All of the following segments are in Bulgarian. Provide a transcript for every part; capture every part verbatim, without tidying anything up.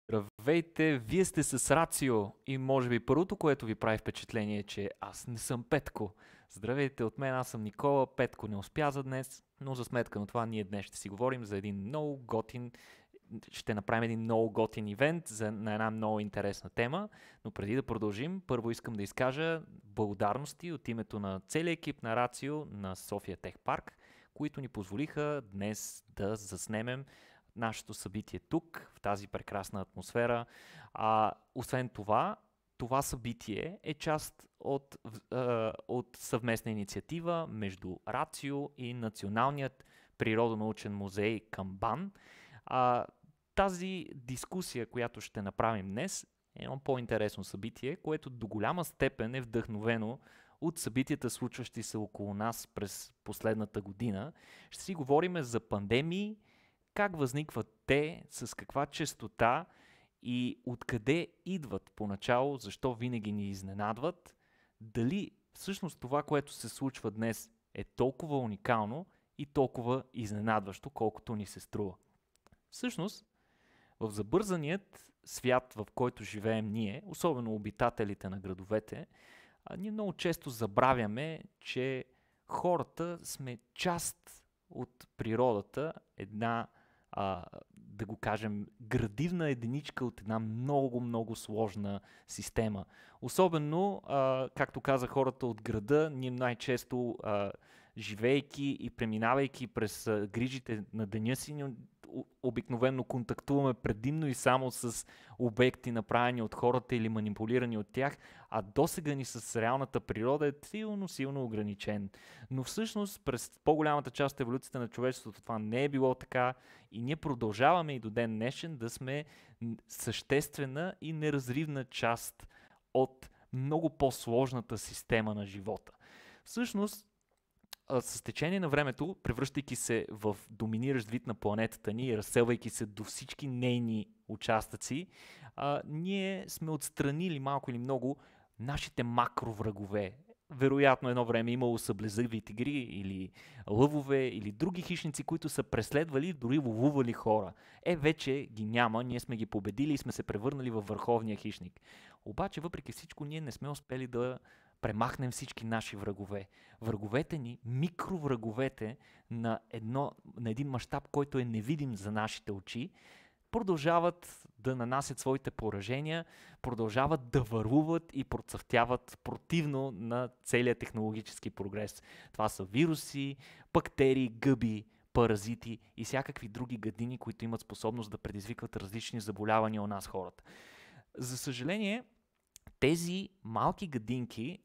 Здравейте, вие сте с Рацио и може би първото, което ви прави впечатление е, че аз не съм Петко. Здравейте от мен, аз съм Никола, Петко не успя за днес, но за сметка на това ние днес ще си говорим за един много готин, ще направим един много готин ивент за, на една много интересна тема, но преди да продължим, първо искам да изкажа благодарности от името на целия екип на Рацио на София Тех Парк, които ни позволиха днес да заснемем нашето събитие тук, в тази прекрасна атмосфера. А, освен това, това събитие е част от, е, от съвместна инициатива между Рацио и Националният природонаучен музей Камбан. А, тази дискусия, която ще направим днес, е едно по-интересно събитие, което до голяма степен е вдъхновено от събитията, случващи се около нас през последната година. Ще си говорим за пандемии, как възникват те, с каква честота и откъде идват поначало, защо винаги ни изненадват, дали всъщност това, което се случва днес е толкова уникално и толкова изненадващо, колкото ни се струва. Всъщност, в забързаният свят, в който живеем ние, особено обитателите на градовете, ние много често забравяме, че хората сме част от природата, една А, да го кажем, градивна единичка от една много-много сложна система. Особено, а, както каза хората от града, ние най-често, а, живейки и преминавайки през а, грижите на деня си, ние обикновено контактуваме предимно и само с обекти, направени от хората или манипулирани от тях, а досега ни с реалната природа е силно, силно ограничен. Но всъщност през по-голямата част от еволюцията на човечеството това не е било така и ние продължаваме и до ден днешен да сме съществена и неразривна част от много по-сложната система на живота. Всъщност, с течение на времето, превръщайки се в доминиращ вид на планетата ни и разселвайки се до всички нейни участъци, а, ние сме отстранили малко или много нашите макроврагове. Вероятно едно време имало съблезъви тигри или лъвове или други хищници, които са преследвали, дори ловували хора. Е, вече ги няма, ние сме ги победили и сме се превърнали във върховния хищник. Обаче, въпреки всичко, ние не сме успели да премахнем всички наши врагове. Враговете ни, микровраговете на, едно, на един мащаб, който е невидим за нашите очи, продължават да нанасят своите поражения, продължават да върлуват и процъфтяват противно на целия технологически прогрес. Това са вируси, бактерии, гъби, паразити и всякакви други гадини, които имат способност да предизвикват различни заболявания у нас хората. За съжаление, тези малки гадинки,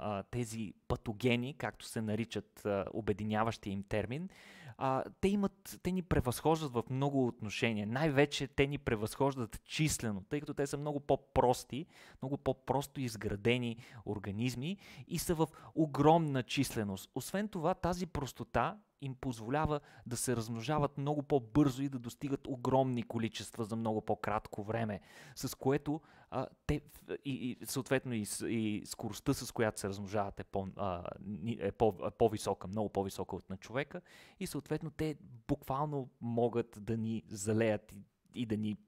тези патогени, както се наричат обединяващия им термин, те, имат, те ни превъзхождат в много отношения. Най-вече те ни превъзхождат числено, тъй като те са много по-прости, много по-просто изградени организми и са в огромна численост. Освен това, тази простота им позволява да се размножават много по-бързо и да достигат огромни количества за много по-кратко време, с което а, те, и, и съответно и, и скоростта, с която се размножават е, по, а, е по, по-висока, много по-висока от на човека и съответно те буквално могат да ни залеят и, и да, ни,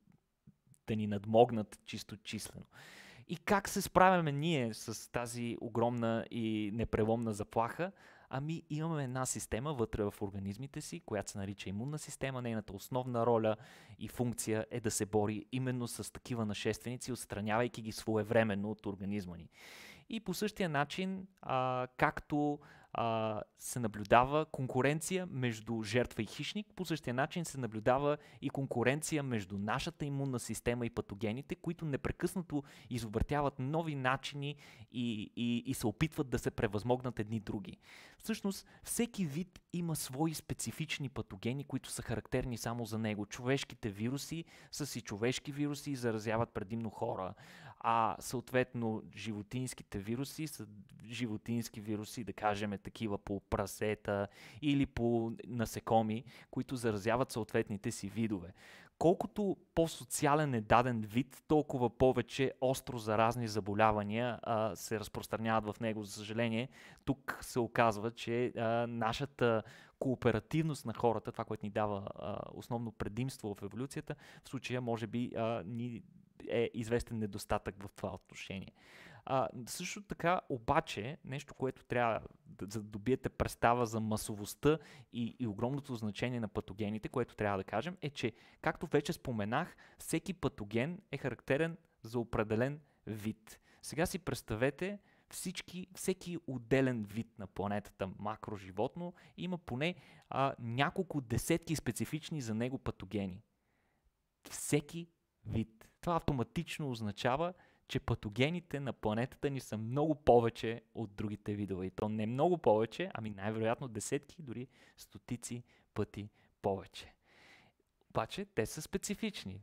да ни надмогнат чисто числено. И как се справяме ние с тази огромна и непреломна заплаха? Ами имаме една система вътре в организмите си, която се нарича имунна система. Нейната основна роля и функция е да се бори именно с такива нашественици, отстранявайки ги своевременно от организма ни. И по същия начин, а, както а, се наблюдава конкуренция между жертва и хищник, по същия начин се наблюдава и конкуренция между нашата имунна система и патогените, които непрекъснато изобретяват нови начини и, и, и се опитват да се превъзмогнат едни други. Всъщност, всеки вид има свои специфични патогени, които са характерни само за него. Човешките вируси са си човешки вируси и заразяват предимно хора. а съответно животинските вируси са животински вируси, да кажем такива по прасета или по насекоми, които заразяват съответните си видове. Колкото по-социален е даден вид, толкова повече остро заразни заболявания а, се разпространяват в него. За съжаление, тук се оказва, че а, нашата кооперативност на хората, това, което ни дава а, основно предимство в еволюцията, в случая може би а, ни е известен недостатък в това отношение. А, също така, обаче, нещо, което трябва да, да добиете представа за масовостта и, и огромното значение на патогените, което трябва да кажем, е, че, както вече споменах, всеки патоген е характерен за определен вид. Сега си представете, всички, всеки отделен вид на планетата макроживотно има поне а, няколко десетки специфични за него патогени. Всеки вид. Това автоматично означава, че патогените на планетата ни са много повече от другите видове. И то не много повече, ами най-вероятно десетки, дори стотици пъти повече. Обаче те са специфични.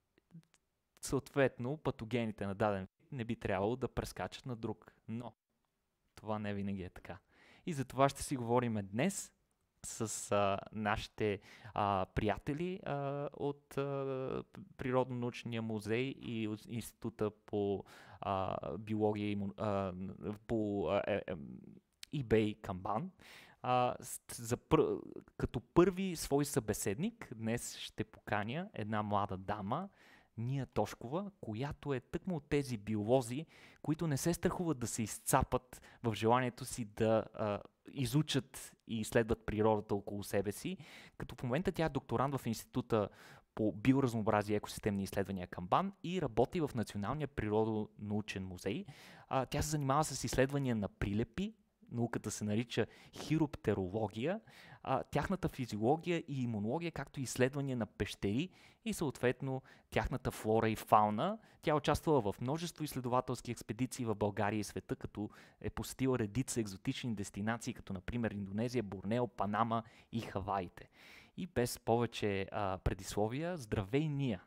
Съответно, патогените на даден вид не би трябвало да прескачат на друг. Но това не винаги е така. И за това ще си говорим днес с а, нашите а, приятели а, от а, Природно-научния музей и от Института по а, биология и а, по а, е, е, eBay Камбан. А, за пър... Като първи свой събеседник днес ще поканя една млада дама, Ния Тошкова, която е тъкмо от тези биолози, които не се страхуват да се изцапат в желанието си да а, изучат и изследват природата около себе си, като в момента тя е докторант в Института по биоразнообразие и екосистемни изследвания Камбан и работи в Националния природонаучен музей. А, тя се занимава с изследвания на прилепи, науката се нарича хироптерология, а, тяхната физиология и имунология, както и изследвания на пещери и съответно тяхната флора и фауна. Тя участвала в множество изследователски експедиции в България и света, като е посетила редица екзотични дестинации, като например Индонезия, Борнео, Панама и Хаваите. И без повече а, предисловия, здравей, Ния!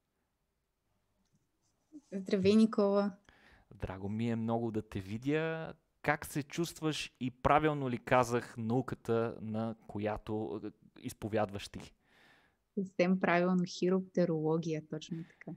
Здравей, Никола! Драго ми е много да те видя. Как се чувстваш и правилно ли казах науката, на която изповядваш ти? Съвсем правилно, хироптерология, точно така.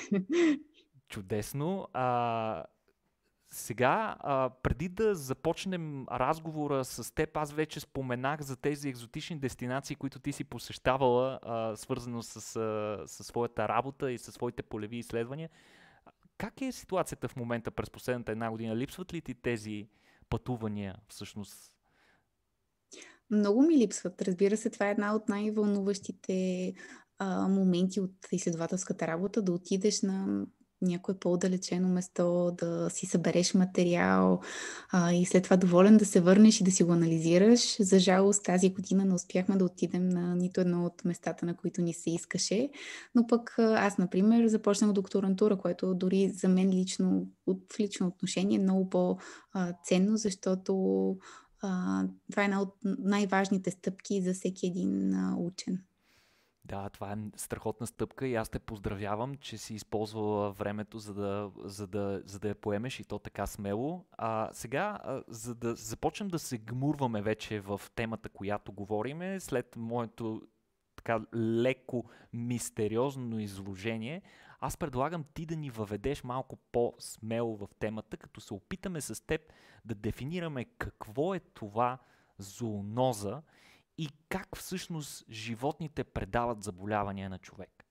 Чудесно. А, сега, а, преди да започнем разговора с теб, аз вече споменах за тези екзотични дестинации, които ти си посещавала, а, свързано с, а, с своята работа и със своите полеви изследвания. Как е ситуацията в момента през последната една година? Липсват ли ти тези пътувания всъщност? Много ми липсват. Разбира се, това е една от най-вълнуващите а, моменти от изследователската работа, да отидеш на някое по-отдалечено место, да си събереш материал а, и след това доволен да се върнеш и да си го анализираш. За жалост тази година не успяхме да отидем на нито едно от местата, на които ни се искаше, но пък аз, например, започнах докторантура, което дори за мен лично, в лично отношение е много по-ценно, защото Uh, това е една от най-важните стъпки за всеки един uh, учен. Да, това е страхотна стъпка и аз те поздравявам, че си използвала времето, за да, за да, за да я поемеш и то така смело. А сега, а, за да започнем да се гмурваме вече в темата, която говориме, след моето така леко мистериозно изложение, аз предлагам ти да ни въведеш малко по-смело в темата, като се опитаме с теб да дефинираме какво е това зооноза и как всъщност животните предават заболявания на човек.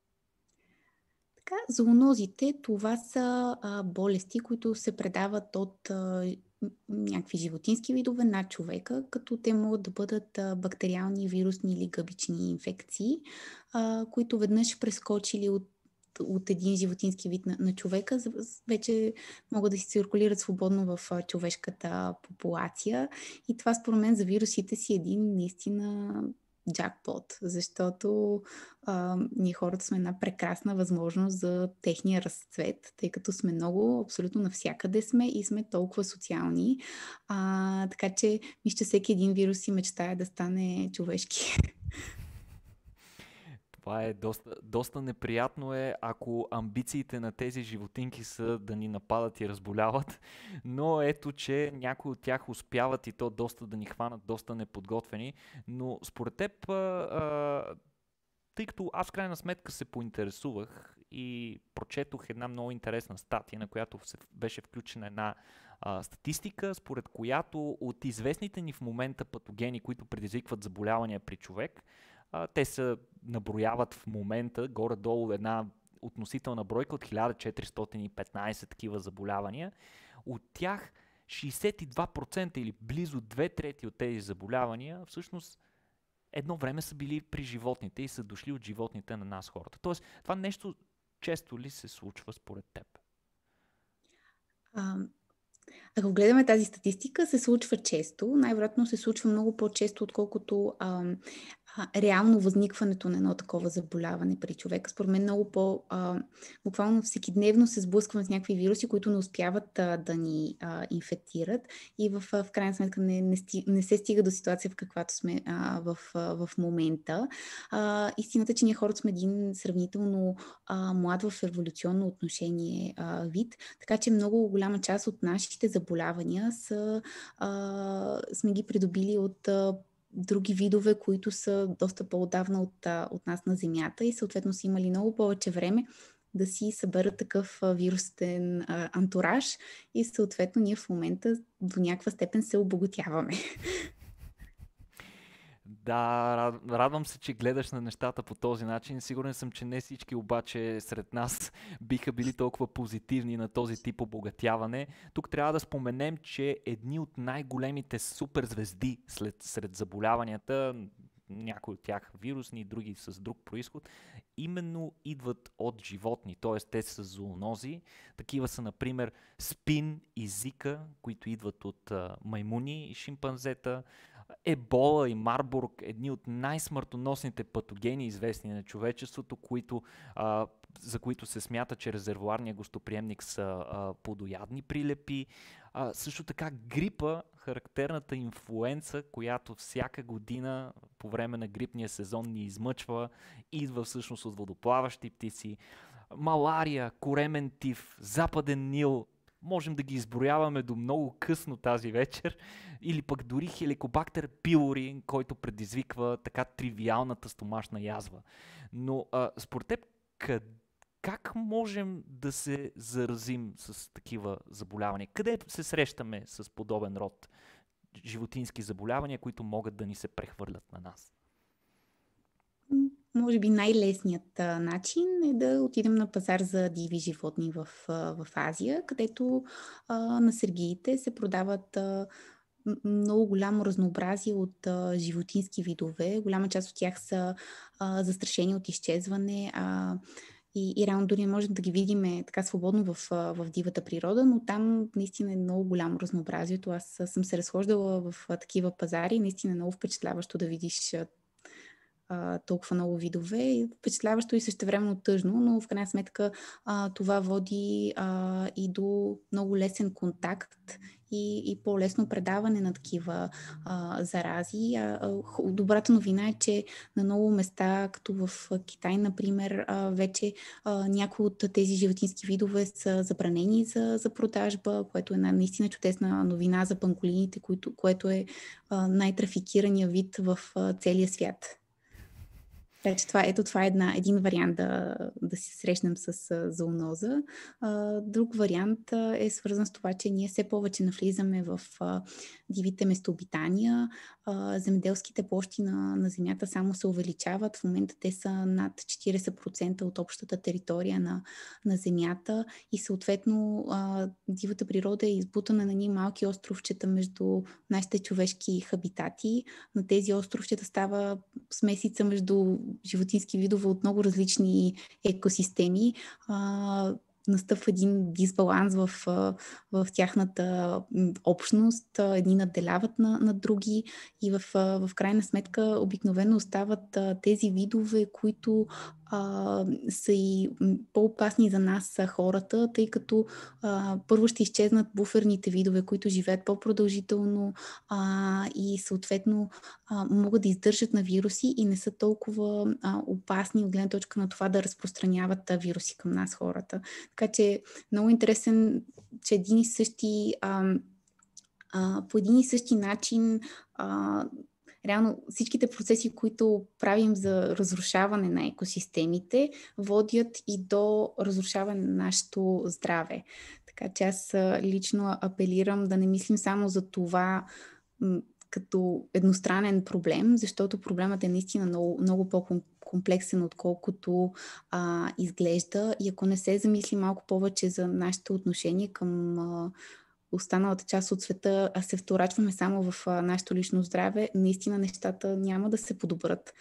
Така, зоонозите, това са а, болести, които се предават от а, някакви животински видове на човека, като те могат да бъдат а, бактериални, вирусни или гъбични инфекции, а, които веднъж прескочили от от един животински вид на, на човека, вече могат да си циркулират свободно в а, човешката популация. И това според мен за вирусите си един наистина джакпот, защото а, ние хората сме една прекрасна възможност за техния разцвет, тъй като сме много, абсолютно навсякъде сме и сме толкова социални. А, така че мисля, че всеки един вирус си мечтае да стане човешки. Това е доста, доста неприятно е, ако амбициите на тези животинки са да ни нападат и разболяват, но ето, че някои от тях успяват и то доста да ни хванат, доста неподготвени, но според теб, а, а, тъй като аз в крайна сметка се поинтересувах и прочетох една много интересна статия, на която се беше включена една а, статистика, според която от известните ни в момента патогени, които предизвикват заболявания при човек, а, те се наброяват в момента горе-долу една относителна бройка от хиляда четиристотин и петнайсет такива заболявания. От тях шейсет и два процента или близо две трети от тези заболявания всъщност едно време са били при животните и са дошли от животните на нас хората. Тоест, това нещо често ли се случва според теб? А, ако гледаме тази статистика, се случва често. Най-вероятно се случва много по-често, отколкото а, а, реално възникването на едно такова заболяване при човека. Според мен много по... А, буквално всекидневно се сблъскваме с някакви вируси, които не успяват а, да ни а, инфектират и в, в крайна сметка не, не, сти, не се стига до ситуация, в каквато сме а, в, а, в момента. А, истината е, че ние хората сме един сравнително а, млад в еволюционно отношение а, вид, така че много голяма част от нашите заболявания са, а, сме ги придобили от а, други видове, които са доста по-отдавна от, а, от нас на Земята и съответно са имали много повече време да си съберат такъв а, вирусен а, антураж и съответно ние в момента до някаква степен се обогатяваме. Да, рад, радвам се, че гледаш на нещата по този начин. Сигурен съм, че не всички обаче сред нас биха били толкова позитивни на този тип обогатяване. Тук трябва да споменем, че едни от най-големите суперзвезди след, сред заболяванията, някои от тях вирусни, други с друг происход, именно идват от животни, т.е. те са зоонози. Такива са, например, спин и зика, които идват от а, маймуни и шимпанзета. Ебола и Марбург, едни от най-смъртоносните патогени, известни на човечеството, които, а, за които се смята, че резервоарният гостоприемник са а, плодоядни прилепи. А, също така грипа, характерната инфлуенца, която всяка година по време на грипния сезон ни измъчва, идва всъщност от водоплаващи птици. Малария, коремен тиф, западен Нил, можем да ги изброяваме до много късно тази вечер, или пък дори хеликобактер пилори, който предизвиква така тривиалната стомашна язва. Но а, според теб, къд, как можем да се заразим с такива заболявания? Къде се срещаме с подобен род животински заболявания, които могат да ни се прехвърлят на нас? Може би най-лесният а, начин е да отидем на пазар за диви животни в, а, в Азия, където а, на сергиите се продават а, много голямо разнообразие от а, животински видове. Голяма част от тях са а, застрашени от изчезване, а, и, и реално дори можем да ги видим така свободно в, в дивата природа, но там наистина е много голямо разнообразието. Аз съм се разхождала в а, такива пазари, наистина е много впечатляващо да видиш а, толкова много видове. Впечатляващо и същевременно тъжно, но в крайна сметка а, това води а, и до много лесен контакт и, и по-лесно предаване на такива а, зарази. А, а, добрата новина е, че на много места, като в Китай, например, а, вече а, някои от тези животински видове са забранени за, за продажба, което е една наистина чудесна новина за панголините, което, което е а, най-трафикирания вид в а, целия свят. Така че това, ето това е една, един вариант да, да се срещнем с а, зооноза. А, друг вариант а, е свързан с това, че ние все повече навлизаме в а, дивите местообитания. А, земеделските площи на, на земята само се увеличават. В момента те са над четирийсет процента от общата територия на, на земята и съответно а, дивата природа е избутана на ни малки островчета между нашите човешки хабитати. На тези островчета става смесица между животински видове от много различни екосистеми. А, настъпва един дисбаланс в, в тяхната общност. Едни надделяват на, на други и в, в крайна сметка обикновено остават тези видове, които а, са и по-опасни за нас а, хората, тъй като а, първо ще изчезнат буферните видове, които живеят по-продължително а, и съответно а, могат да издържат на вируси и не са толкова а, опасни от гледна точка на това да разпространяват а, вируси към нас хората. Така че много интересен, че един и същи а, а, по един и същи начин а, реално всичките процеси, които правим за разрушаване на екосистемите, водят и до разрушаване на нашето здраве. Така че аз а, лично апелирам да не мислим само за това м, като едностранен проблем, защото проблемът е наистина много, много по-комплексен, отколкото а, изглежда. И ако не се замисли малко повече за нашето отношение към а, останалата част от света, а се вторачваме само в а, нашето лично здраве, наистина нещата няма да се подобрат.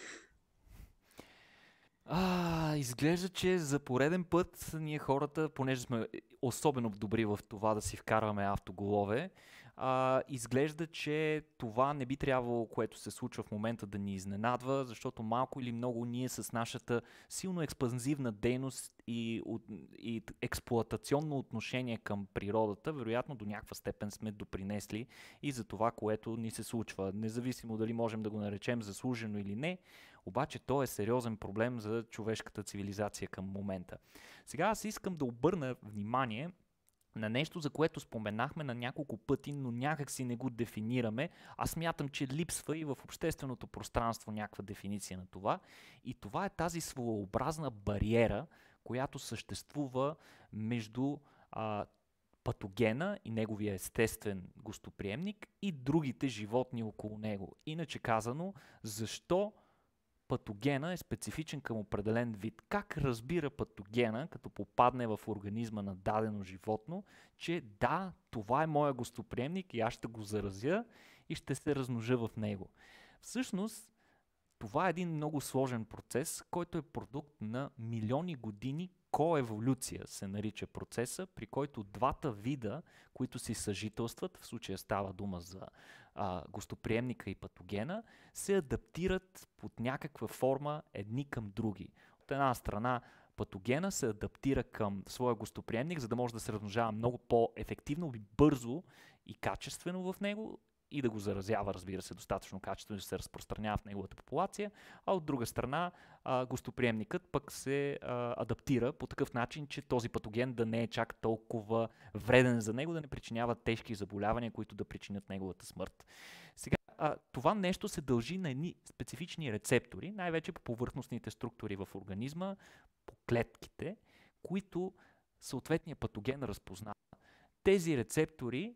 А, изглежда, че за пореден път ние хората, понеже сме особено добри в това да си вкарваме автоголове, а, изглежда, че това не би трябвало, което се случва в момента, да ни изненадва, защото малко или много ние с нашата силно експанзивна дейност и, и експлоатационно отношение към природата, вероятно до някаква степен сме допринесли и за това, което ни се случва. Независимо дали можем да го наречем заслужено или не, обаче то е сериозен проблем за човешката цивилизация към момента. Сега аз искам да обърна внимание на нещо, за което споменахме на няколко пъти, но някак си не го дефинираме. Аз смятам, че липсва и в общественото пространство някаква дефиниция на това. И това е тази своеобразна бариера, която съществува между а, патогена и неговия естествен гостоприемник и другите животни около него. Иначе казано, защо патогена е специфичен към определен вид? Как разбира патогена, като попадне в организма на дадено животно, че да, това е моя гостоприемник и аз ще го заразя и ще се размножа в него? Всъщност, това е един много сложен процес, който е продукт на милиони години коеволюция, се нарича процеса, при който двата вида, които си съжителстват, в случая става дума за а, гостоприемника и патогена, се адаптират под някаква форма едни към други. От една страна, патогена се адаптира към своя гостоприемник, за да може да се размножава много по-ефективно, бързо и качествено в него, и да го заразява, разбира се, достатъчно качествено, да се разпространява в неговата популация, а от друга страна а, гостоприемникът пък се а, адаптира по такъв начин, че този патоген да не е чак толкова вреден за него, да не причинява тежки заболявания, които да причинят неговата смърт. Сега, а, това нещо се дължи на едни специфични рецептори, най-вече по повърхностните структури в организма, по клетките, които съответният патоген разпознава. Тези рецептори,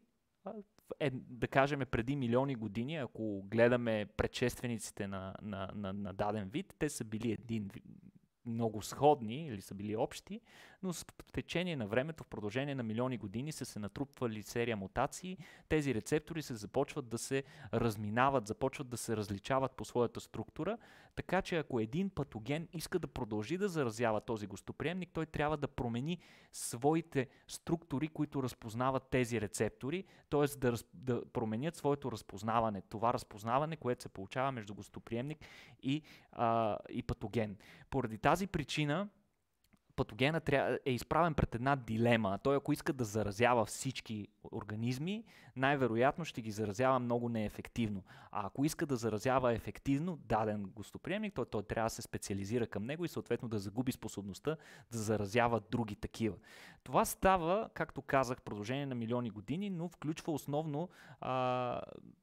е, да кажем, преди милиони години, ако гледаме предшествениците на, на, на, на даден вид, те са били един много сходни или са били общи, но с течение на времето, в продължение на милиони години, са се натрупвали серия мутации. Тези рецептори се започват да се разминават, започват да се различават по своята структура, така че ако един патоген иска да продължи да заразява този гостоприемник, той трябва да промени своите структури, които разпознават тези рецептори, т.е. да, раз, да променят своето разпознаване. Това разпознаване, което се получава между гостоприемник и, а, и патоген. Поради тази причина патогена е изправен пред една дилема. Той, ако иска да заразява всички организми, най-вероятно ще ги заразява много неефективно. А ако иска да заразява ефективно даден гостоприемник, той, той трябва да се специализира към него и съответно да загуби способността да заразява други такива. Това става, както казах, в продължение на милиони години, но включва основно а,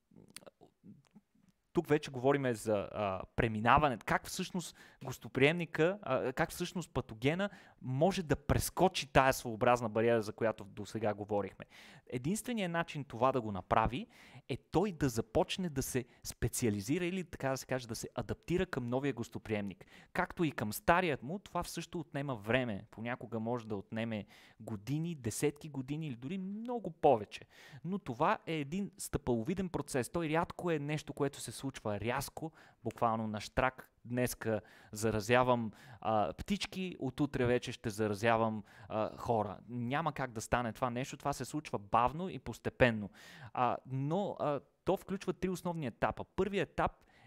тук вече говорим за а, преминаване, как всъщност гостоприемника, а, как всъщност патогена може да прескочи тая своеобразна бариера, за която до сега говорихме. Единственият начин това да го направи е той да започне да се специализира или така да се каже да се адаптира към новия гостоприемник. Както и към старият му, това също отнема време. Понякога може да отнеме години, десетки години или дори много повече. Но това е един стъпаловиден процес. Той рядко е нещо, което се случва рязко, буквално на щрак. Днеска заразявам а, птички, отутре вече ще заразявам а, хора. Няма как да стане това нещо, това се случва бавно и постепенно. А, но а, то включва три основни етапа. Първият етап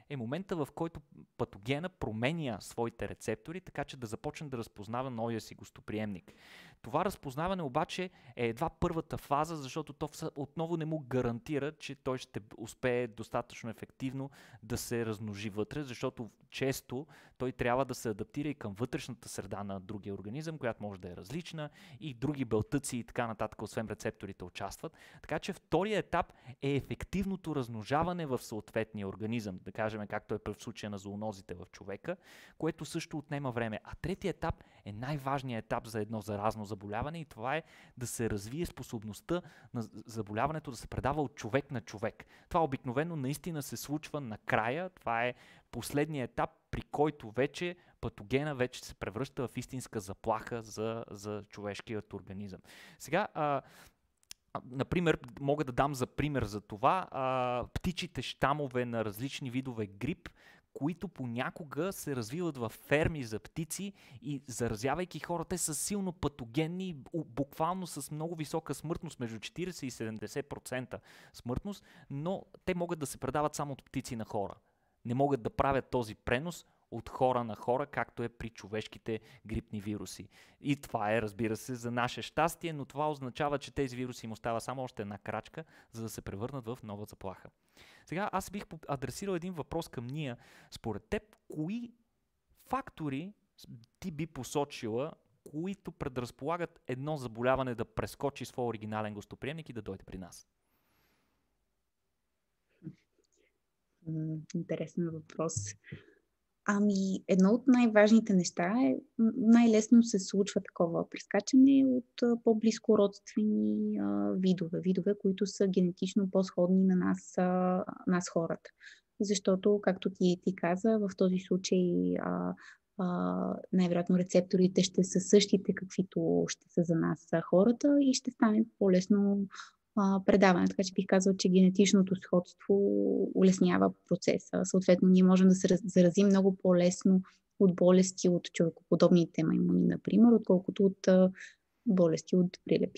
е момента, в който патогена променя своите рецептори, така че да започне да разпознава новия си гостоприемник. Това разпознаване обаче е едва първата фаза, защото то отново не му гарантира, че той ще успее достатъчно ефективно да се размножи вътре, защото често той трябва да се адаптира и към вътрешната среда на другия организъм, която може да е различна, и други белтъци и така нататък, освен рецепторите, участват. Така че вторият етап е ефективното размножаване в съответния организъм, да кажем както е в случая на зоонозите в човека, което също отнема време. А третият етап е най-важният етап за едно заразно заболяване и това е да се развие способността на заболяването да се предава от човек на човек. Това обикновено наистина се случва накрая. Това е последният етап, при който вече патогена вече се превръща в истинска заплаха за, за човешкият организъм. Сега, а, например, мога да дам за пример за това а, птичите щамове на различни видове грип, които понякога се развиват в ферми за птици и заразявайки хората, те са силно патогенни, буквално с много висока смъртност, между четирийсет и седемдесет процента смъртност, но те могат да се предават само от птици на хора. Не могат да правят този пренос от хора на хора, както е при човешките грипни вируси. И това е, разбира се, за наше щастие, но това означава, че тези вируси им остава само още една крачка, за да се превърнат в нова заплаха. Сега аз бих адресирал един въпрос към Ния. Според теб, кои фактори ти би посочила, които предразполагат едно заболяване да прескочи своя оригинален гостоприемник и да дойде при нас? Интересен въпрос. Ами, едно от най-важните неща е, най-лесно се случва такова прескачане от а, по-близко родствени а, видове, видове, които са генетично по-сходни на нас, а, нас хората. Защото, както ти, ти каза, в този случай а, а, най-вероятно рецепторите ще са същите, каквито ще са за нас а, хората и ще стане по-лесно предаване. Така че бих казал, че генетичното сходство улеснява процеса. Съответно, ние можем да се заразим много по-лесно от болести от човекоподобните маймуни, например, отколкото от а, болести от прилепи.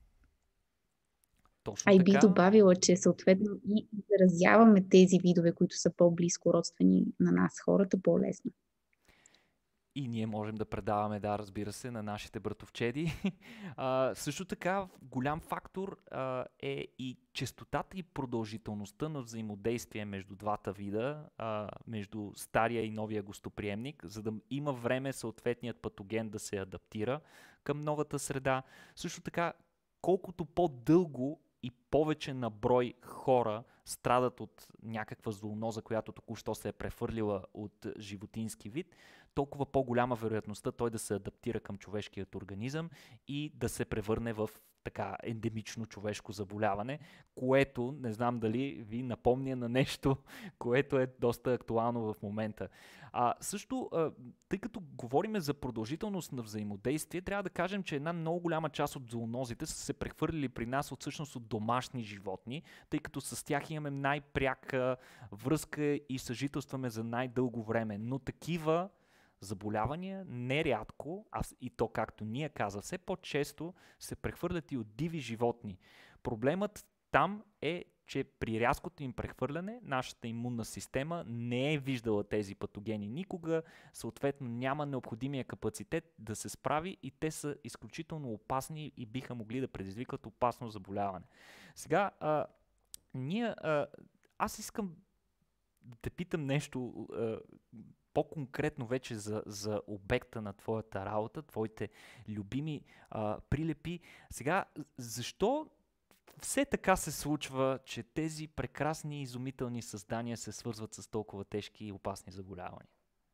Точно а и така. бих добавила, че съответно и заразяваме тези видове, които са по-близко родствени на нас, хората, по-лесно. И ние можем да предаваме, да, разбира се, на нашите братовчеди. А, също така, голям фактор а, е и честотата и продължителността на взаимодействие между двата вида, а, между стария и новия гостоприемник, за да има време съответният патоген да се адаптира към новата среда. Също така, колкото по-дълго и повече на брой хора страдат от някаква зооноза, която току-що се е прехвърлила от животински вид, толкова по-голяма вероятността той да се адаптира към човешкият организъм и да се превърне в така ендемично човешко заболяване, което, не знам дали ви напомня на нещо, което е доста актуално в момента. А, също, а, тъй като говорим за продължителност на взаимодействие, трябва да кажем, че една много голяма част от зоонозите са се прехвърлили при нас от всъщност от домашни животни, тъй като с тях имаме най-пряка връзка и съжителстваме за най-дълго време. Но такива заболявания нерядко, а и то както ние каза, все по-често се прехвърлят и от диви животни. Проблемът там е, че при рязкото им прехвърляне нашата имунна система не е виждала тези патогени никога, съответно няма необходимия капацитет да се справи и те са изключително опасни и биха могли да предизвикат опасно заболяване. Сега, а, ние, а, аз искам да те питам нещо а, по-конкретно вече за, за обекта на твоята работа, твоите любими а, прилепи. Сега, защо все така се случва, че тези прекрасни и изумителни създания се свързват с толкова тежки и опасни заболявания?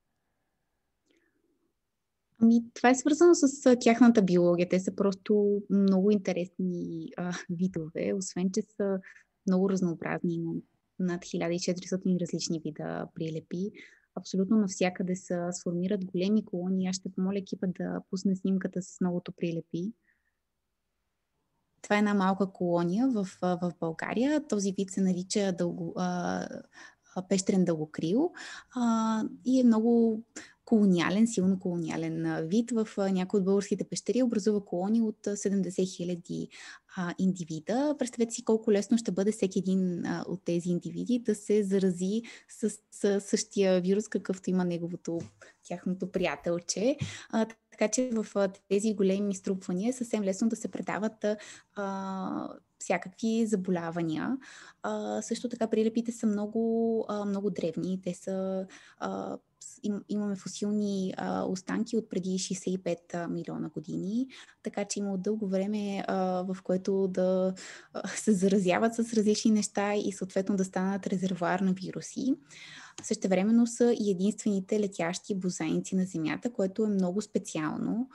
Ами, това е свързано с а, тяхната биология. Те са просто много интересни а, видове, освен че са много разнообразни. Има над хиляда и четиристотин различни вида прилепи. Абсолютно навсякъде се сформират големи колонии. Аз ще помоля екипа да пусне снимката с многото прилепи. Това е една малка колония в, в България. Този вид се нарича дълго, а, пещерен дългокрил а, и е много колониален, силно колониален вид. В някои от българските пещери образува колонии от седемдесет хиляди индивида. Представете си колко лесно ще бъде всеки един а, от тези индивиди да се зарази с, с същия вирус, какъвто има неговото, тяхното приятелче. А, така че в тези големи струпвания е съвсем лесно да се предават а, всякакви заболявания. А, също така прилепите са много, а, много древни. Те са, а, им, имаме фосилни а, останки от преди шейсет и пет милиона години, така че има дълго време, а, в което да а, се заразяват с различни неща и съответно да станат резервоар на вируси. Същевременно са и единствените летящи бозайници на Земята, което е много специално.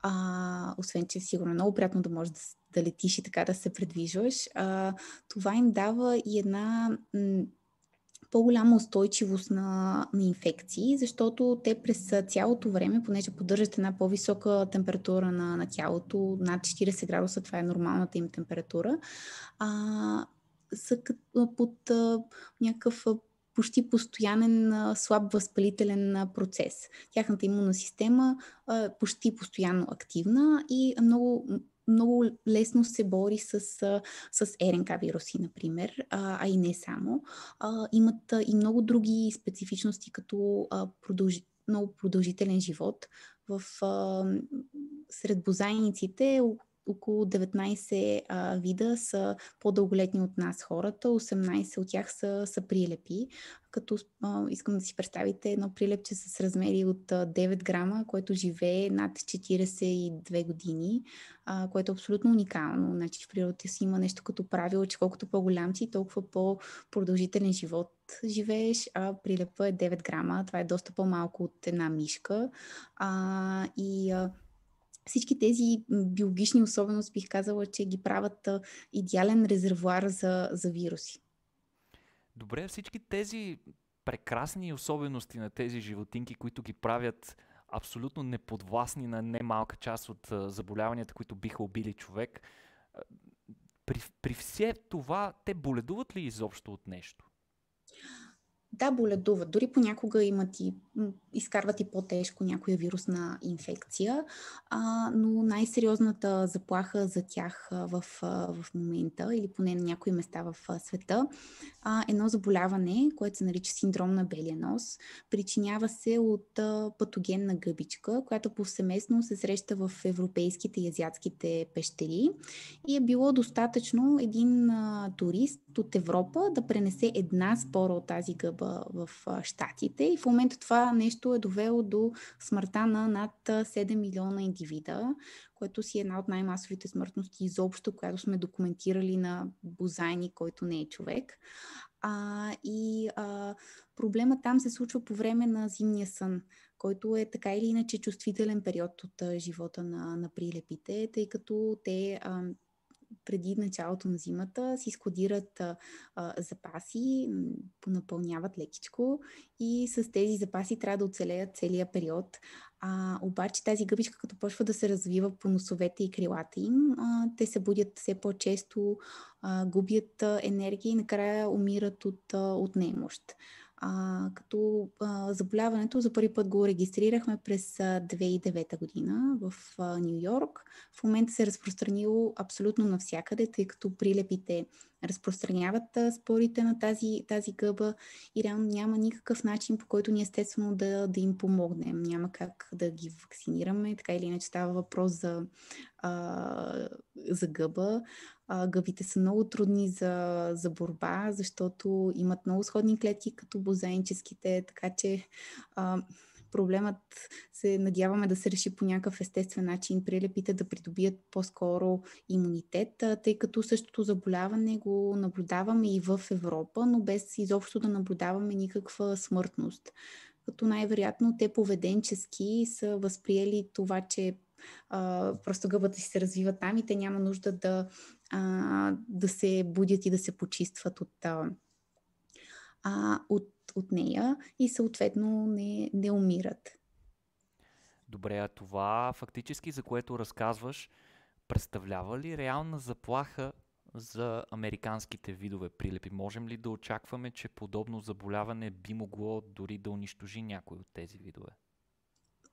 А, освен, че сигурно е много приятно да можеш да, да летиш и така да се предвижваш. А, това им дава и една м- по-голяма устойчивост на, на инфекции, защото те през цялото време, понеже поддържат една по-висока температура на, на тялото, над четирийсет градуса, това е нормалната им температура, а, са под а, някакъв почти постоянен а, слаб възпалителен а, процес. Тяхната имунна система е почти постоянно активна и много, много лесно се бори с, с РНК вируси, например, а, а и не само. А, имат а, и много други специфичности, като а, продължи, много продължителен живот. В, а, сред бозайниците около деветнайсет а, вида са по-дълголетни от нас хората, осемнайсет от тях са, са прилепи, като а, искам да си представите едно прилепче с размери от а, девет грама, което живее над четирийсет и две години, а, което е абсолютно уникално. Значи в природата си има нещо като правило, че колкото по-голям си, толкова по-продължителен живот живееш, а прилепа е девет грама. Това е доста по-малко от една мишка. А, и а, всички тези биологични особености, бих казала, че ги правят а, идеален резервоар за, за вируси. Добре, всички тези прекрасни особености на тези животинки, които ги правят абсолютно неподвластни на немалка част от а, заболяванията, които биха убили човек, а, при, при все това те боледуват ли изобщо от нещо? Да, боледуват. Дори понякога имат и, изкарват и по-тежко някоя вирусна инфекция, а, но най-сериозната заплаха за тях в, в момента, или поне на някои места в света, а, едно заболяване, което се нарича синдром на белия нос. Причинява се от а, патогенна гъбичка, която повсеместно се среща в европейските и азиатските пещери и е било достатъчно един а, турист от Европа да пренесе една спора от тази гъба в щатите и в момента това нещо е довело до смъртта на над седем милиона индивида, което си е една от най-масовите смъртности изобщо, която сме документирали на бозайник, който не е човек. А, и а, проблема там се случва по време на зимния сън, който е така или иначе чувствителен период от а, живота на, на прилепите, тъй като те а, преди началото на зимата си складират а, а, запаси, понапълняват лекичко и с тези запаси трябва да оцелеят целия период. А, обаче тази гъбичка, като почва да се развива по носовете и крилата им, а, те се будят все по-често, а, губят а, енергия и накрая умират от, а, от немощ. А, като а, заболяването за първи път го регистрирахме през две хиляди и девета година в Ню Йорк. В момента се е разпространило абсолютно навсякъде, тъй като прилепите разпространяват а, спорите на тази, тази гъба и реално няма никакъв начин, по който ние естествено да, да им помогнем. Няма как да ги вакцинираме, така или иначе става въпрос за, а, за гъба. Гъбите са много трудни за, за борба, защото имат много сходни клетки като бозайническите, така че а, проблемът се надяваме да се реши по някакъв естествен начин, прилепите да придобият по-скоро имунитет, тъй като същото заболяване го наблюдаваме и в Европа, но без изобщо да наблюдаваме никаква смъртност. Като най-вероятно те поведенчески са възприели това, че а, просто гъбата си се развива там и те няма нужда да, а, да се будят и да се почистват от, а, от, от нея и съответно не, не умират. Добре, а това фактически, за което разказваш, представлява ли реална заплаха за американските видове прилепи? Можем ли да очакваме, че подобно заболяване би могло дори да унищожи някой от тези видове?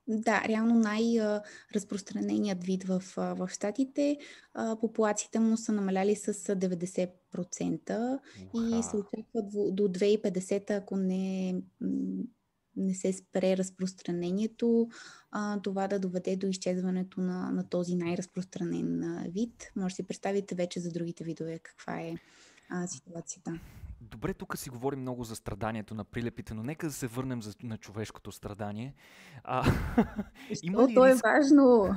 Да, реално най-разпространеният вид в, в щатите, популациите му са намаляли с деветдесет процента и Уха! се очаква до две хиляди и петдесета, ако не, не се спре разпространението, това да доведе до изчезването на, на този най-разпространен вид. Може да си представите вече за другите видове каква е а, ситуацията. Добре, тук си говорим много за страданието на прилепите, но нека да се върнем за, на човешкото страдание. А, има ли То е риск? важно.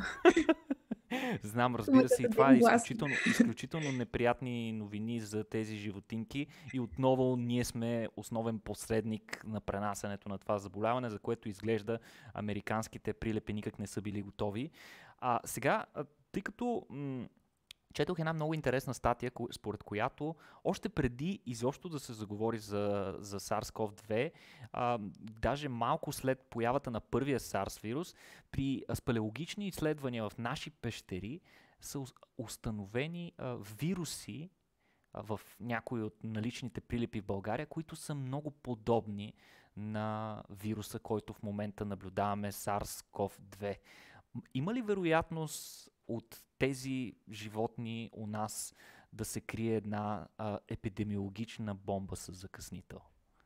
Знам, Имате разбира се, и да това дадем е глас. изключително, изключително неприятни новини за тези животинки и отново ние сме основен посредник на пренасенето на това заболяване, за което изглежда американските прилепи никак не са били готови. А сега, тъй като м- четох една много интересна статия, според която още преди изобщо да се заговори за, за SARS-ков две, а, даже малко след появата на първия SARS вирус, при спелеологични изследвания в наши пещери са установени а, вируси а, в някои от наличните прилепи в България, които са много подобни на вируса, който в момента наблюдаваме, SARS-ков две. Има ли вероятност от тези животни у нас да се крие една а, епидемиологична бомба с закъснител?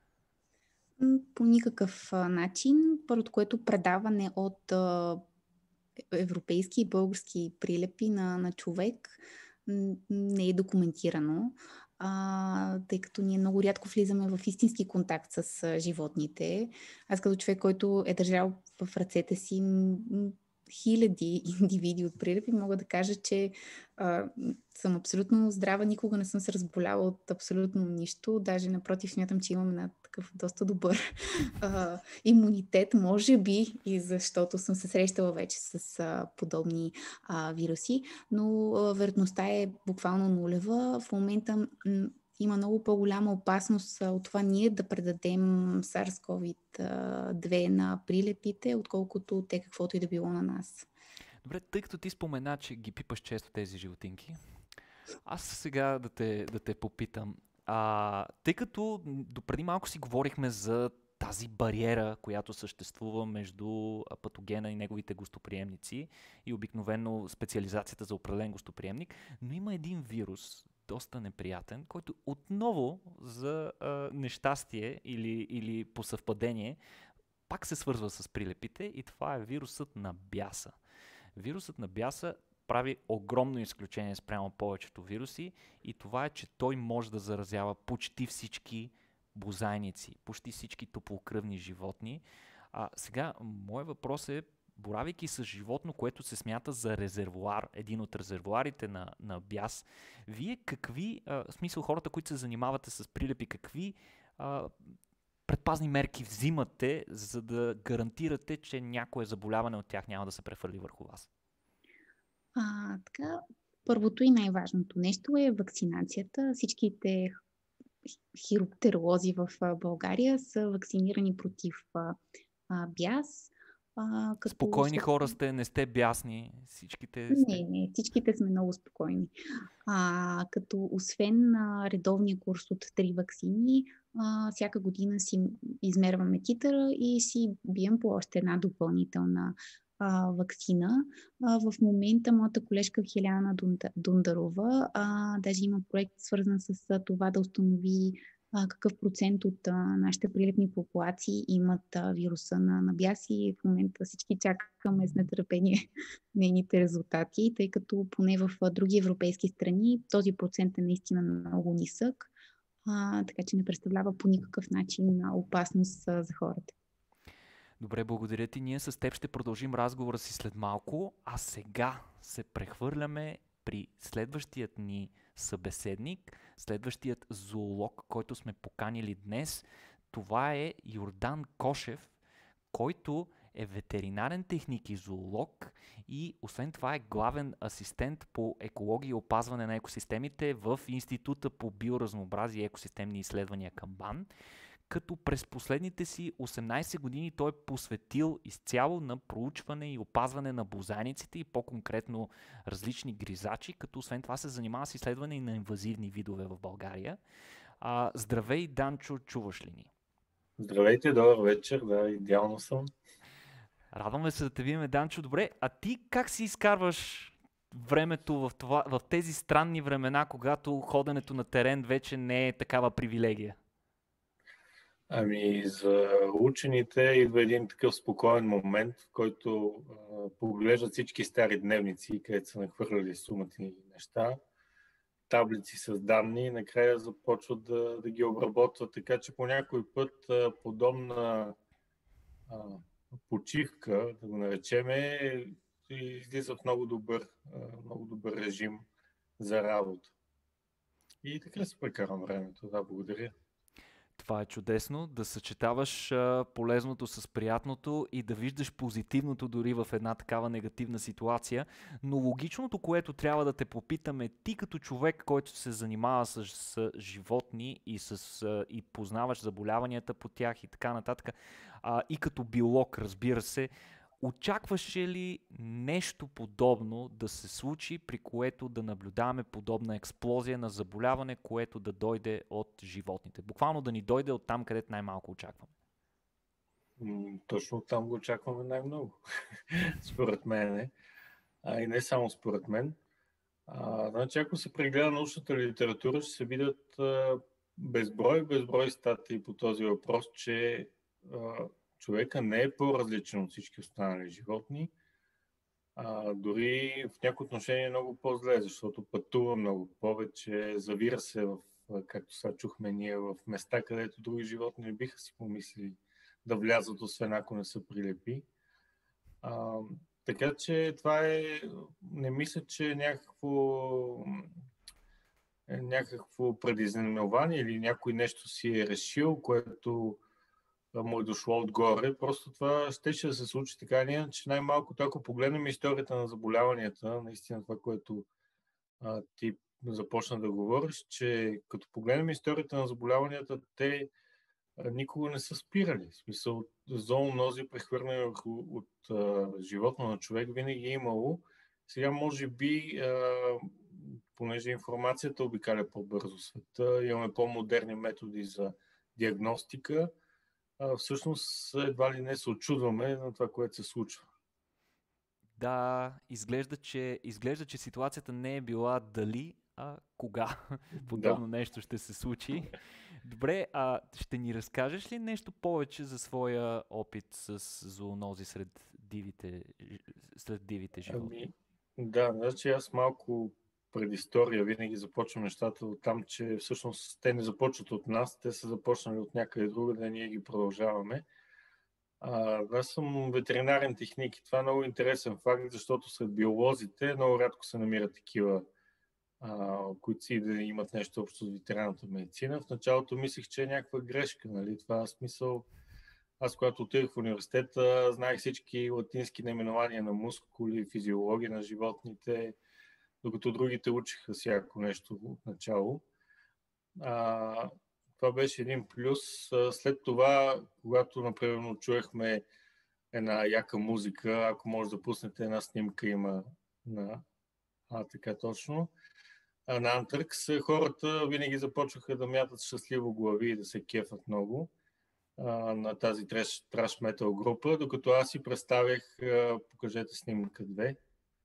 По никакъв а, начин. Първото, което предаване от а, европейски и български прилепи на, на човек не е документирано, а, тъй като ние много рядко влизаме в истински контакт с а, животните. Аз като човек, който е държал в ръцете си м- хиляди индивиди от прилепи, мога да кажа, че а, съм абсолютно здрава, никога не съм се разболяла от абсолютно нищо. Даже напротив, смятам, че имам една такъв доста добър а, имунитет, може би, и защото съм се срещала вече с а, подобни а, вируси, но а, вероятността е буквално нулева. В момента м- има много по-голяма опасност от това ние да предадем SARS-ков две на прилепите, отколкото те каквото и да било на нас. Добре, тъй като ти спомена, че ги пипаш често тези животинки, аз сега да те, да те попитам. А, тъй като допреди малко си говорихме за тази бариера, която съществува между патогена и неговите гостоприемници и обикновено специализацията за определен гостоприемник, но има един вирус, доста неприятен, който отново за а, нещастие или, или по съвпадение пак се свързва с прилепите и това е вирусът на бяса. Вирусът на бяса прави огромно изключение спрямо повечето вируси и това е, че той може да заразява почти всички бозайници, почти всички топлокръвни животни. А сега, моят въпрос е, боравейки с животно, което се смята за резервоар, един от резервоарите на, на бяс, вие какви, а, в смисъл хората, които се занимавате с прилепи, какви а, предпазни мерки взимате, за да гарантирате, че някое заболяване от тях няма да се прехвърли върху вас? А, така, първото и най-важното нещо е вакцинацията. Всичките хироптеролози в България са вакцинирани против а, бяс. А, като Спокойни хора сте, не сте бясни, всичките Не, сте. не, всичките сме много спокойни. А, като освен а, редовния курс от три ваксини, а, всяка година си измерваме титъра и си бием по още една допълнителна а, ваксина. А, в момента моята колежка Хиляна Дундарова а, даже има проект свързан с а, това да установи а, какъв процент от а, нашите прилепни популации имат а, вируса на, на бяс и в момента всички чакаме с нетърпение нейните резултати, тъй като поне в а, други европейски страни този процент е наистина много нисък, а, така че не представлява по никакъв начин опасност а, за хората. Добре, благодаря ти. Ние с теб ще продължим разговора си след малко, а сега се прехвърляме при следващият ни събеседник, следващият зоолог, който сме поканили днес. Това е Йордан Кошев, който е ветеринарен техник и зоолог и освен това е главен асистент по екология и опазване на екосистемите в Института по биоразнообразие и екосистемни изследвания към БАН, като през последните си осемнайсет години той е посветил изцяло на проучване и опазване на бозайниците и по-конкретно различни гризачи, като освен това се занимава с изследване и на инвазивни видове в България. А, здравей, Данчо, чуваш ли ни? Здравейте, добър вечер, да, идеално съм. Радваме се да те видим, Данчо. Добре, а ти как си изкарваш времето в, това, в тези странни времена, когато ходенето на терен вече не е такава привилегия? Ами, за учените идва един такъв спокоен момент, в който а, поглеждат всички стари дневници, където са нахвърляли сумати неща, таблици с данни и накрая започват да, да ги обработват. Така че по някой път а, подобна а, почивка, да го наречеме, излиза в много добър, а, много добър режим за работа. И така се прекарам времето. Да, благодаря. Това е чудесно, да съчетаваш а, полезното с приятното и да виждаш позитивното дори в една такава негативна ситуация. Но логичното, което трябва да те попитаме, ти като човек, който се занимава с, с животни и, с, а, и познаваш заболяванията по тях и така нататък, а, и като биолог, разбира се, очакваше ли нещо подобно да се случи, при което да наблюдаваме подобна експлозия на заболяване, което да дойде от животните? Буквално да ни дойде от там, където най-малко очакваме. М, Точно там го очакваме най-много. Според мен е. А и не само според мен. А, значи, ако се прегледа научната литература, ще се видят а, безброй, безброй статии по този въпрос, че а, човека не е по-различен от всички останали животни. А, дори в някои отношения е много по-зле, защото пътува много повече, завира се в, както сега чухме ние, в места, където други животни не биха си помислили да влязат, освен ако не са прилепи. А, така че това е, не мисля, че е някакво, е някакво предизненование или някой нещо си е решил, което му е дошло отгоре. Просто това щеше да се случи така, не, че най-малкото, ако погледнем историята на заболяванията, наистина това, което а, ти започна да говориш, че като погледнем историята на заболяванията, те а, никога не са спирали. В смисъл, зоонози, прехвърляне от, от а, животно на човек, винаги е имало. Сега, може би, а, понеже информацията обикаля по-бързо света, имаме по-модерни методи за диагностика, а, всъщност едва ли не се очудваме на това, което се случва. Да, изглежда, че, изглежда, че ситуацията не е била дали, а кога подобно Да. нещо ще се случи. Добре, а ще ни разкажеш ли нещо повече за своя опит с зоонози сред дивите, сред дивите животни? Ами, да, значи аз малко предистория винаги започвам нещата от там, че всъщност те не започват от нас, те са започнали от някъде друга, да ние ги продължаваме. А, аз съм ветеринарен техник и това е много интересен факт, защото сред биолозите много рядко се намират такива, а, които си да имат нещо общо с ветеринарната медицина. В началото мислех, че е някаква грешка, нали? Това е смисъл. Аз, когато отидох в университета, знаех всички латински наименования на мускули, физиология на животните, докато другите учиха всяко нещо от начало. А, това беше един плюс. След това, когато, например, чуехме една яка музика, ако може да пуснете една снимка, има на... А, така точно. А, на Антракс хората винаги започваха да мятат щастливо глави и да се кефат много а, на тази траш, траш метал група, докато аз си представях, а, покажете снимка две.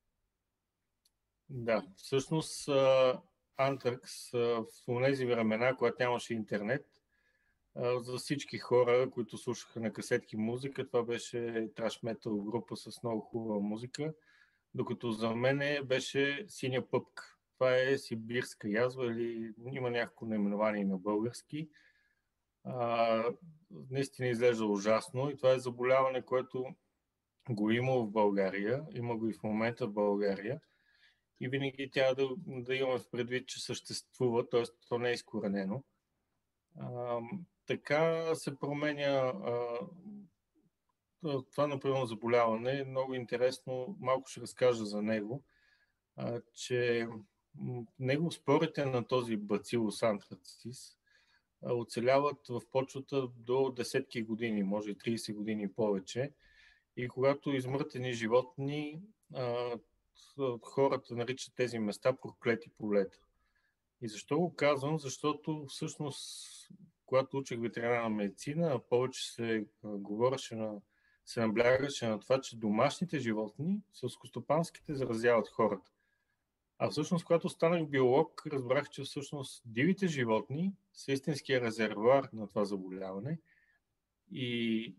Да, всъщност Антракс в тези времена, когато нямаше интернет, а, за всички хора, които слушаха на касетки музика, това беше траш метал група с много хубава музика, докато за мен беше Синя пъпка. Това е сибирска язва или има някакво наименование на български. А, наистина изглежда ужасно и това е заболяване, което го има в България, има го и в момента в България и винаги трябва да, да имаме в предвид, че съществува, т.е. то не е изкоренено. А, така се променя а, това, например, заболяване. Много интересно, малко ще разкажа за него, а, че него спорите на този бацилус антрацис оцеляват в почвата до десетки години, може и трийсет години повече. И когато измъртени животни, а, хората наричат тези места проклети полета. И защо го казвам? Защото всъщност, когато учих ветеринарна медицина, повече се а, говореше на се наблягаше на това, че домашните животни, селскостопанските, заразяват хората. А всъщност, когато станах биолог, разбрах, че всъщност дивите животни са истинския резервуар на това заболяване и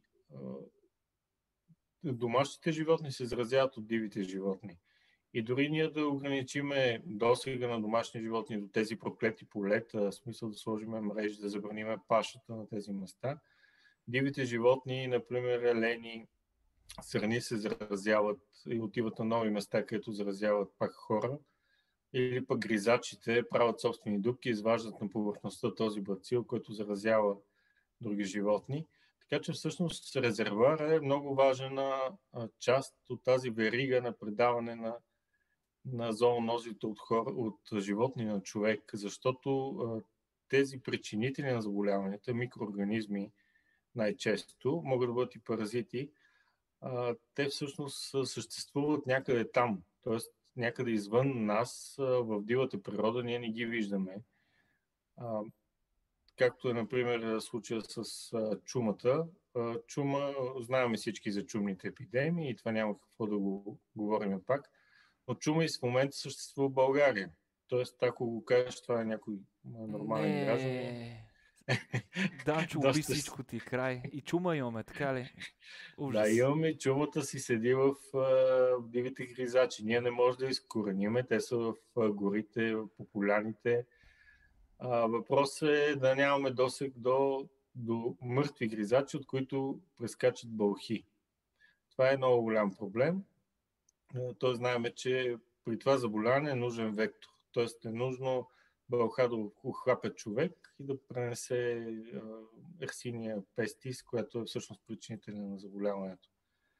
а, домашните животни се заразяват от дивите животни. И дори ние да ограничиме досега на домашни животни до тези проклети полета, в смисъл да сложим мрежи, да забраниме пашата на тези места, дивите животни, например елени, сърни се заразяват и отиват на нови места, където заразяват пак хора. Или пък гризачите правят собствени дупки, изваждат на повърхността този бацил, който заразява други животни. Така че всъщност резервуар е много важна част от тази верига на предаване на, на зоонозите от, хора, от животни на човек, защото а, тези причинители на заболяванията, микроорганизми най-често, могат да бъдат и паразити, а, те всъщност съществуват някъде там, т.е. някъде извън нас, в дивата природа, ние не ги виждаме. А, както е, например, случая с а, чумата. А, чума, знаем всички за чумните епидемии и това няма какво да го говорим пак, но чума и в момента съществува в България. Тоест, ако го кажеш, това е някой нормален Не. гражданин. Данчо, уби всичко ти, край. И чума имаме, така ли? Ужас. Да, имаме. Чумата си седи в, в дивите гризачи. Ние не можем да изкорениме. Те са в горите, в поляните. Въпросът е да нямаме досег до, до мъртви гризачи, от които прескачат бълхи. Това е много голям проблем. Той знаем, че при това заболяване е нужен вектор. Тоест е нужно бълха да охлапе човек и да пренесе ерсиния пестис, която е всъщност причинителя на заболяването.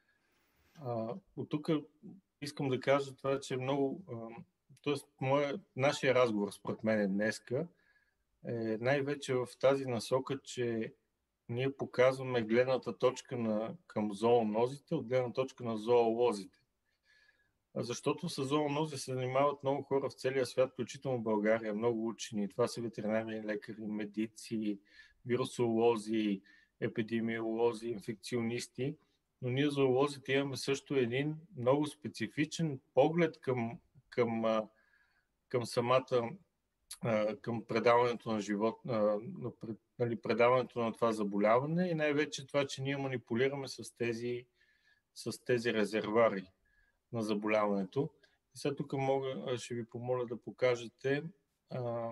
А, от тук искам да кажа това, че много... А, тоест, моя, нашия разговор, според мен днеска, е най-вече в тази насока, че ние показваме гледната точка на, към зоонозите от гледна точка на зоолозите. Защото с зоонози се занимават много хора в целия свят, включително в България, много учени. Това са ветеринарни лекари, медици, вирусолози, епидемиолози, инфекционисти. Но ние зоолозите имаме също един много специфичен поглед към, към, към самата, към предаването на живот, нали, предаването на това заболяване и най-вече това, че ние манипулираме с тези, с тези резервуари на заболяването. И сега тук мога, ще ви помоля да покажете а,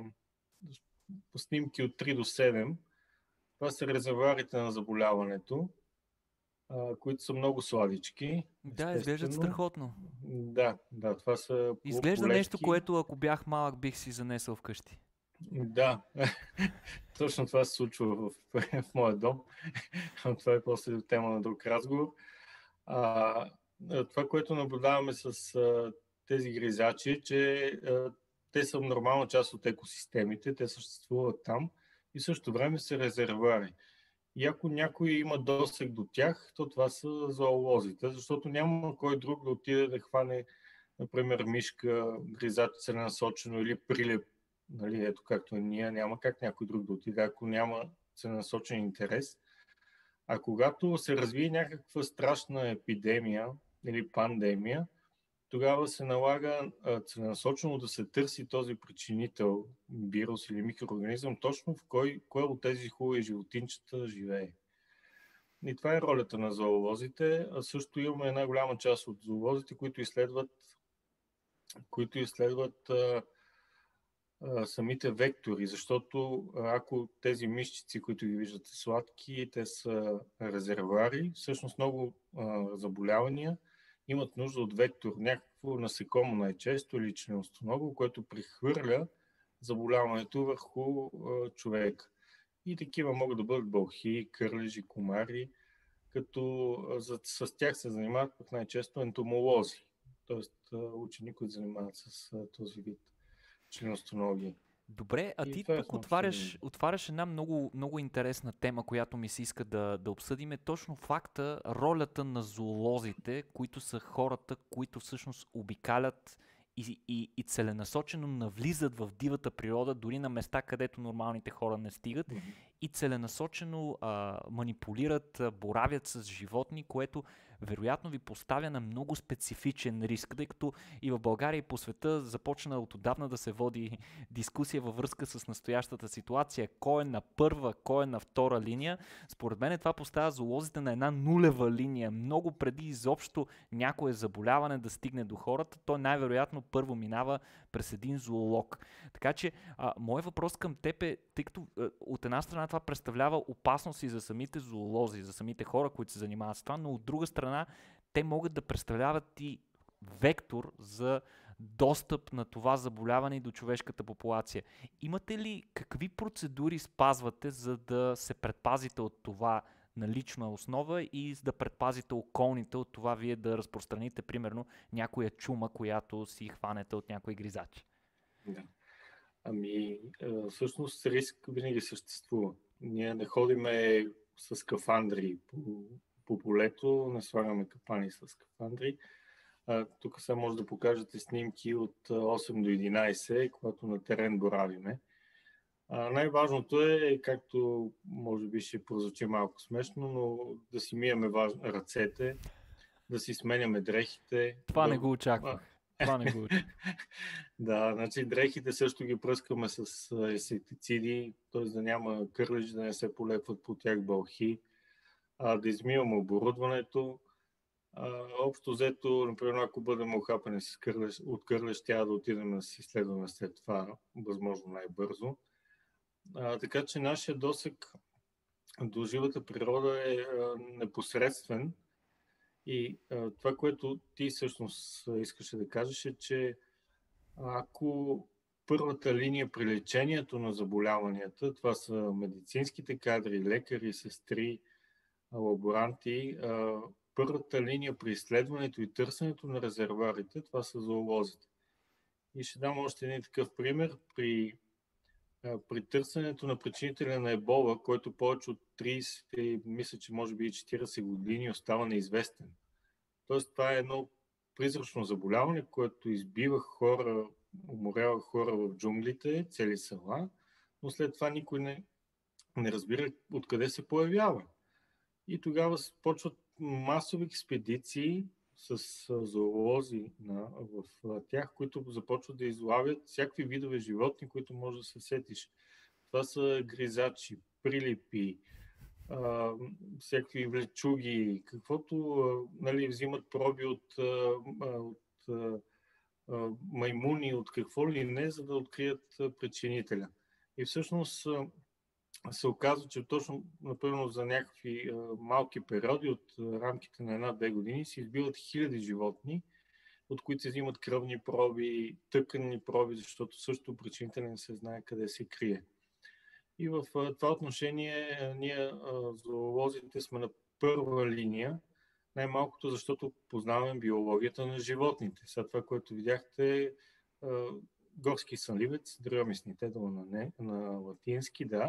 снимки от три до седем. Това са резервуарите на заболяването, а, които са много сладички. Да, изглеждат страхотно. Да, да, това са изглежда полетки. Нещо, което ако бях малък, бих си занесъл вкъщи. Да, точно това се случва в, в моя дом. Това е после тема на друг разговор. А, това, което наблюдаваме с а, тези гризачи, е, че а, те са нормална част от екосистемите, те съществуват там и в същото време са резервуари. И ако някой има досег до тях, то това са зоолозите, защото няма кой друг да отиде да хване, например, мишка, гризач целенасочено или прилеп, нали, ето както е ние, няма как някой друг да отиде, ако няма целенасочен интерес. А когато се развие някаква страшна епидемия или пандемия, тогава се налага целенасочено да се търси този причинител, вирус или микроорганизъм, точно в кой, кой от тези хубави животинчета живее. И това е ролята на зоолозите. А също имаме една голяма част от зоолозите, които изследват, които изследват а, а, самите вектори, защото ако тези мишчици, които ги виждате сладки, те са резервуари, всъщност много а, заболявания имат нужда от вектор, някакво насекомо най-често или членостоногое, което прехвърля заболяването върху а, човек. И такива могат да бъдат бълхи, кърлежи, комари, като а, за, с тях се занимават пък най-често ентомолози, т.е. учени, които занимават с а, този вид членостоногии. Добре, а и ти тук отваряш, отваряш една много, много интересна тема, която ми се иска да, да обсъдим. Е точно факта, ролята на зоолозите, които са хората, които всъщност обикалят и, и, и целенасочено навлизат в дивата природа, дори на места, където нормалните хора не стигат. Mm-hmm. и целенасочено а, манипулират, а, боравят с животни, което вероятно ви поставя на много специфичен риск, тъй като и в България и по света започна от отдавна да се води дискусия във връзка с настоящата ситуация. Кой е на първа, кой е на втора линия. Според мен това поставя зоолозите на една нулева линия. Много преди изобщо някое заболяване да стигне до хората, той най-вероятно първо минава през един зоолог. Така че, а, моят въпрос към теб е, тъй като а, от една страна това представлява опасност и за самите зоолози, за самите хора, които се занимават с това, но от друга страна те могат да представляват и вектор за достъп на това заболяване и до човешката популация. Имате ли какви процедури спазвате, за да се предпазите от това на лична основа и за да предпазите околните от това вие да разпространите, примерно, някоя чума, която си хванете от някои гризачи? Да. Ами, всъщност риск винаги съществува. Ние не ходиме с скафандри по, по полето, не слагаме капани с скафандри. Тук сега може да покажете снимки от осем до единайсет, когато на терен боравиме. А, най-важното е, както може би ще прозвучи малко смешно, но да си миеме важ... ръцете, да си сменяме дрехите. Това да... не го очаквах. Това не го очаквах. Да, значи дрехите също ги пръскаме с инсектициди, т.е. да няма кърлежи, да не се полепват по тях бълхи, а, да измиваме оборудването. А, общо взето, например, ако бъдем охапани с кърлеж, от кърлеж, трябва да отидем да си изследваме след това, възможно най-бързо. А, така че нашия досег до живата природа е а, непосредствен и а, това, което ти всъщност искаше да кажеш е, че ако първата линия при лечението на заболяванията, това са медицинските кадри, лекари, сестри, лаборанти, а, първата линия при изследването и търсенето на резервуарите, това са зоолозите. И ще дам още един такъв пример. При При търсенето на причинителя на ебола, който повече от трийсет, мисля, че може би и четирийсет години остава неизвестен. Тоест, това е едно призрачно заболяване, което избива хора, уморява хора в джунглите, цели села, но след това никой не, не разбира откъде се появява. И тогава почват масови експедиции с зоолози на, в тях, които започват да излавят всякакви видове животни, които може да се сетиш. Това са гризачи, прилипи, а, всякакви влечуги, каквото а, нали, взимат проби от, а, от а, а, маймуни, от какво ли не, за да открият причинителя. И всъщност а, се оказва, че точно, например, за някакви а, малки периоди от а, рамките на една-две години се избиват хиляди животни, от които се взимат кръвни проби, тъканни проби, защото също причинителя не се знае къде се крие. И в а, това отношение а, ние, а, зоолозите, сме на първа линия, най-малкото защото познаваме биологията на животните. Сега това, което видяхте, а, горски сънливец, дръвместнител на, не, на латински, да.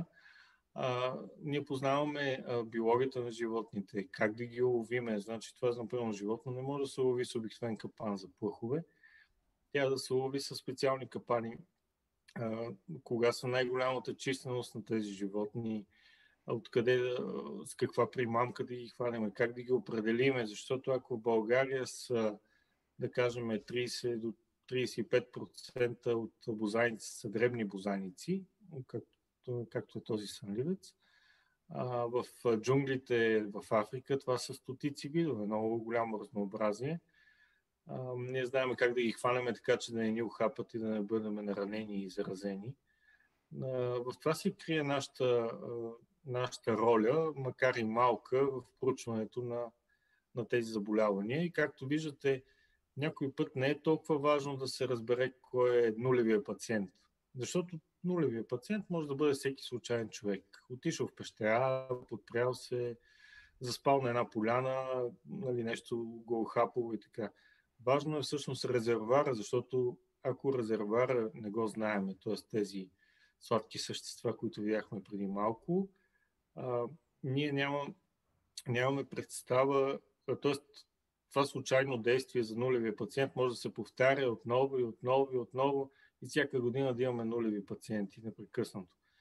А, ние познаваме а, биологията на животните, как да ги ловиме. Значи това, например, животно не може да се лови с обикновен капан за плъхове. Тя да се лови с специални капани. А, кога са най-голямата численост на тези животни, откъде, с каква примамка да ги хванем, как да ги определиме, защото ако в България са, да кажем, трийсет до трийсет и пет процента от бозайници са дребни бозайници, както, както е този сънливец. А, в джунглите в Африка това са стотици видове, много голямо разнообразие. А, ние знаем как да ги хванеме така, че да не ни ухапат и да не бъдем наранени и заразени. А, в това се крие нашата, нашата роля, макар и малка, в проучването на, на тези заболявания. И както виждате, някой път не е толкова важно да се разбере кой е нулевия пациент. Защото нулевия пациент може да бъде всеки случайен човек. Отишъл в пещера, подпрял се, заспал на една поляна, нали, нещо го охапало и така. Важно е всъщност резервуара, защото ако резервуара не го знаеме, т.е. тези сладки същества, които видяхме преди малко, а, ние няма, нямаме представа, т.е. това случайно действие за нулевия пациент може да се повтаря отново и отново и отново и всяка година да имаме нулеви пациенти непрекъснато.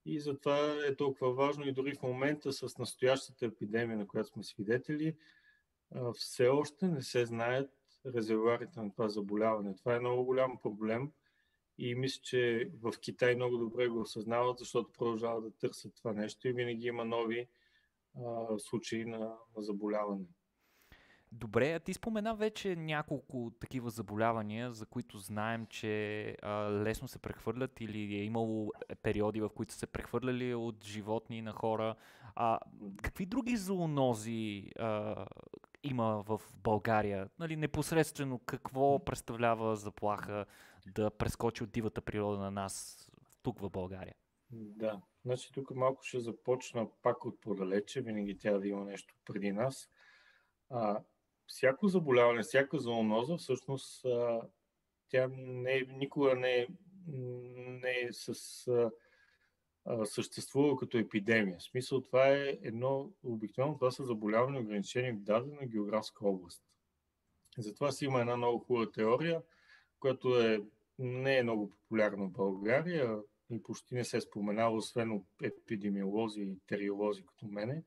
И затова е толкова важно и дори в момента с настоящата епидемия, на която сме свидетели, все още не се знаят резервоарите на това заболяване. Това е много голям проблем и мисля, че в Китай много добре го осъзнават, защото продължават да търсят това нещо и винаги има нови а, случаи на, на заболяване. Добре, а ти спомена вече няколко такива заболявания, за които знаем, че а, лесно се прехвърлят или е имало периоди, в които се прехвърляли от животни на хора. А, какви други зоонози а, има в България? Нали, непосредствено какво представлява заплаха да прескочи от дивата природа на нас тук в България? Да, значи тук малко ще започна пак от подалече, винаги тя да има нещо преди нас. А, всяко заболяване, всяка зооноза, всъщност а, тя не, никога не, не е с, а, съществува като епидемия. В смисъл, това е едно, обикновено това са заболявания ограничени в дадена географска област. Затова си има една много хубава теория, която е, не е много популярна в България и почти не се споменава, освен от епидемиолози и териолози като мене.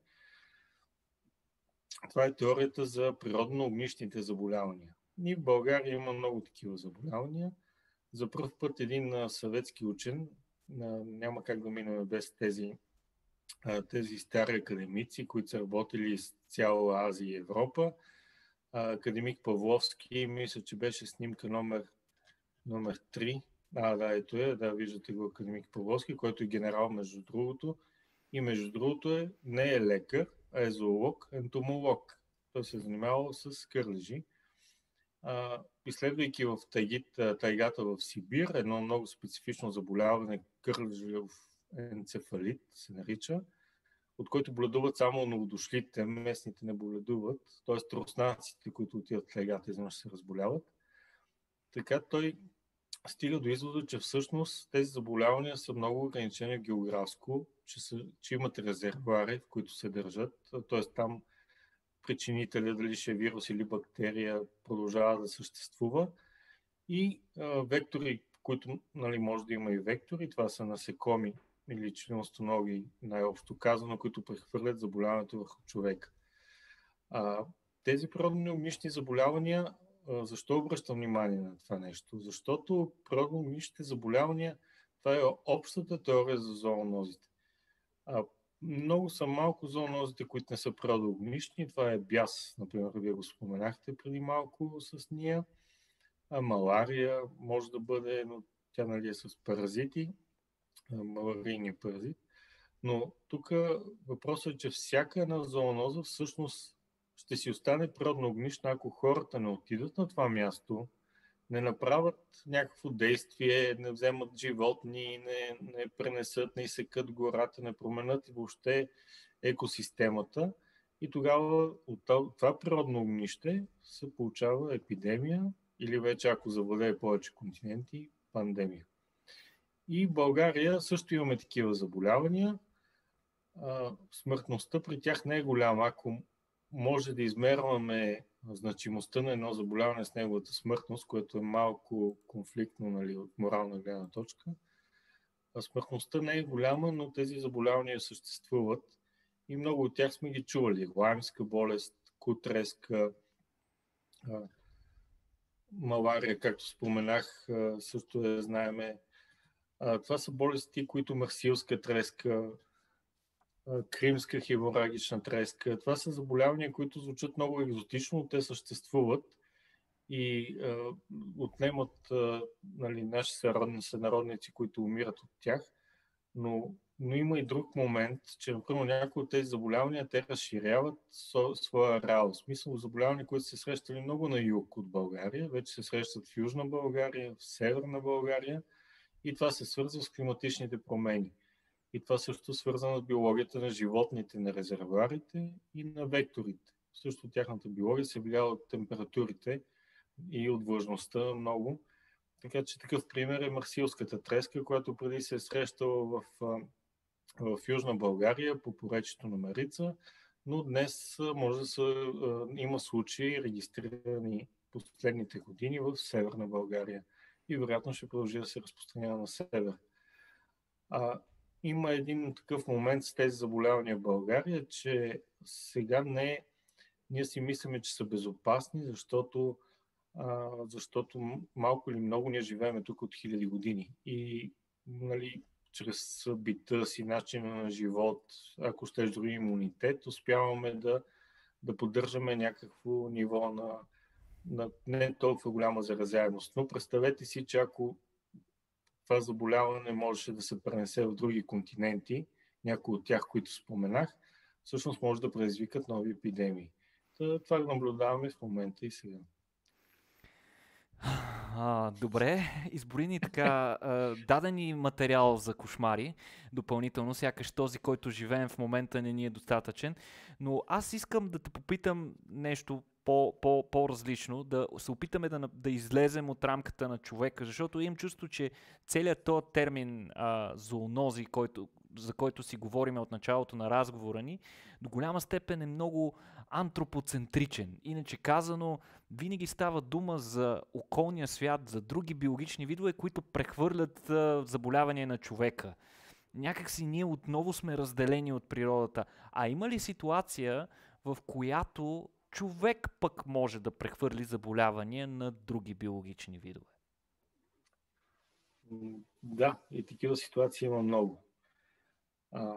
Това е теорията за природно-огнищните заболявания. Ние в България има много такива заболявания. За пръв път един съветски учен, няма как да минем без тези, тези стари академици, които са работили с цяла Азия и Европа. Академик Павловски, мисля, че беше снимка номер, номер три. А, да, ето е, да, виждате го академик Павловски, който е генерал между другото. И между другото е, не е лекар, а е зоолог, ентомолог. Той се е занимавал с кърлежи. А, изследвайки в тайгата, тайгата в Сибир, едно много специфично заболяване, кърлежев енцефалит се нарича, от който боледуват само новодошлите, местните не боледуват, т.е. руснаците, които отиват в тайгата, изведнъж се разболяват. Така той стига до извода, че всъщност тези заболявания са много ограничени географско, че, са, че имат резервуари, в които се държат, т.е. там причинителя, дали ще е вирус или бактерия, продължава да съществува. И а, вектори, които, нали, може да има и вектори, това са насекоми или членостоноги, най-общо казано, които прехвърлят заболяването върху човека. А, тези природно-огнищни заболявания, а, защо обръщам внимание на това нещо? Защото природно-огнищните заболявания, това е общата теория за зоонозите. А, много са малко зоонозите, които не са природно-огнищни. Това е бяс, например, вие го споменахте преди малко с нея. А малария може да бъде, но тя, нали, е с паразити, маларийния паразит. Но тук въпросът е, че всяка една зооноза всъщност ще си остане природно-огнищна, ако хората не отидат на това място, не направят някакво действие, не вземат животни, не, не пренесат, не изсекат гората, не променят и въобще екосистемата. И тогава от това природно огнище се получава епидемия или вече, ако завладее повече континенти, пандемия. И в България също имаме такива заболявания. Смъртността при тях не е голяма. Ако може да измерваме значимостта на едно заболяване с неговата смъртност, което е малко конфликтно, нали, от морална гледна точка, смъртността не е голяма, но тези заболявания съществуват и много от тях сме ги чували. Лаймска болест, кутреска, малария, както споменах, също я знаеме. Това са болести, които марсилска треска, кримска хеморагична треска. Това са заболявания, които звучат много екзотично, те съществуват и е, отнемат е, нали, наши сънародници, които умират от тях. Но, но има и друг момент, че, например, някои от тези заболявания, те разширяват со, своя реал. В смисъл, заболявания, които се срещали много на юг от България, вече се срещат в Южна България, в Северна България и това се свързва с климатичните промени. И това също свързано с биологията на животните, на резервуарите и на векторите. Също тяхната биология се влияе от температурите и от влажността много. Така че такъв пример е марсилската треска, която преди се е срещала в, в Южна България по поречието на Марица, но днес може да са, има случаи регистрирани последните години в Северна България и вероятно ще продължи да се разпространява на север. А, има един такъв момент с тези заболявания в България, че сега не, ние си мислиме, че са безопасни, защото, а, защото малко или много ние живеем тук от хиляди години. И нали, чрез бита си, начина на живот, ако щеш дори имунитет, успяваме да, да поддържаме някакво ниво на, на не толкова голяма заразяемост. Но представете си, че ако това заболяване можеше да се пренесе в други континенти, някои от тях, които споменах, всъщност може да предизвикат нови епидемии. Това наблюдаваме в момента и сега. А, добре, избори ни така а, дадени материал за кошмари, допълнително, сякаш този, който живеем в момента не ни е достатъчен, но аз искам да те попитам нещо по, по, по-различно, да се опитаме да, да излезем от рамката на човека, защото имам чувство, че целият този термин а, зоонози, който, за който си говорим от началото на разговора ни, до голяма степен е много антропоцентричен. Иначе казано, винаги става дума за околния свят, за други биологични видове, които прехвърлят а, заболявания на човека. Някак си ние отново сме разделени от природата. А има ли ситуация, в която човек пък може да прехвърли заболявания на други биологични видове? Да, и такива ситуации има много. А,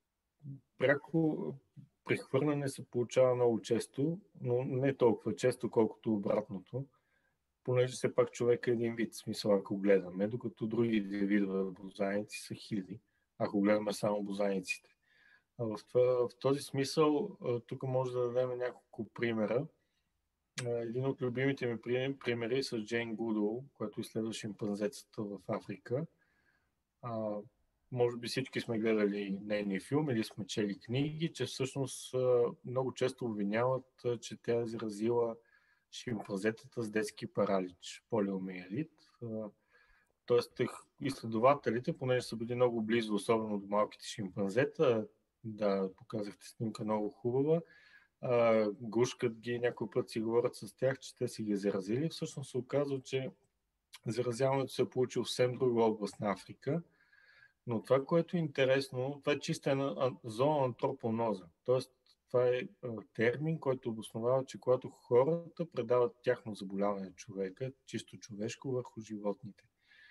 пряко прехвърляне се получава много често, но не толкова често, колкото обратното, понеже все пак човек е един вид, смисъл, ако гледаме, докато другите видове бозайници са хиляди, ако гледаме само бозайниците. В, това, в този смисъл, тук може да дадем няколко примера. Един от любимите ми примери е с Джейн Гудуол, която изследва шимпанзецата в Африка. А, може би всички сме гледали нейния филм или сме чели книги, че всъщност много често обвиняват, че тя е заразила шимпанзетата с детски паралич, полиомиелит. Тоест изследователите, понеже са били много близо, особено до малките шимпанзета, да, показахте снимка много хубава, а, гушкат ги, някой път си говорят с тях, че те си ги заразили. Всъщност се оказва, че заразяването се е получило в съвсем друга област на Африка. Но това, което е интересно, това е чиста зооантропоноза. Тоест, това е термин, който обосновава, че когато хората предават тяхно заболяване на човека, чисто човешко, върху животните.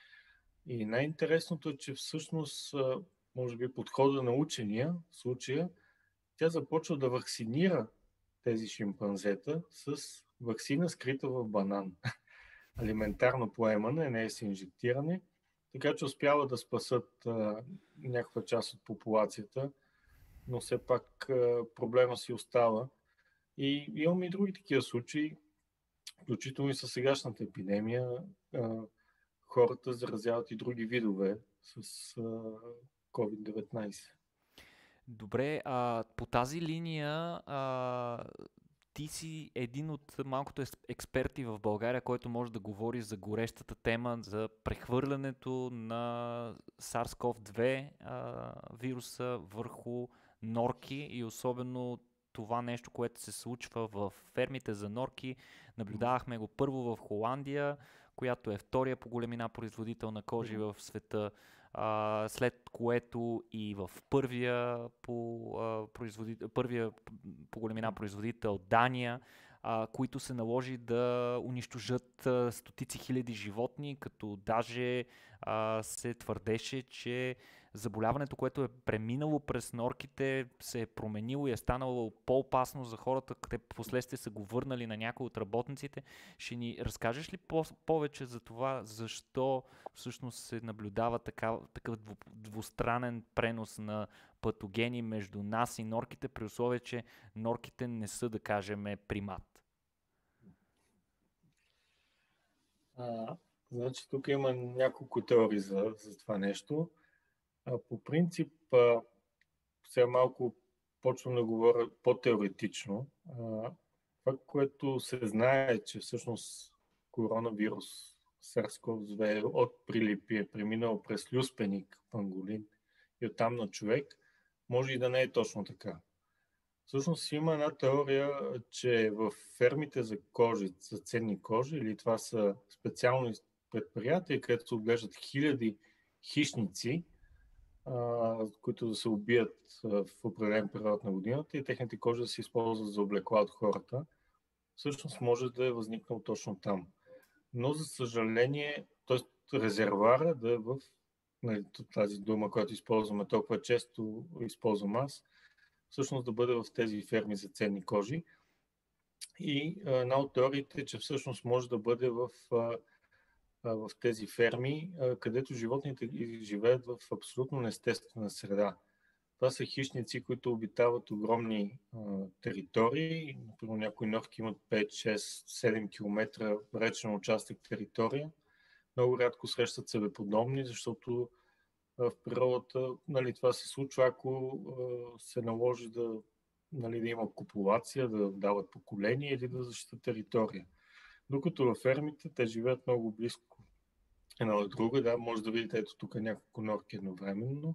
И най-интересното е, че всъщност, може би, подхода на учения в случая, тя започва да вакцинира тези шимпанзета с ваксина, скрита в банан. Алиментарно поемане, не е с инжектиране, така че успява да спасат а, някаква част от популацията, но все пак а, проблема си остава. И имаме и други такива случаи, включително и със сегашната епидемия, а, хората заразяват и други видове с а, ковид деветнайсет. Добре, а, по тази линия а, ти си един от малкото експерти в България, който може да говори за горещата тема за прехвърлянето на SARS-ков две а, вируса върху норки и особено това нещо, което се случва в фермите за норки. Наблюдавахме го първо в Холандия, която е втория по големина производител на кожи в света. Uh, след което и в първия по, uh, производител, първия по големина производител Дания, uh, които се наложи да унищожат uh, стотици хиляди животни, като даже uh, се твърдеше, че заболяването, което е преминало през норките, се е променило и е станало по-опасно за хората, къде последствие са го върнали на някои от работниците. Ще ни разкажеш ли по- повече за това, защо всъщност се наблюдава такав, такъв двустранен пренос на патогени между нас и норките, при условие, че норките не са, да кажем, примат? А, значи тук има няколко теории за, за това нещо. А, по принцип, а, сега малко почвам да говоря по-теоретично. А, това, което се знае, е, че всъщност коронавирус SARS-ков две от прилипи е преминал през люспеник, панголин и оттам на човек, може и да не е точно така. Всъщност има една теория, че в фермите за кожи, за ценни кожи, или това са специални предприятия, където се отглеждат хиляди хищници, а, които да се убият а, в определен период на годината и техните кожи да се използват за облекла от хората, всъщност може да е възникнал точно там. Но за съжаление, т.е. резервуара да е в, нали, тази дума, която използваме толкова често, използвам аз, всъщност да бъде в тези ферми за ценни кожи. И а, една от теориите е, че всъщност може да бъде в, а, а, в тези ферми, а, където животните живеят в абсолютно неестествена среда. Това са хищници, които обитават огромни а, територии. Например, някои норки имат пет, шест, седем километра речен участък територия. Много рядко срещат себеподобни, защото а, в природата, нали, това се случва, ако а, се наложи да, нали, да има копулация, да дават поколение или да защитат територия. Докато във фермите те живеят много близко една от друга. Да, може да видите ето тук няколко норки едновременно.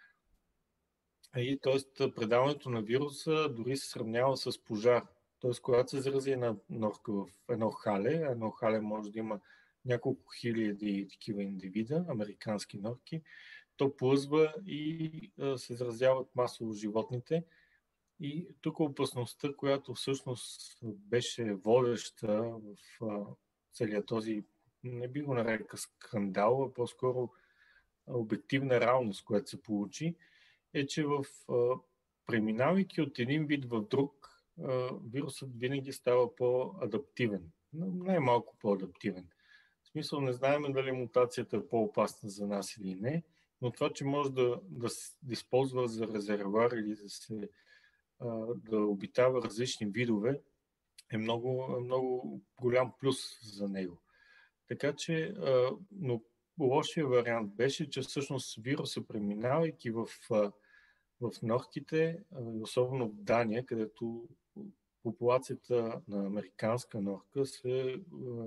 И т.е. предаването на вируса дори се сравнява с пожар. Т.е. когато се зарази една норка в едно хале, едно хале може да има няколко хиляди такива индивида, американски норки, то плъзва и а, се заразяват масово животните. И тук опасността, която всъщност беше водеща в а, целият този, не би го нарека скандал, а по-скоро обективна реалност, която се получи, е, че в, а, преминавайки от един вид в друг, а, вирусът винаги става по-адаптивен. Най-малко по-адаптивен. В смисъл не знаем дали мутацията е по-опасна за нас или не, но това, че може да, да, да използва за резервуар или да се а, да обитава различни видове, е много, много голям плюс за него. Така че, а, но лошия вариант беше, че всъщност вируса, преминавайки в, в норките, особено в Дания, където популацията на американска норка се,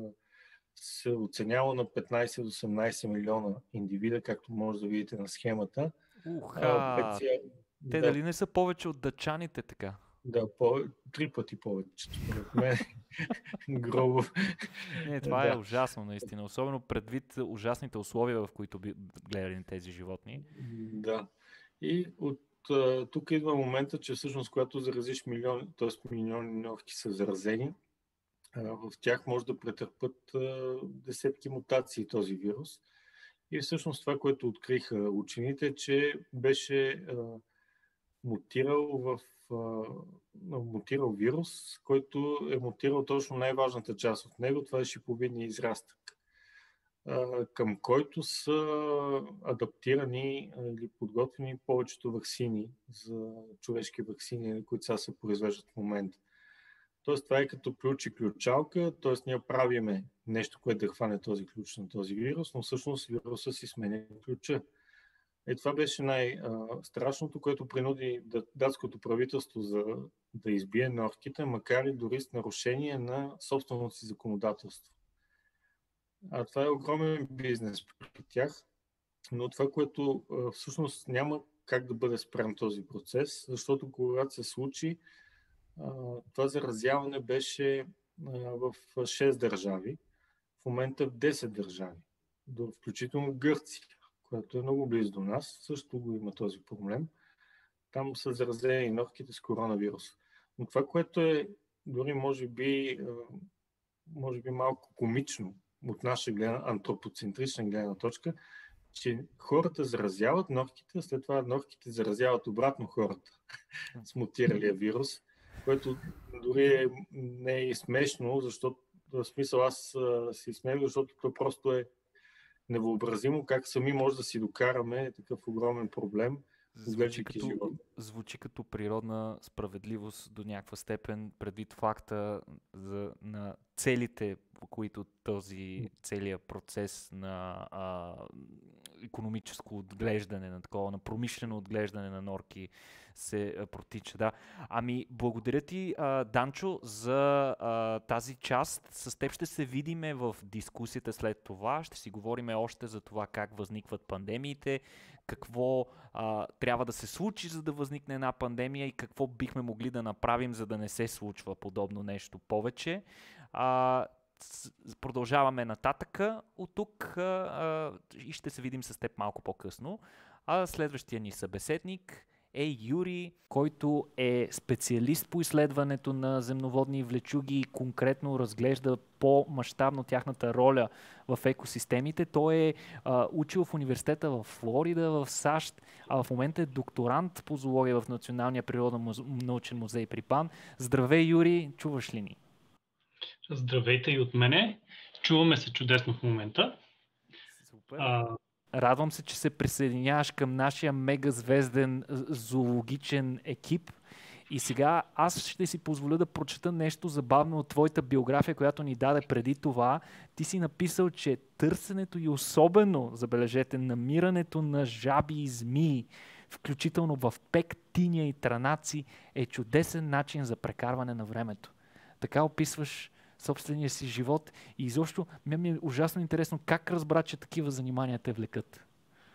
се оценява на петнайсет до осемнайсет милиона индивида, както може да видите на схемата. Уха! Те да, дали не са повече от дъчаните така? Да, по, три пъти повече, според мен. Грубо. Не, това да. е ужасно, наистина. Особено предвид ужасните условия, в които би гледали тези животни. Да. И от тук идва момента, че всъщност, когато заразиш милиони, т.е. милиони норки са заразени, в тях може да претърпят десетки мутации този вирус. И всъщност това, което откриха учените, че беше мутирал в мутирал вирус, който е мутирал точно най-важната част от него, това е шиповидния израстък, към който са адаптирани или подготвени повечето ваксини за човешки ваксини, които сега се произвеждат в момента. Тоест това е като ключ и ключалка, т.е. ние правиме нещо, което да хване този ключ на този вирус, но всъщност вируса си сменя ключа. И това беше най-страшното, което принуди датското правителство за да избие норките, макар и дори с нарушение на собственото си законодателство. А това е огромен бизнес при тях, но това, което всъщност няма как да бъде спрян този процес, защото когато се случи, това заразяване беше в шест държави, в момента в десет държави, включително Гърция, което е много близо до нас, също го има този проблем. Там са заразени норките с коронавирус. Но това, което е дори може би, може би малко комично от наша гледна, антропоцентрична гледна точка, че хората заразяват норките, след това норките заразяват обратно хората с мутиралия вирус, което дори е, не е и смешно, защото в смисъл аз си смея, защото то просто е невъобразимо как сами може да си докараме такъв огромен проблем. Звучи като, звучи като природна справедливост до някаква степен, предвид факта за, на целите, по които този целият процес на а, икономическо отглеждане, на такова, на промишлено отглеждане на норки се а, протича. Да. Ами, благодаря ти, а, Данчо, за а, тази част. С теб ще се видиме в дискусията след това. Ще си говорим още за това как възникват пандемиите, какво а, трябва да се случи, за да възникне една пандемия и какво бихме могли да направим, за да не се случва подобно нещо повече. А, продължаваме нататъка от тук а, а, и ще се видим с теб малко по-късно. А следващия ни събеседник е Юрий, който е специалист по изследването на земноводни влечуги и конкретно разглежда по-мащабно тяхната роля в екосистемите. Той е а, учил в университета в Флорида, в САЩ, а в момента е докторант по зоология в Националния природно-научен музей при БАН. Здравей, Юрий, чуваш ли ни? Здравейте и от мене. Чуваме се чудесно в момента. Супер. А... Радвам се, че се присъединяваш към нашия мегазвезден зоологичен екип. И сега аз ще си позволя да прочета нещо забавно от твоята биография, която ни даде преди това. Ти си написал, че търсенето и особено, забележете, намирането на жаби и змии, включително в пек, тиня и транаци, е чудесен начин за прекарване на времето. Така описваш собствения си живот и изобщо ми е ужасно интересно как разбра, че такива занимания те влекат.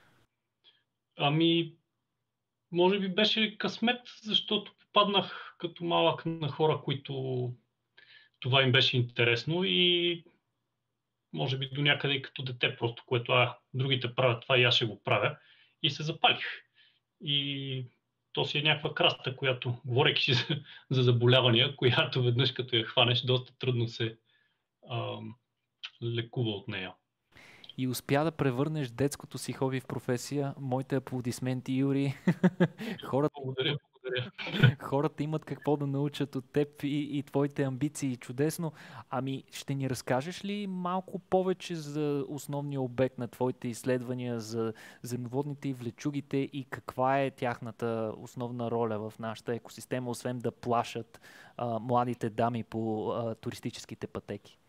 Ами, може би беше късмет, защото попаднах като малък на хора, които това им беше интересно и може би до някъде и като дете просто, което а, другите правят това и аз ще го правя и се запалих. И то си е някаква краста, която, говорейки си за, за заболявания, която веднъж като я хванеш, доста трудно се а, лекува от нея. И успя да превърнеш детското си хоби в професия. Моите аплодисменти, Юрий. Хората, благодаря, благодаря. Хората имат какво да научат от теб и, и твоите амбиции. Чудесно. Ами, ще ни разкажеш ли малко повече за основния обект на твоите изследвания, за земноводните и влечугите и каква е тяхната основна роля в нашата екосистема, освен да плашат а, младите дами по а, туристическите пътеки?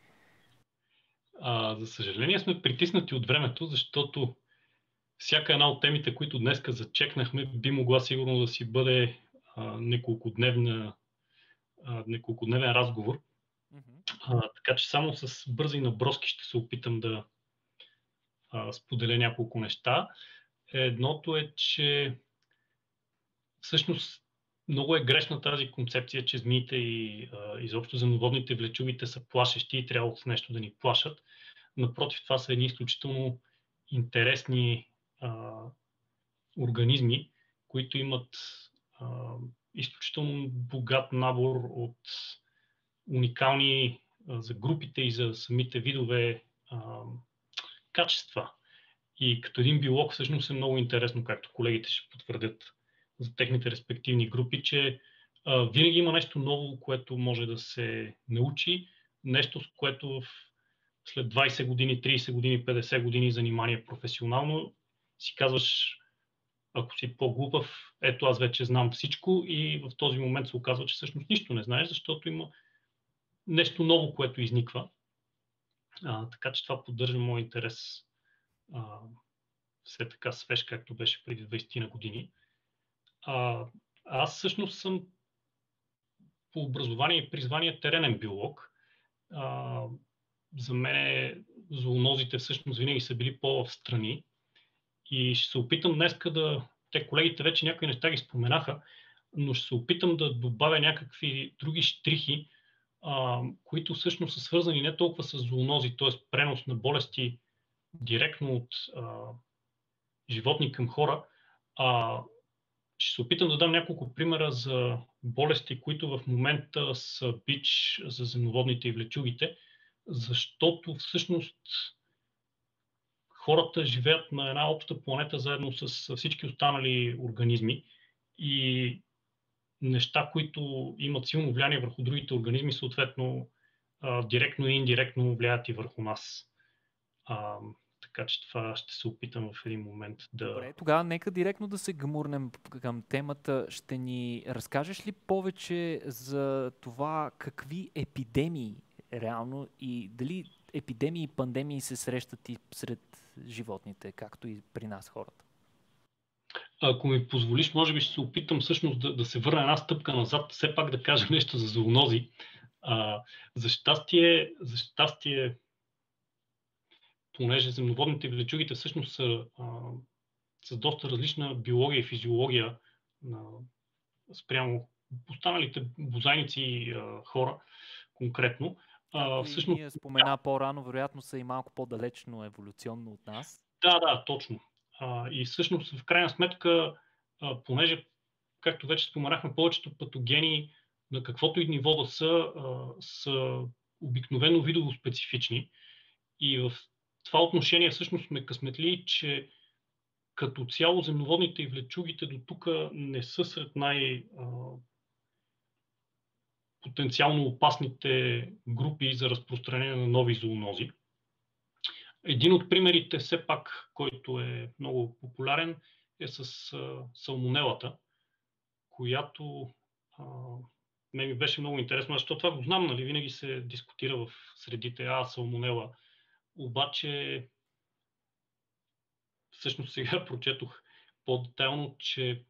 А, за съжаление сме притиснати от времето, защото всяка една от темите, които днеска зачекнахме, би могла сигурно да си бъде а, неколкодневна, а, неколкодневен разговор. Mm-hmm. А, така че само с бързи наброски ще се опитам да а, споделя няколко неща. Едното е, че всъщност много е грешна тази концепция, че змиите и а, изобщо земноводните влечугите са плашещи и трябва с нещо да ни плашат. Напротив, това са едни изключително интересни а, организми, които имат а, изключително богат набор от уникални а, за групите и за самите видове а, качества. И като един биолог всъщност е много интересно, както колегите ще потвърдят за техните респективни групи, че а, винаги има нещо ново, което може да се научи, нещо, с което в след двайсет години, трийсет години, петдесет години занимание професионално си казваш, ако си по-глупав, ето аз вече знам всичко и в този момент се оказва, че всъщност нищо не знаеш, защото има нещо ново, което изниква. А, така че това поддържа моят интерес а, все така свеж, както беше преди двайсет на години. А, аз всъщност съм по образование и призвание теренен биолог. А, за мен зоонозите всъщност винаги са били по-встрани и ще се опитам днеска да... Те колегите вече някои неща ги споменаха, но ще се опитам да добавя някакви други щрихи, а, които всъщност са свързани не толкова с зоонози, т.е. пренос на болести директно от а, животни към хора, а ще се опитам да дам няколко примера за болести, които в момента са бич за земноводните и влечугите, защото всъщност хората живеят на една обща планета заедно с всички останали организми и неща, които имат силно влияние върху другите организми, съответно директно и индиректно влияят и върху нас. А, така че това ще се опитам в един момент да... Добре, тогава нека директно да се гмурнем към темата. Ще ни разкажеш ли повече за това какви епидемии реално и дали епидемии и пандемии се срещат и сред животните, както и при нас хората? Ако ми позволиш, може би ще се опитам всъщност да, да се върна една стъпка назад, все пак да кажа нещо за зоонози. А, за щастие, за щастие, понеже земноводните и влечугите всъщност са а, с доста различна биология и физиология на, спрямо останалите бозайници и а, хора конкретно. А, всъщност, ние спомена по-рано, вероятно са и малко по-далечно еволюционно от нас. Да, да, точно. А, и всъщност, в крайна сметка, а, понеже, както вече споменахме, повечето патогени на каквото и ниво да са, а, са обикновено видово специфични. И в това отношение всъщност сме късметли, че като цяло земноводните и влечугите до тук не са сред най- а, потенциално опасните групи за разпространение на нови зоонози. Един от примерите, все пак, който е много популярен, е с а, салмонелата, която а, ме ми беше много интересно, защото това го знам, нали, винаги се дискутира в средите, а, салмонела. Обаче, всъщност сега прочетох по-детайлно, че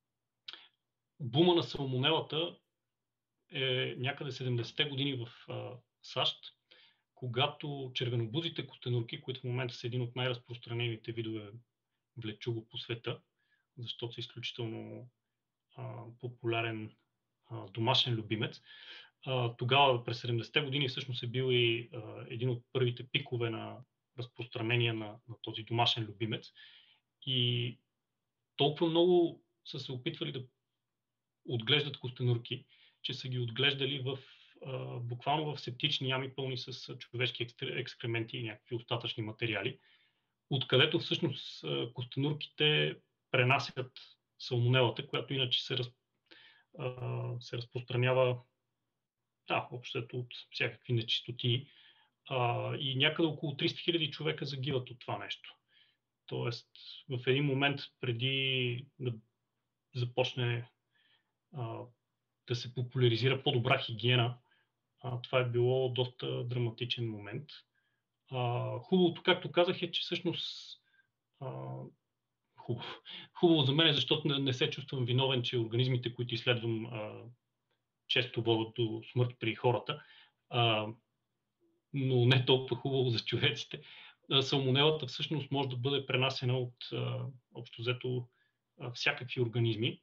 бума на салмонелата е някъде седемдесетте години в а, САЩ, когато червенобузите костенурки, които в момента са един от най-разпространените видове влечуго по света, защото са изключително а, популярен а, домашен любимец, а, тогава през седемдесетте години всъщност е бил и а, един от първите пикове на разпространение на, на този домашен любимец. И толкова много са се опитвали да отглеждат костенурки, че са ги отглеждали в, а, буквално в септични ями, пълни с човешки екскременти и някакви остатъчни материали, откъдето всъщност костенурките пренасят салмонелата, която иначе се, раз, а, се разпространява да, общото от всякакви нечистоти. А, и някъде около триста хиляди човека загиват от това нещо. Тоест, в един момент преди да започне а, да се популяризира по-добра хигиена, а, това е било доста драматичен момент. А, хубавото, както казах, е, че всъщност а, хубаво. Хубаво за мен е, защото не, не се чувствам виновен, че организмите, които изследвам, а, често водят до смърт при хората, а, но не толкова хубаво за човеците. А, салмонелата всъщност може да бъде пренасена от а, общо взето а, всякакви организми.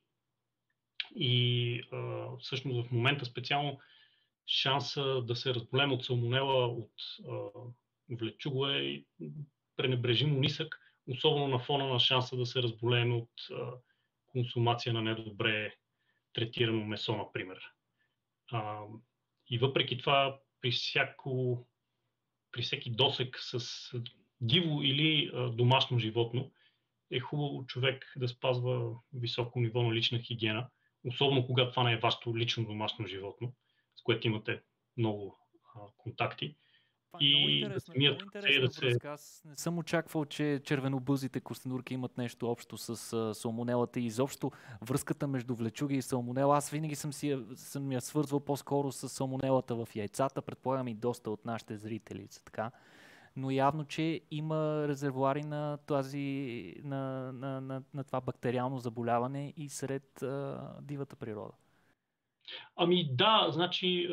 И а, всъщност в момента специално шанса да се разболем от салмонела от а, влечуго е пренебрежимо нисък, особено на фона на шанса да се разболеем от а, консумация на недобре третирано месо, например. А, и въпреки това, при, всяко, при всеки досек с диво или а, домашно животно, е хубаво човек да спазва високо ниво на лична хигиена, особено когато това не е вашето лично домашно животно, с което имате много а, контакти. Това е много интересна, да много интересна да се... връзка. Аз не съм очаквал, че червенобузите костенурки имат нещо общо с uh, салмонелата и изобщо връзката между влечуги и салмонела. Аз винаги съм, си, съм я свързвал по-скоро с салмонелата в яйцата. Предполагам и доста от нашите зрители са така. Но явно, че има резервуари на, тази, на, на, на, на това бактериално заболяване и сред uh, дивата природа. Ами да, значи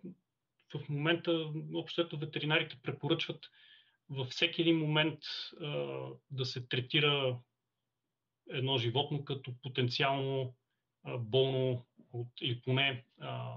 в момента общото ветеринарите препоръчват във всеки един момент а, да се третира едно животно като потенциално а, болно от, или поне а,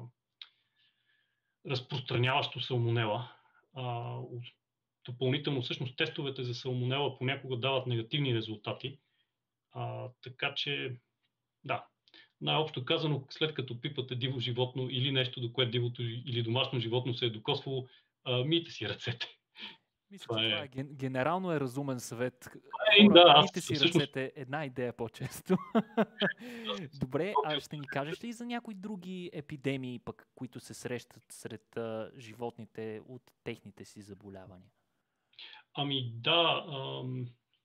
разпространяващо салмонела. А, допълнително всъщност тестовете за салмонела понякога дават негативни резултати, а, така че да, най-общо казано, след като пипате диво животно или нещо, до което дивото или домашно животно се е докосвало, а, мийте си ръцете. Мисля, това че е... това е ген, генерално е разумен съвет. Е, Хора, да, мийте си всъщност... ръцете една идея по-често. Добре, а ще ни кажеш ли за някои други епидемии, пък, които се срещат сред а, животните от техните си заболявания? Ами да, ам...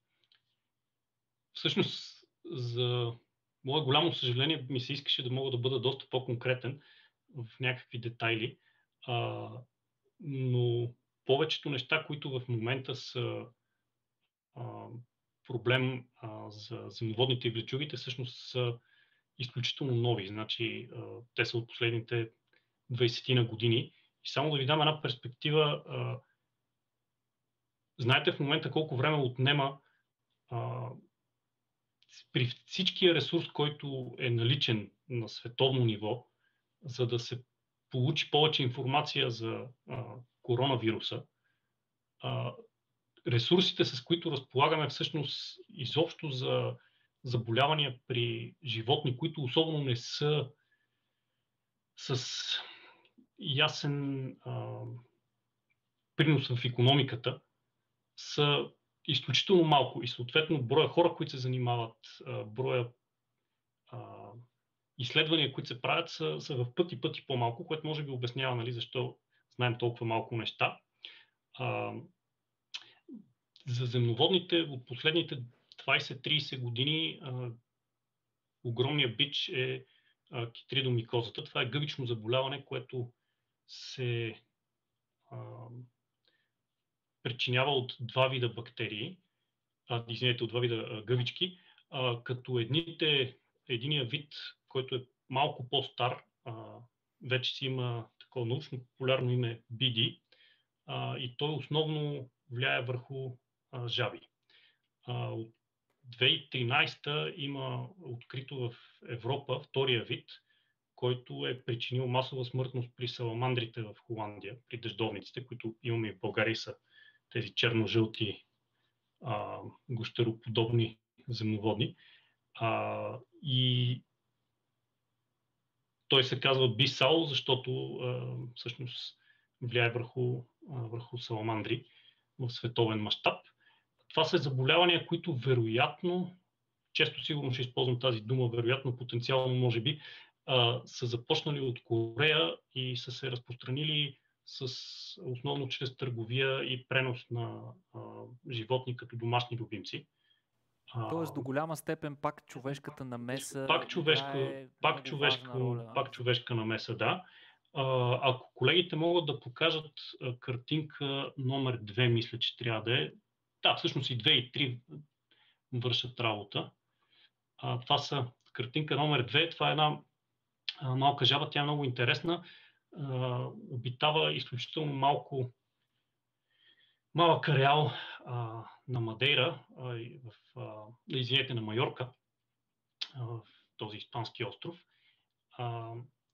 всъщност за мое голямо съжаление ми се искаше да мога да бъда доста по-конкретен в някакви детайли, а, но повечето неща, които в момента са а, проблем а, за земноводните и влечугите, всъщност са изключително нови. Значи, а, те са от последните двайсет на години. И само да ви дам една перспектива, а, знаете в момента колко време отнема а, при всичкия ресурс, който е наличен на световно ниво, за да се получи повече информация за а, коронавируса, а, ресурсите, с които разполагаме всъщност изобщо за заболявания при животни, които особено не са с ясен а, принос в икономиката, са изключително малко и съответно броя хора, които се занимават, а, броя а, изследвания, които се правят, са, са в пъти пъти по-малко, което може би обяснява, нали, защо знаем толкова малко неща. А, за земноводните от последните двайсет-трийсет години а, огромният бич е а, китридомикозата. Това е гъбично заболяване, което се а, причинява от два вида бактерии, а, извинете, от два вида а, гъбички, а, като едните, единия вид, който е малко по-стар, а, вече си има такова научно-популярно име би ди, а, и той основно влияе върху а, жаби. А, от две хиляди и тринайсета има открито в Европа втория вид, който е причинил масова смъртност при саламандрите в Холандия, при дъждовниците, които имаме и в България, са тези черно-жълти а, гущероподобни земноводни. А, и той се казва бисал, защото а, всъщност влияе върху, а, върху саламандри в световен мащаб. Това са заболявания, които вероятно, често сигурно ще използвам тази дума, вероятно, потенциално, може би, а, са започнали от Корея и са се разпространили с, основно чрез търговия и пренос на а, животни като домашни любимци. Тоест до голяма степен пак човешката намеса пак човешка, играе пак човешка, роля. пак човешка намеса, да. А, ако колегите могат да покажат а, картинка номер две, мисля, че трябва да е. Да, всъщност и две и три вършат работа. А, това са картинка номер две. Това е една а, малка жаба, тя е много интересна. А, обитава изключително малко малък ареал а, на Мадейра, а, и в, а, извинете, на Майорка, а, в този испански остров. А,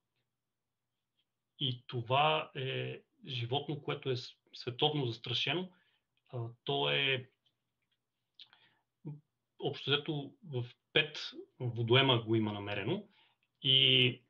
и това е животно, което е световно застрашено. А, то е общо взето в пет водоема го има намерено и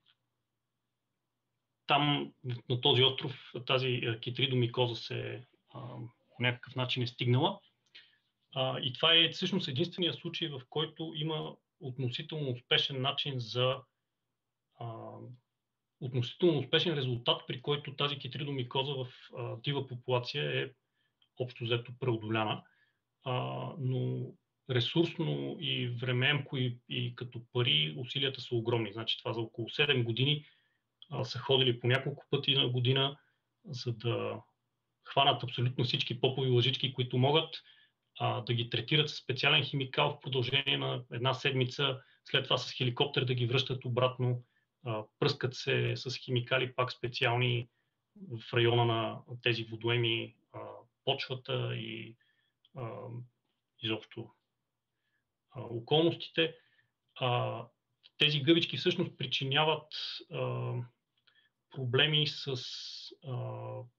там на този остров тази китридомикоза се а, по някакъв начин е стигнала. А, и това е всъщност единствения случай, в който има относително успешен начин за а, относително успешен резултат, при който тази китридомикоза в а, дива популация е общо взето преодоляна. А, но ресурсно и времеемко и, и като пари усилията са огромни. Значи това за около седем години а, са ходили по няколко пъти на година, за да хванат абсолютно всички попови лъжички, които могат, а, да ги третират с специален химикал в продължение на една седмица, след това с хеликоптер да ги връщат обратно, а, пръскат се с химикали пак специални в района на тези водоеми, а, почвата и а, изобщо а, околностите. А, тези гъбички всъщност причиняват а, проблеми с а,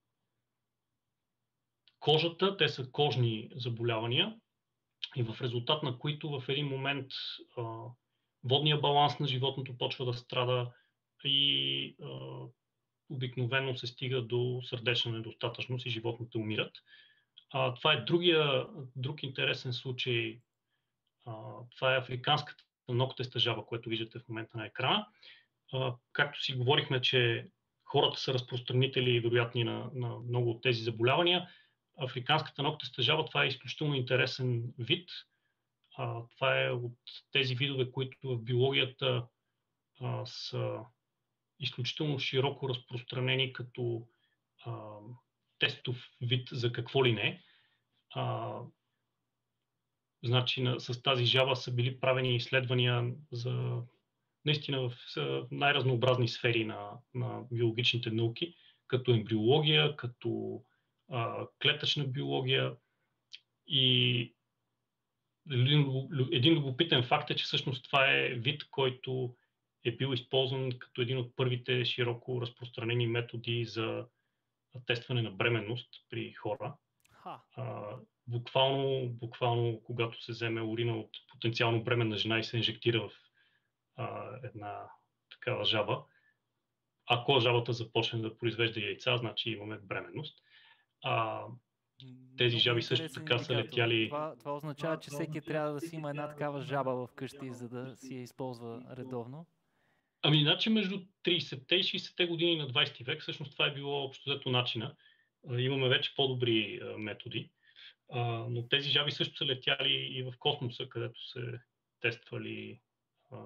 кожата, те са кожни заболявания и в резултат на които в един момент а, водния баланс на животното почва да страда и а, обикновено се стига до сърдечна недостатъчност и животните умират. А, това е другия, друг интересен случай. А, това е африканската ногтеста жаба, което виждате в момента на екрана. А, както си говорихме, че хората са разпространители и вероятни на, на много от тези заболявания, африканската ногтеста жаба, това е изключително интересен вид. А, това е от тези видове, които в биологията а, са изключително широко разпространени като а, тестов вид за какво ли не. А, значи на, с тази жаба са били правени изследвания за наистина в най-разнообразни сфери на, на биологичните науки, като ембриология, като а, клетъчна биология. И един, един любопитен факт е, че всъщност това е вид, който е бил използван като един от първите широко разпространени методи за тестване на бременност при хора. А, буквално, буквално, когато се вземе урина от потенциално бременна жена и се инжектира в а, една такава жаба, ако жабата започне да произвежда яйца, значи имаме бременност. А, тези Много жаби също интересен така са индикатор. летяли. Това, това означава, че всеки трябва да си има една такава жаба вкъщи, за да си я използва редовно. Ами, значи между трийсетте и шейсетте години на двайсети век, всъщност това е било общо взето начина. А, имаме вече по-добри а, методи, а, но тези жаби също са летяли и в космоса, където се тествали а,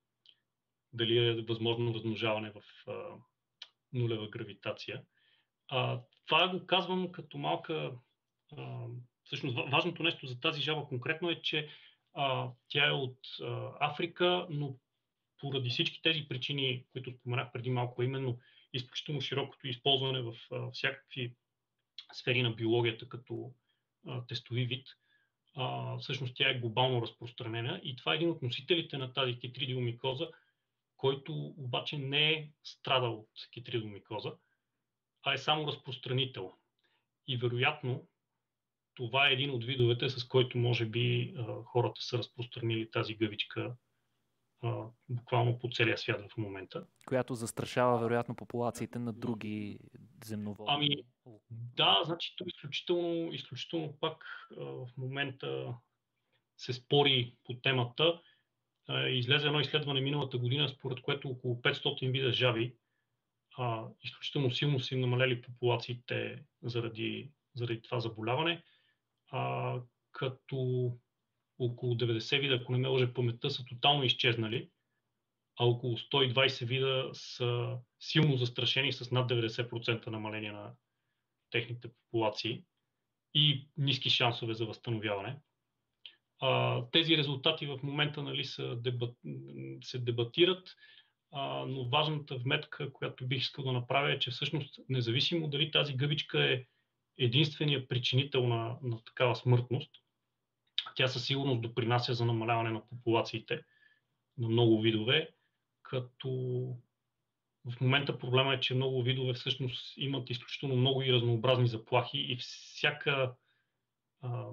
дали е възможно размножаване в а, нулева гравитация. А, това го казвам като малка... А, всъщност важното нещо за тази жаба конкретно е, че а, тя е от а, Африка, но поради всички тези причини, които споменах преди малко, именно изключително широкото използване в а, всякакви сфери на биологията като а, тестови вид, а, всъщност тя е глобално разпространена и това е един от носителите на тази китридиомикоза, който обаче не е страдал от китридиомикоза, а е само разпространител. И вероятно това е един от видовете, с който може би хората са разпространили тази гъвичка буквално по целия свят в момента. Която застрашава вероятно популациите на други земноводни. Ами да, значи то изключително, изключително пак в момента се спори по темата. Излезе едно изследване миналата година, според което около петстотин вида жаби а, изключително силно са им намалели популациите заради, заради това заболяване, а, като около деветдесет вида, ако не ме лъже паметта, са тотално изчезнали, а около сто и двайсет вида са силно застрашени с над деветдесет процента намаление на техните популации и ниски шансове за възстановяване. А, тези резултати в момента, нали, са дебат, се дебатират, а, но важната вметка, която бих искал да направя, е, че всъщност независимо дали тази гъбичка е единственият причинител на, на такава смъртност, тя със сигурност допринася за намаляване на популациите на много видове, като в момента проблема е, че много видове всъщност имат изключително много и разнообразни заплахи и всяка а,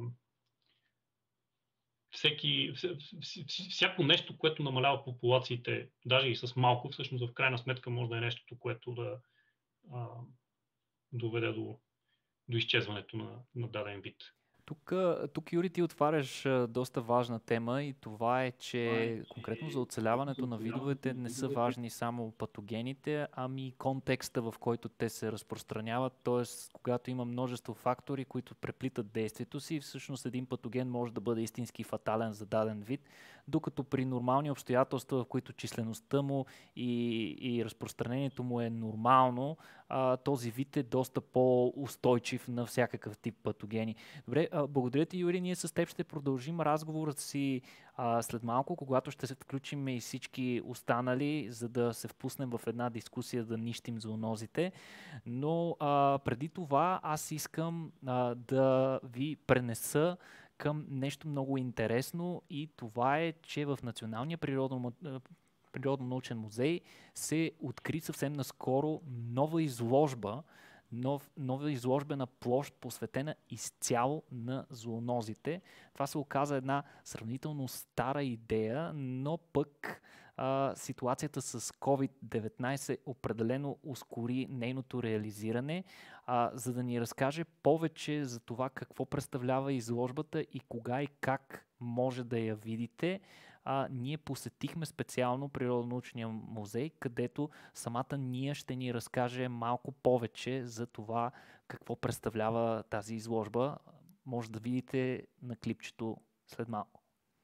всеки, всяко нещо, което намалява популациите, даже и с малко, всъщност в крайна сметка може да е нещо, което да а, доведе до, до изчезването на, на даден вид. Тук, тук, Юри, ти отваряш доста важна тема и това е, че конкретно за оцеляването на видовете не са важни само патогените, ами и контекста, в който те се разпространяват, т.е. когато има множество фактори, които преплитат действието си, всъщност един патоген може да бъде истински фатален за даден вид, докато при нормални обстоятелства, в които числеността му и, и разпространението му е нормално, а, този вид е доста по-устойчив на всякакъв тип патогени. Добре, а, благодаря ти, Юри. Ние с теб ще продължим разговорът си а, след малко, когато ще се включим и всички останали, за да се впуснем в една дискусия да нищим зоонозите. Но а, преди това аз искам а, да ви пренеса към нещо много интересно и това е, че в Националния природно, природно-научен музей се откри съвсем наскоро нова изложба, нов, нова изложбена площ, посветена изцяло на зоонозите. Това се оказа една сравнително стара идея, но пък а, ситуацията с ковид деветнайсет определено ускори нейното реализиране, а, за да ни разкаже повече за това какво представлява изложбата и кога и как може да я видите. А, ние посетихме специално Природонаучния музей, където самата Ния ще ни разкаже малко повече за това какво представлява тази изложба. Може да видите на клипчето след малко.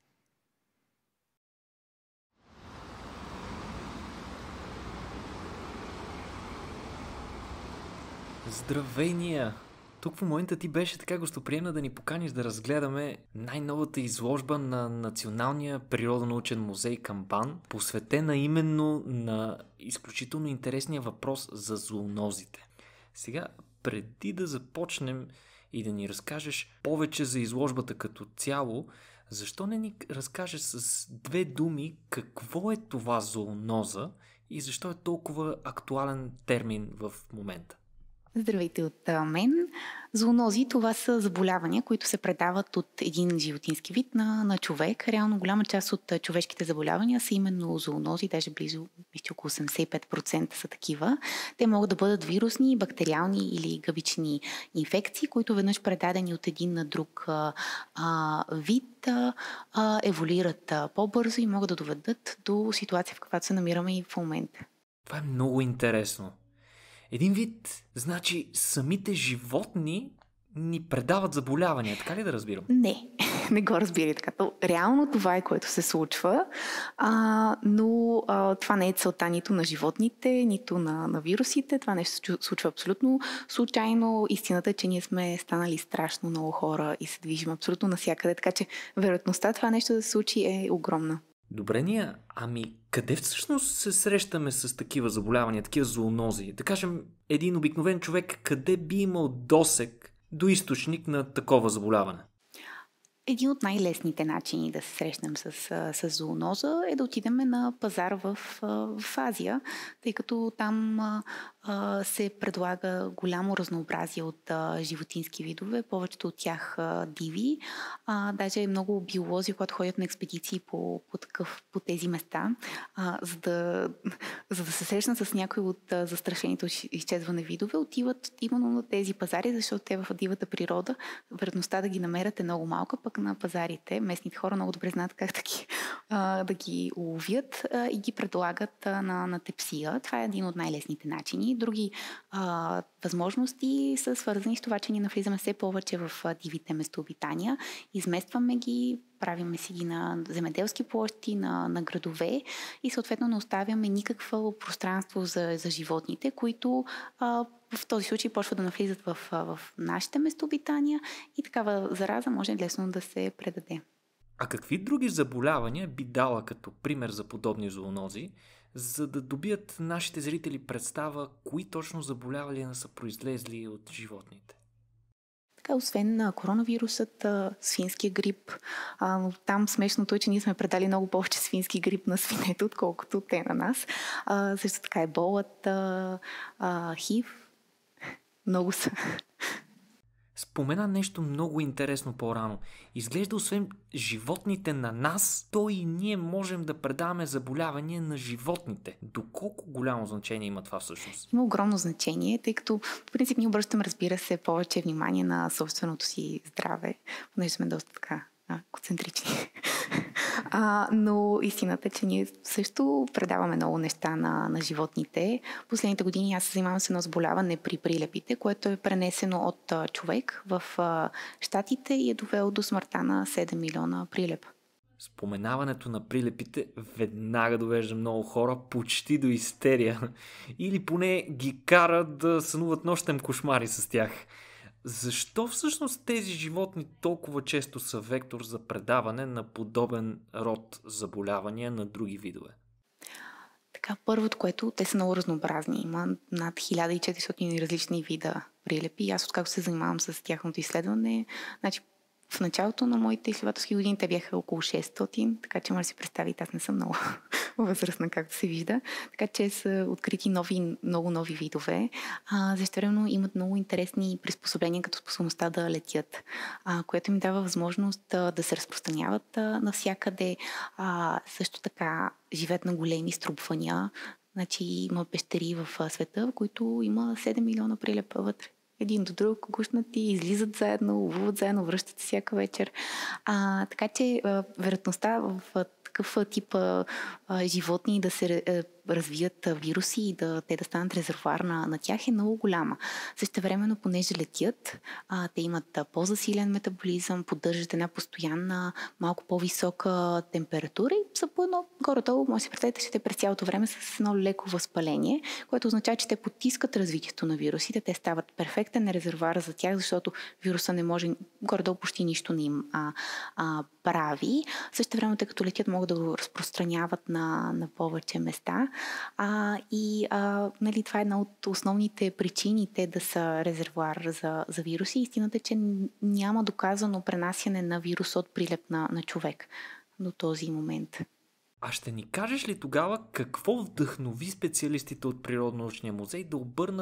Здравей, Ния! Тук в момента ти беше така гостоприемна да ни поканиш да разгледаме най-новата изложба на Националния природонаучен музей Камбан, посветена именно на изключително интересния въпрос за зоонозите. Сега, преди да започнем и да ни разкажеш повече за изложбата като цяло, защо не ни разкажеш с две думи какво е това зооноза и защо е толкова актуален термин в момента? Здравейте от а, мен. Зоонози, това са заболявания, които се предават от един животински вид на, на човек. Реално голяма част от а, човешките заболявания са именно зоонози, даже близо мисля, около осемдесет и пет процента са такива. Те могат да бъдат вирусни, бактериални или гъбични инфекции, които веднъж предадени от един на друг а, а, вид а, а, еволюират а, по-бързо и могат да доведат до ситуация, в каквато се намираме и в момента. Това е много интересно. Един вид, значи самите животни ни предават заболявания, така ли да разбирам? Не, не го разбирай така. Реално това е, което се случва, а, но а, това не е целта нито на животните, нито на, на вирусите. Това нещо се случва абсолютно случайно. Истината е, че ние сме станали страшно много хора и се движим абсолютно навсякъде, така че вероятността това нещо да се случи е огромна. Добре, ние, ами къде всъщност се срещаме с такива заболявания, такива зоонози? Да кажем, един обикновен човек къде би имал досег до източник на такова заболяване? Един от най-лесните начини да се срещнем с, с зооноза е да отидем на пазар в, в Азия, тъй като там а, се предлага голямо разнообразие от а, животински видове, повечето от тях а, диви. А, даже много биолози, когато ходят на експедиции по, по, такъв, по тези места, а, за, да, за да се срещнат с някои от а, застрашените изчезване видове, отиват именно на тези пазари, защото те в дивата природа вероятността да ги намерят е много малка, пък на пазарите местните хора много добре знаят как да ги, а, да ги уловят а, и ги предлагат а, на, на тепсия. Това е един от най-лесните начини. Други а, възможности са свързани с това, че ние навлизаме все повече в а, дивите местообитания, изместваме ги, правиме си ги на земеделски площи, на, на градове и съответно не оставяме никакво пространство за, за животните, които а, в този случай почват да навлизат в, в нашите местообитания и такава зараза може лесно да се предаде. А какви други заболявания би дала като пример за подобни зоонози, за да добият нашите зрители представа кои точно заболявания са произлезли от животните? Така, освен на коронавирусът, свинския грип, а, там смешното е, че ние сме предали много повече свински грип на свинете, отколкото те на нас. А, също така еболата, хив, много са. Спомена нещо много интересно по-рано. Изглежда, освен животните на нас, то и ние можем да предаваме заболявания на животните. Доколко голямо значение има това всъщност? Има огромно значение, тъй като по принцип ние обръщаме, разбира се, повече внимание на собственото си здраве, понеже сме доста така а, концентрични. А, но истината е, че ние също предаваме много неща на, на животните. Последните години аз се занимавам с едно заболяване при прилепите, което е пренесено от а, човек в а, Щатите и е довело до смъртта на седем милиона прилепа. Споменаването на прилепите веднага довежда много хора почти до истерия. Или поне ги кара да сънуват нощем кошмари с тях. Защо всъщност тези животни толкова често са вектор за предаване на подобен род заболявания на други видове? Така, първото, което те са много разнообразни. Има над хиляда и четиристотин различни вида прилепи. Аз откакто се занимавам с тяхното изследване, значи в началото на моите изследователски години те бяха около шестстотин, така че може да си представите, аз не съм много възрастна, както се вижда. Така че са открити нови, много нови видове. А, същевременно имат много интересни приспособления, като способността да летят, а, което им дава възможност а, да се разпространяват а, навсякъде. А, също така живеят на големи струпвания. Значи има пещери в света, в които има седем милиона прилепа вътре. Един до друг, гушнати, излизат заедно, ловуват заедно, връщат се всяка вечер. А, така че а, вероятността в а, такъв тип а, а, животни да се а, развият а, вируси и да, те да станат резервуар на, на тях е много голяма. Същевременно, понеже летят, а, те имат а, по-засилен метаболизъм, поддържат една постоянна, малко по-висока температура и са по едно горе-долу, може да си представите, че те през цялото време са с едно леко възпаление, което означава, че те потискат развитието на вирусите, те стават перфектен резервуар за тях, защото вируса не може, горе-долу почти нищо не им а, а, прави. Също време, тъй като летят, могат да го разпространяват на, на повече места. А, и а, нали, това е една от основните причини те да са резервуар за, за вируси. Истината е, че няма доказано пренасяне на вирус от прилеп на, на човек до този момент. А ще ни кажеш ли тогава какво вдъхнови специалистите от Природно-научния музей да обърнат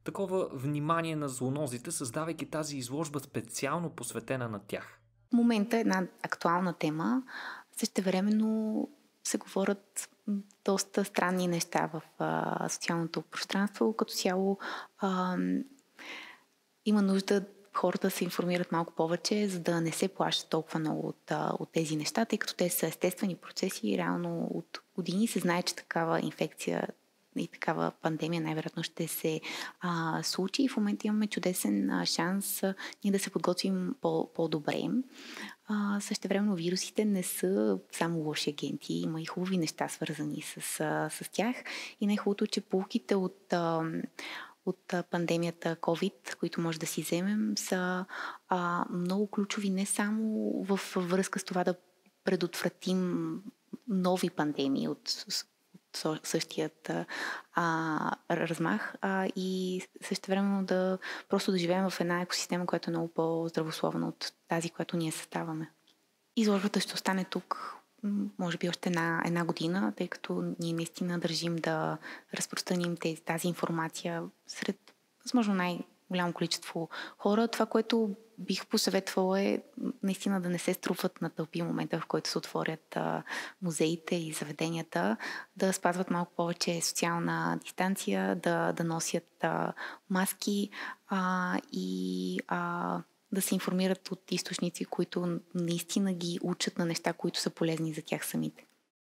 такова внимание на зоонозите, създавайки тази изложба специално посветена на тях? В момента е една актуална тема. Същевременно се говорят доста странни неща в а, социалното пространство. Като цяло а, има нужда хората да се информират малко повече, за да не се плащат толкова много от, от тези неща, тъй като те са естествени процеси и реално от години се знае, че такава инфекция и такава пандемия най-вероятно ще се а, случи и в момента имаме чудесен а, шанс а, ние да се подготвим по- по-добре. А, същевременно вирусите не са само лоши агенти, има и хубави неща свързани с, а, с тях и най-хубавото е, че полуките от а, от пандемията COVID, които може да си вземем, са а, много ключови не само в връзка с това да предотвратим нови пандемии от, от същият а, размах а, и същевременно да просто да живеем в една екосистема, която е много по-здравословна от тази, която ние съставаме. Изложбата ще остане тук може би още една, една година, тъй като ние наистина държим да разпространим тези, тази информация сред възможно най-голямо количество хора. Това, което бих посъветвала е наистина да не се струпват на тълпи момента, в който се отворят а, музеите и заведенията, да спазват малко повече социална дистанция, да, да носят а, маски а, и а, да се информират от източници, които наистина ги учат на неща, които са полезни за тях самите.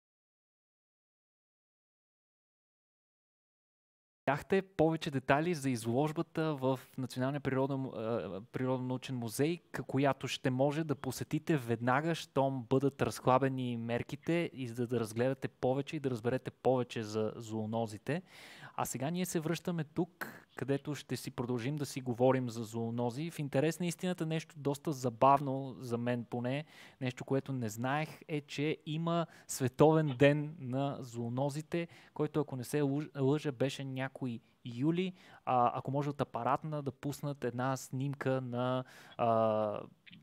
Бяхте повече детайли за изложбата в Националния природен, природно-научен музей, която ще може да посетите веднага, щом бъдат разхлабени мерките и за да разгледате повече и да разберете повече за зоонозите. А сега ние се връщаме тук, където ще си продължим да си говорим за зоонози. В интерес на истината нещо доста забавно за мен поне, нещо, което не знаех, е, че има Световен ден на зоонозите, който, ако не се лъжа, беше някой юли. А, ако може от апаратна да пуснат една снимка на а,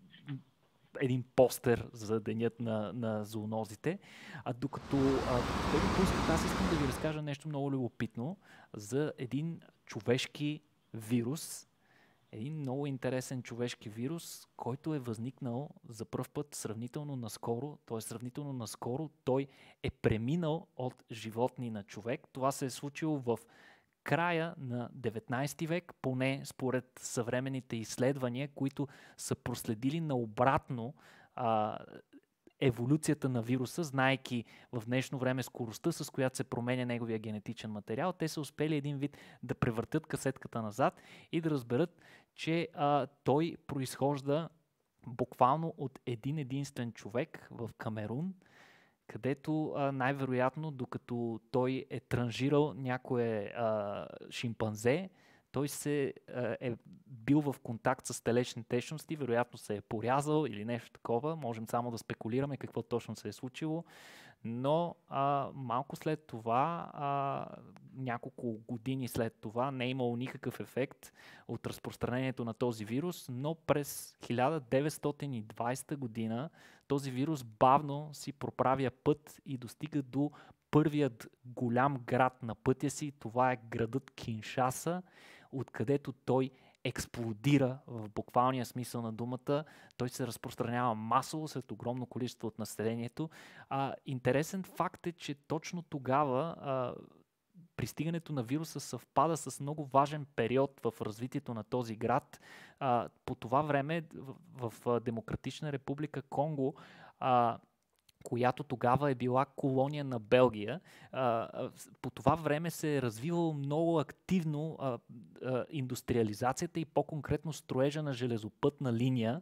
един постер за денят на, на зоонозите. А докато а, те го пускат, аз искам да ви разкажа нещо много любопитно за един човешки вирус. Един много интересен човешки вирус, който е възникнал за пръв път сравнително наскоро, т.е. сравнително наскоро той е преминал от животни на човек. Това се е случило в края на деветнайсети век, поне според съвременните изследвания, които са проследили наобратно а, еволюцията на вируса, знайки в днешно време скоростта, с която се променя неговия генетичен материал, те са успели един вид да превъртят касетката назад и да разберат, че а, той произхожда буквално от един единствен човек в Камерун, където а, най-вероятно, докато той е транжирал някое а, шимпанзе, той се а, е бил в контакт с телечни течности, вероятно се е порязал или нещо такова. Можем само да спекулираме какво точно се е случило. Но а, малко след това, а, няколко години след това, не е имало никакъв ефект от разпространението на този вирус, но през хиляда деветстотин и двайсета година този вирус бавно си проправя път и достига до първият голям град на пътя си. Това е градът Киншаса, откъдето той експлодира в буквалния смисъл на думата. Той се разпространява масово сред огромно количество от населението. А, интересен факт е, че точно тогава а, пристигането на вируса съвпада с много важен период в развитието на този град. А, по това време в, в Демократична република Конго а, която тогава е била колония на Белгия. По това време се е развивало много активно индустриализацията и по-конкретно строежа на железопътна линия,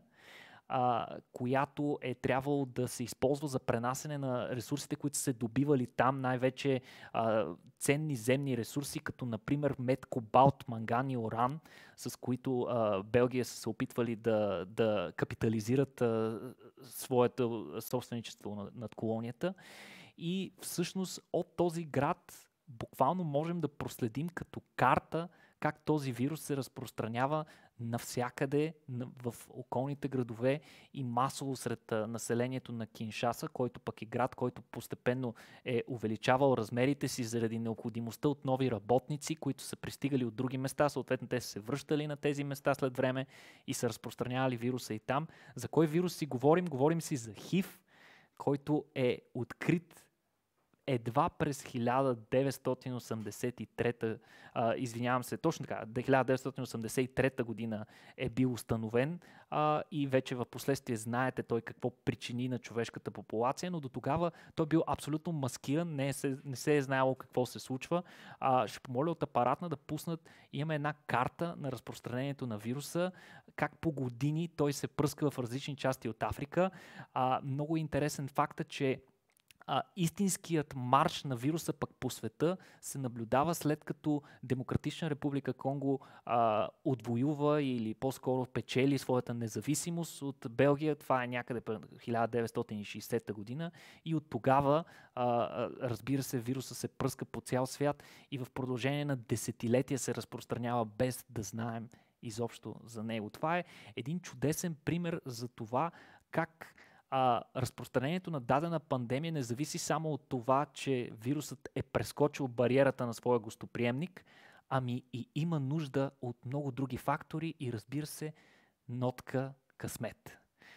която е трябвало да се използва за пренасене на ресурсите, които са се добивали там, най-вече ценни земни ресурси, като например мед, кобалт, манган и уран, с които а, Белгия са се опитвали да, да капитализират а, своето собственичество над колонията. И всъщност от този град буквално можем да проследим като карта как този вирус се разпространява навсякъде в околните градове и масово сред населението на Киншаса, който пък е град, който постепенно е увеличавал размерите си заради необходимостта от нови работници, които са пристигали от други места, съответно те са се връщали на тези места след време и са разпространявали вируса и там. За кой вирус си говорим? Говорим си за хив, който е открит едва през хиляда деветстотин осемдесет и трета, а, извинявам се, точно така, хиляда деветстотин осемдесет и трета година е бил установен а, и вече в последствие знаете той какво причини на човешката популация, но до тогава той бил абсолютно маскиран, не, е се, не се е знаело какво се случва. А, ще помоля от апаратна да пуснат, имаме една карта на разпространението на вируса, как по години той се пръска в различни части от Африка. А, много интересен факт е, че А, истинският марш на вируса пък по света се наблюдава след като Демократична република Конго а, отвоюва или по-скоро печели своята независимост от Белгия. Това е някъде през хиляда деветстотин и шейсета година и от тогава, а, разбира се, вируса се пръска по цял свят и в продължение на десетилетия се разпространява без да знаем изобщо за него. Това е един чудесен пример за това как А, разпространението на дадена пандемия не зависи само от това, че вирусът е прескочил бариерата на своя гостоприемник, ами и има нужда от много други фактори и, разбира се, нотка късмет.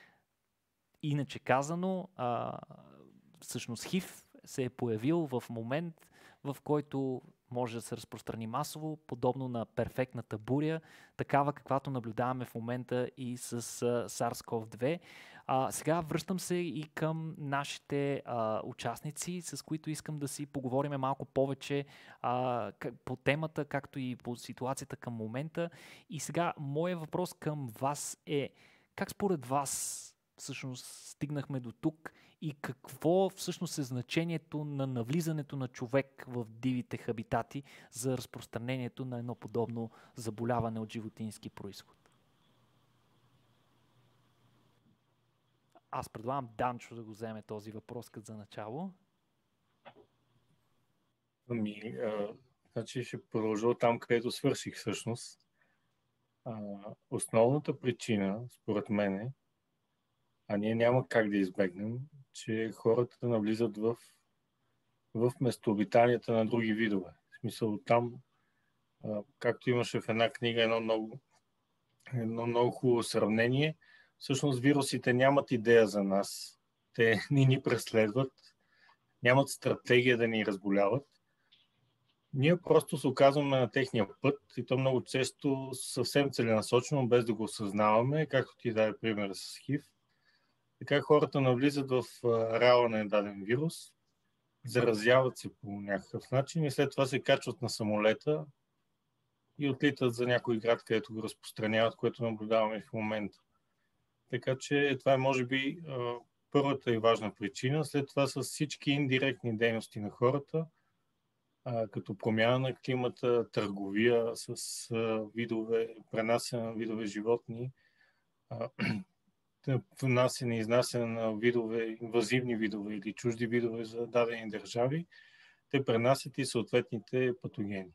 Иначе казано, а, всъщност хив се е появил в момент, в който може да се разпространи масово, подобно на перфектната буря, такава каквато наблюдаваме в момента и с SARS-ков две. А, сега връщам се и към нашите а, участници, с които искам да си поговорим малко повече а, по темата, както и по ситуацията към момента. И сега моят въпрос към вас е: как според вас всъщност стигнахме до тук и какво всъщност е значението на навлизането на човек в дивите хабитати за разпространението на едно подобно заболяване от животински произход? Аз предлагам Данчо да го вземе този въпрос като за начало. Ами, а, значи ще продължа там, където свърших всъщност. А, основната причина, според мен е, а ние няма как да избегнем, че хората навлизат в, в местообитанията на други видове. В смисъл там, а, както имаше в една книга едно много, едно много хубаво сравнение, всъщност вирусите нямат идея за нас. Те ни ни преследват, нямат стратегия да ни разболяват. Ние просто се оказваме на техния път и то много често съвсем целенасочено, без да го осъзнаваме, както ти даде пример с хив. Така хората навлизат в рала на даден вирус, заразяват се по някакъв начин и след това се качват на самолета и отлитат за някой град, където го разпространяват, което наблюдаваме в момента. Така че това е, може би, първата и важна причина. След това с всички индиректни дейности на хората, като промяна на климата, търговия с видове, пренасене на видове животни, внасене и изнасяне на видове, инвазивни видове или чужди видове за дадени държави, те пренасят и съответните патогени.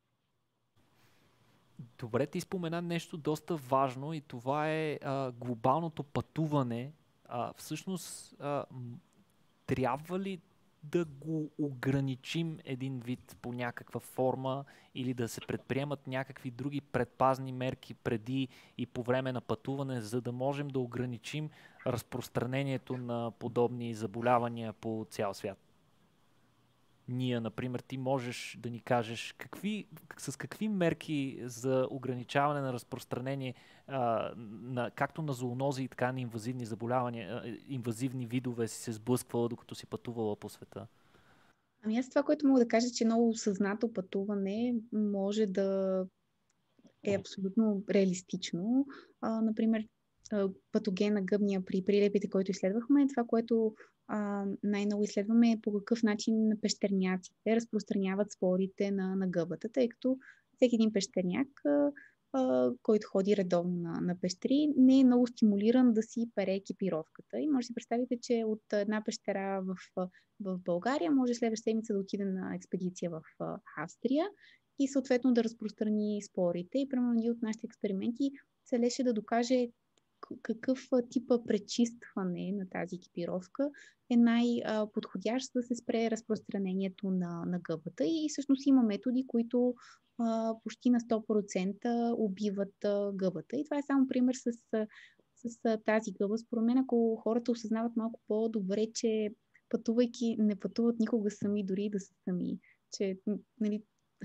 Добре, ти спомена нещо доста важно и това е а, глобалното пътуване. А, всъщност, а, трябва ли да го ограничим един вид по някаква форма или да се предприемат някакви други предпазни мерки преди и по време на пътуване, за да можем да ограничим разпространението на подобни заболявания по цял свят? Ние, например, ти можеш да ни кажеш какви, с какви мерки за ограничаване на разпространение а, на, както на зоонози, така на инвазивни заболявания, а, инвазивни видове си се сблъсквала, докато си пътувала по света? Ами аз това, което мога да кажа, че много осъзнато пътуване може да е абсолютно реалистично. А, например, патогена гъбния при прилепите, който изследвахме, това, което а, най-много изследваме е по какъв начин пещерняците разпространяват спорите на, на гъбата, тъй като всеки един пещерняк, а, а, който ходи редовно на, на пещери, не е много стимулиран да си пере екипировката. И може да си представите, че от една пещера в, в България може следващата седмица да отиде на експедиция в Австрия и съответно да разпространи спорите. И примерно ние от нашите експерименти целеше да докаже какъв типа пречистване на тази екипировка е най-подходящ да се спре разпространението на, на гъбата. И всъщност има методи, които а, почти на сто процента убиват а, гъбата. И това е само пример с, с, с тази гъба. Според мен, ако хората осъзнават малко по-добре, че пътувайки не пътуват никога сами, дори да са сами. Че, нали,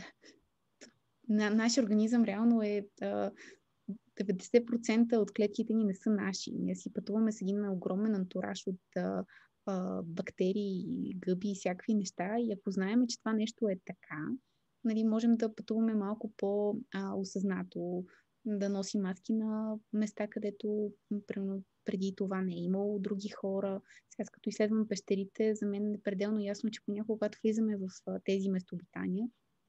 на, нашия организъм реално е а, деветдесет процента от клетките ни не са наши. Ние си пътуваме с един огромен антураж от а, а, бактерии, гъби и всякакви неща. И ако знаем, че това нещо е така, нали, можем да пътуваме малко по-осъзнато, да носим маски на места, където преди това не е имало други хора. Сега, като изследвам пещерите, за мен е пределно ясно, че понякога, когато влизаме в тези местообитания,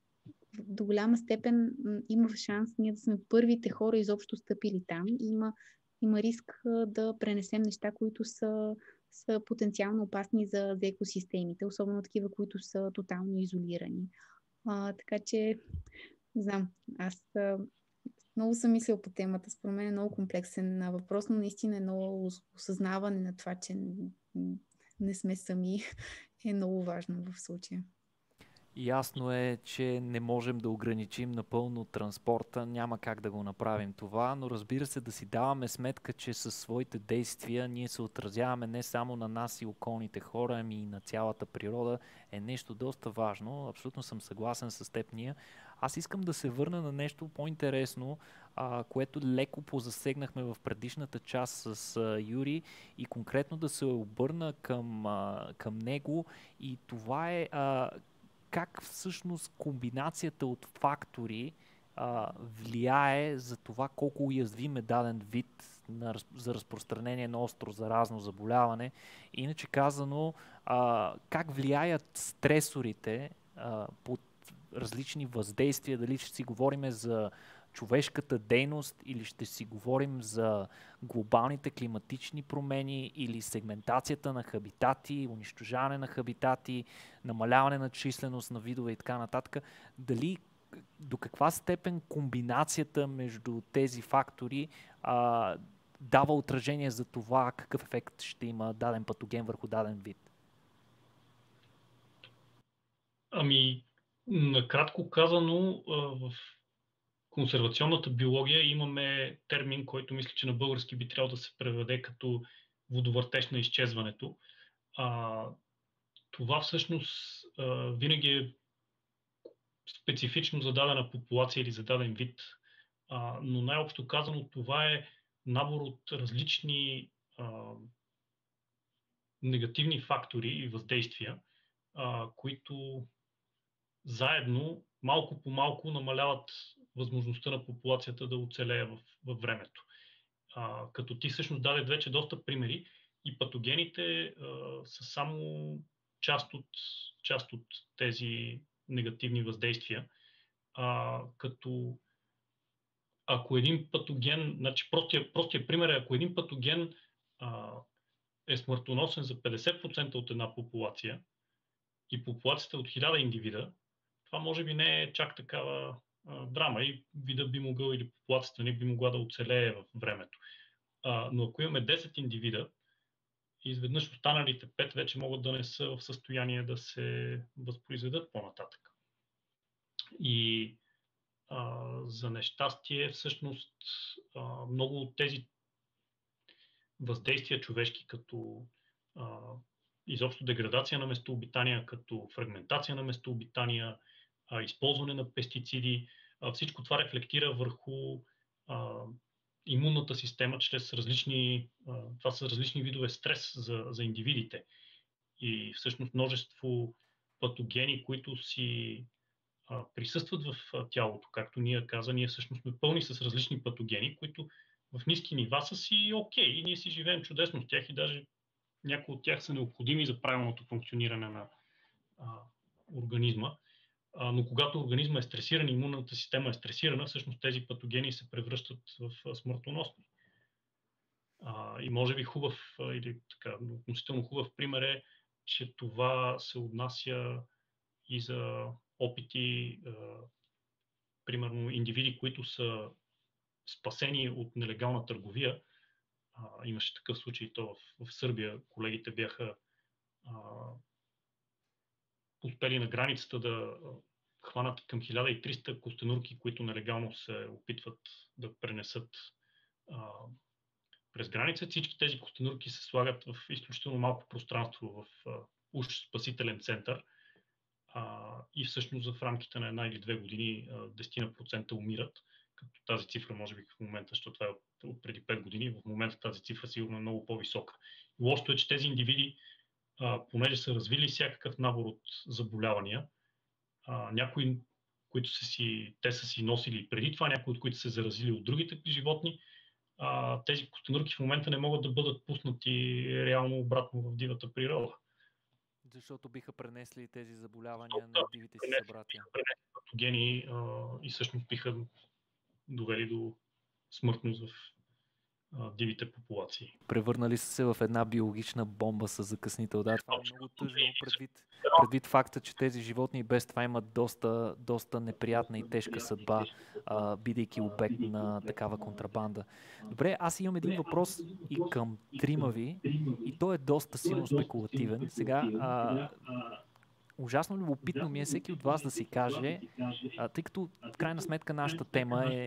до голяма степен има шанс ние да сме първите хора изобщо стъпили там. Има, има риск да пренесем неща, които са, са потенциално опасни за, за екосистемите, особено такива, които са тотално изолирани. А, така че, не знам, аз а, много съм мислила по темата. Според мен е много комплексен въпрос, но наистина е много осъзнаване на това, че не сме сами, е много важно в случая. Ясно е, че не можем да ограничим напълно транспорта, няма как да го направим това, но разбира се да си даваме сметка, че със своите действия ние се отразяваме не само на нас и околните хора, ами и на цялата природа, е нещо доста важно. Абсолютно съм съгласен с теб ние. Аз искам да се върна на нещо по-интересно, а, което леко позасегнахме в предишната част с а, Юри и конкретно да се обърна към, а, към него и това е а, как всъщност комбинацията от фактори а, влияе за това колко уязвим е даден вид на, за разпространение на остро заразно заболяване. Иначе казано, а, как влияят стресорите а, под различни въздействия, дали ще си говорим за човешката дейност или ще си говорим за глобалните климатични промени или сегментацията на хабитати, унищожаване на хабитати, намаляване на численост на видове и така нататък. Дали до каква степен комбинацията между тези фактори а, дава отражение за това какъв ефект ще има даден патоген върху даден вид? Ами, накратко казано, в консервационната биология имаме термин, който мисля, че на български би трябвало да се преведе като водовъртеж на изчезването. А, това всъщност а, винаги е специфично за дадена популация или за даден вид, а, но най-общо казано това е набор от различни а, негативни фактори и въздействия, а, които заедно малко по малко намаляват възможността на популацията да оцелее в, във времето. А, като ти всъщност даде вече доста примери и патогените а, са само част от, част от тези негативни въздействия. А, като ако един патоген, значи простия, простия пример е, ако един патоген а, е смъртоносен за петдесет процента от една популация и популацията е от хиляда индивида, това може би не е чак такава а, драма и вида би могъл или популацията не би могла да оцелее в времето. А, но ако имаме десет индивида, изведнъж останалите пет вече могат да не са в състояние да се възпроизведат по-нататък. И а, за нещастие всъщност а, много от тези въздействия човешки, като а, изобщо деградация на местообитания, като фрагментация на местообитания, а, използване на пестициди, а, всичко това рефлектира върху а, имунната система чрез различни, а, това са различни видове стрес за, за индивидите. И всъщност множество патогени, които си а, присъстват в а, тялото, както ние каза, ние всъщност сме пълни с различни патогени, които в ниски нива са си окей и ние си живеем чудесно с тях и даже някои от тях са необходими за правилното функциониране на а, организма. А, но когато организма е стресиран, имунната система е стресирана, всъщност тези патогени се превръщат в а, смъртоносни. А, и може би хубав а, или така, относително хубав пример е, че това се отнася и за опити, а, примерно индивиди, които са спасени от нелегална търговия. А, имаше такъв случай, то в, в Сърбия колегите бяха а, успели на границата да хванат към хиляда и триста костенурки, които нелегално се опитват да пренесат а, през граница. Всички тези костенурки се слагат в изключително малко пространство в а, уж спасителен център а, и всъщност в рамките на една или две години а, десет процента умират, като тази цифра може би в момента, защото това е от преди пет години, в момента тази цифра сигурно е много по-висока. Лошото е, че тези индивиди, а, понеже са развили всякакъв набор от заболявания, а, някои, които са си, те са си носили преди това, някои от които са се заразили от другите животни, а, тези костенурки в момента не могат да бъдат пуснати реално обратно в дивата природа. Защото биха пренесли тези заболявания Защото, на да, дивите си пренесли, събратя. биха пренесли патогени а, и всъщност биха довели до смъртност в а, дивите популации. Превърнали са се в една биологична бомба с закъснител. Да, това е много тъжно, предвид, предвид факта, че тези животни без това имат доста, доста неприятна и тежка съдба, а, бидейки обект на такава контрабанда. Добре, аз имам един въпрос и към трима ви, и той е доста силно спекулативен. Сега, а, ужасно любопитно ми е всеки от вас да си каже, а, тъй като в крайна сметка нашата тема е...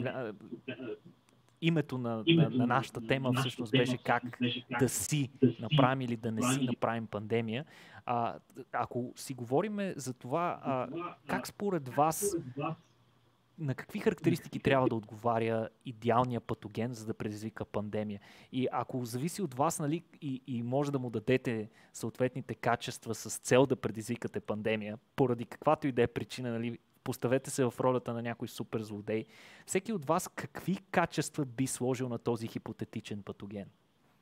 Името на, на, на нашата тема всъщност беше как да си направим или да не си направим пандемия. А, ако си говорим за това, а, как според вас, на какви характеристики трябва да отговаря идеалният патоген, за да предизвика пандемия? И ако зависи от вас, нали, и, и може да му дадете съответните качества с цел да предизвикате пандемия, поради каквато и да е причина, нали, поставете се в ролята на някой супер злодей. Всеки от вас какви качества би сложил на този хипотетичен патоген?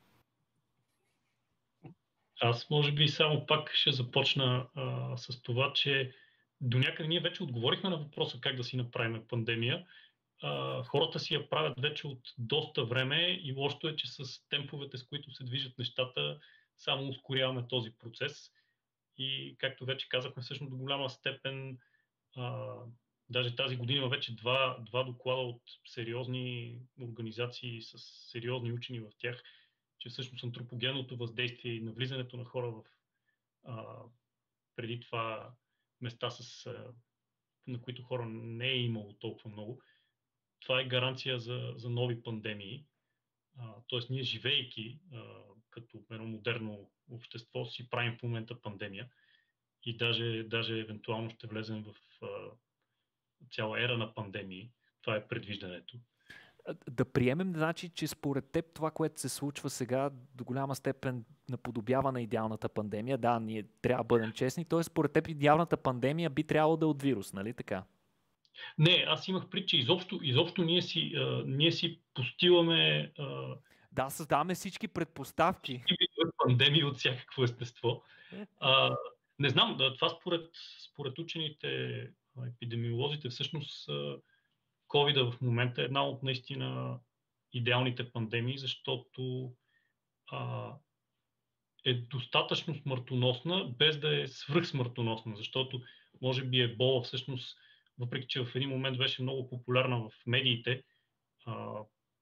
Аз може би само пак ще започна а, с това, че до някъде ние вече отговорихме на въпроса как да си направим пандемия. А, хората си я правят вече от доста време и лошото е, че с темповете, с които се движат нещата, само ускоряваме този процес. И както вече казахме, всъщност до голяма степен а, даже тази година има вече два, два доклада от сериозни организации с сериозни учени в тях, че всъщност антропогенното въздействие и навлизането на хора в а, преди това места, с, а, на които хора не е имало толкова много, това е гаранция за, за нови пандемии. А, тоест ние живейки а, като едно модерно общество си правим в момента пандемия и даже, даже евентуално ще влезем в а, цяла ера на пандемии. Това е предвиждането. Да приемем, значи, че според теб това, което се случва сега, до голяма степен наподобява на идеалната пандемия. Да, ние трябва да бъдем честни. Т.е. според теб идеалната пандемия би трябвало да е от вирус, нали така? Не, аз имах пред, че изобщо, изобщо ние, си, а, ние си постиламе... А, да, създаваме всички предпоставки. Пандемии от всякакво естество. А, не знам, да, това според, според учените, епидемиолозите, всъщност ковида в момента е една от наистина идеалните пандемии, защото а, е достатъчно смъртоносна, без да е свръхсмъртоносна, защото може би ебола всъщност, въпреки че в един момент беше много популярна в медиите, а,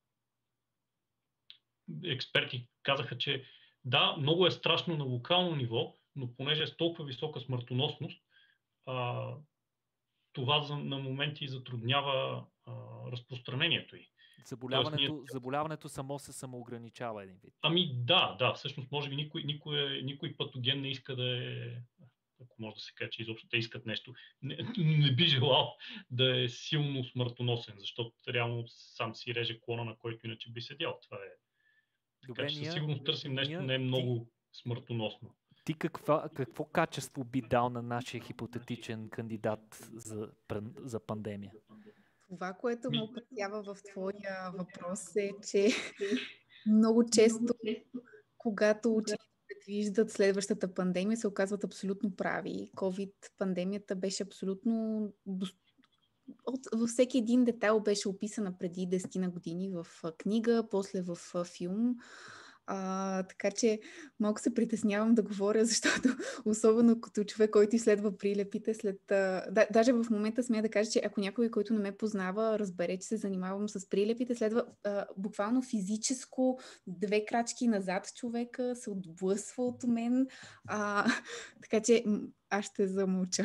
експерти казаха, че да, много е страшно на локално ниво, но понеже е с толкова висока смъртоносност, а, това за, на моменти затруднява а, разпространението й. Заболяването, ние... заболяването само се самоограничава един вид. Ами да, да, всъщност може би никой, никой, никой патоген не иска да е, ако може да се каже, че изобщо те искат нещо, не, не би желал да е силно смъртоносен, защото реално сам си реже клона, на който иначе би седял. Това е. Добре, така че със сигурност търсим нещо, ние, не е много ти, смъртоносно. Ти каква, какво качество би дал на нашия хипотетичен кандидат за, за пандемия? Това, което ме опасява в твоя въпрос е, че много често, когато учените предвиждат следващата пандемия, се оказват абсолютно прави. COVID-пандемията беше абсолютно... Във всеки един детайл беше описана преди десет на години в книга, после в филм. А, така че малко се притеснявам да говоря, защото особено като човек, който изследва прилепите, след... А, да, даже в момента смея да кажа, че ако някой, който не ме познава, разбере, че се занимавам с прилепите, следва а, буквално физическо две крачки назад човека, се отблъсва от мен. А, така че аз ще замълча.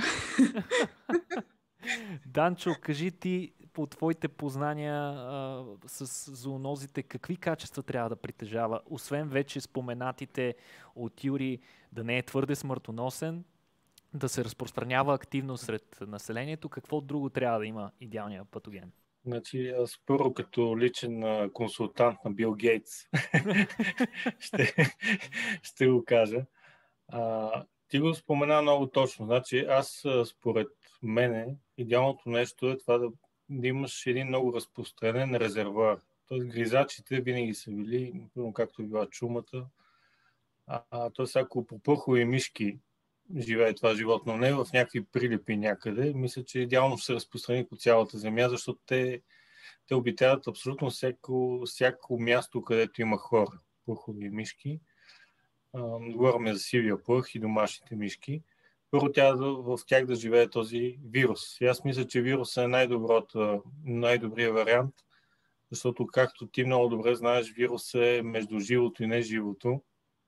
Данчо, кажи ти по твоите познания а, с зоонозите, какви качества трябва да притежава, освен вече споменатите от Юри, да не е твърде смъртоносен, да се разпространява активно сред населението, какво друго трябва да има идеалният патоген? Значи, аз първо като личен консултант на Бил Гейтс ще, ще го кажа. А, ти го спомена много точно. Значи, аз според мене идеалното нещо е това да, да имаш един много разпространен резервуар. Тоест гризачите винаги са били, както била чумата. А, тоест ако по пъхови мишки живее това животно, не в някакви прилепи някъде, мисля, че идеално ще се разпространи по цялата земя, защото те, те обитават абсолютно всяко, всяко място, където има хора. Пъхови мишки. Говорим за сивия плъх и домашните мишки. Първо тя в тях да живее този вирус. И аз мисля, че вирусът е най-добрият вариант, защото, както ти много добре знаеш, вирусът е между живото и неживото.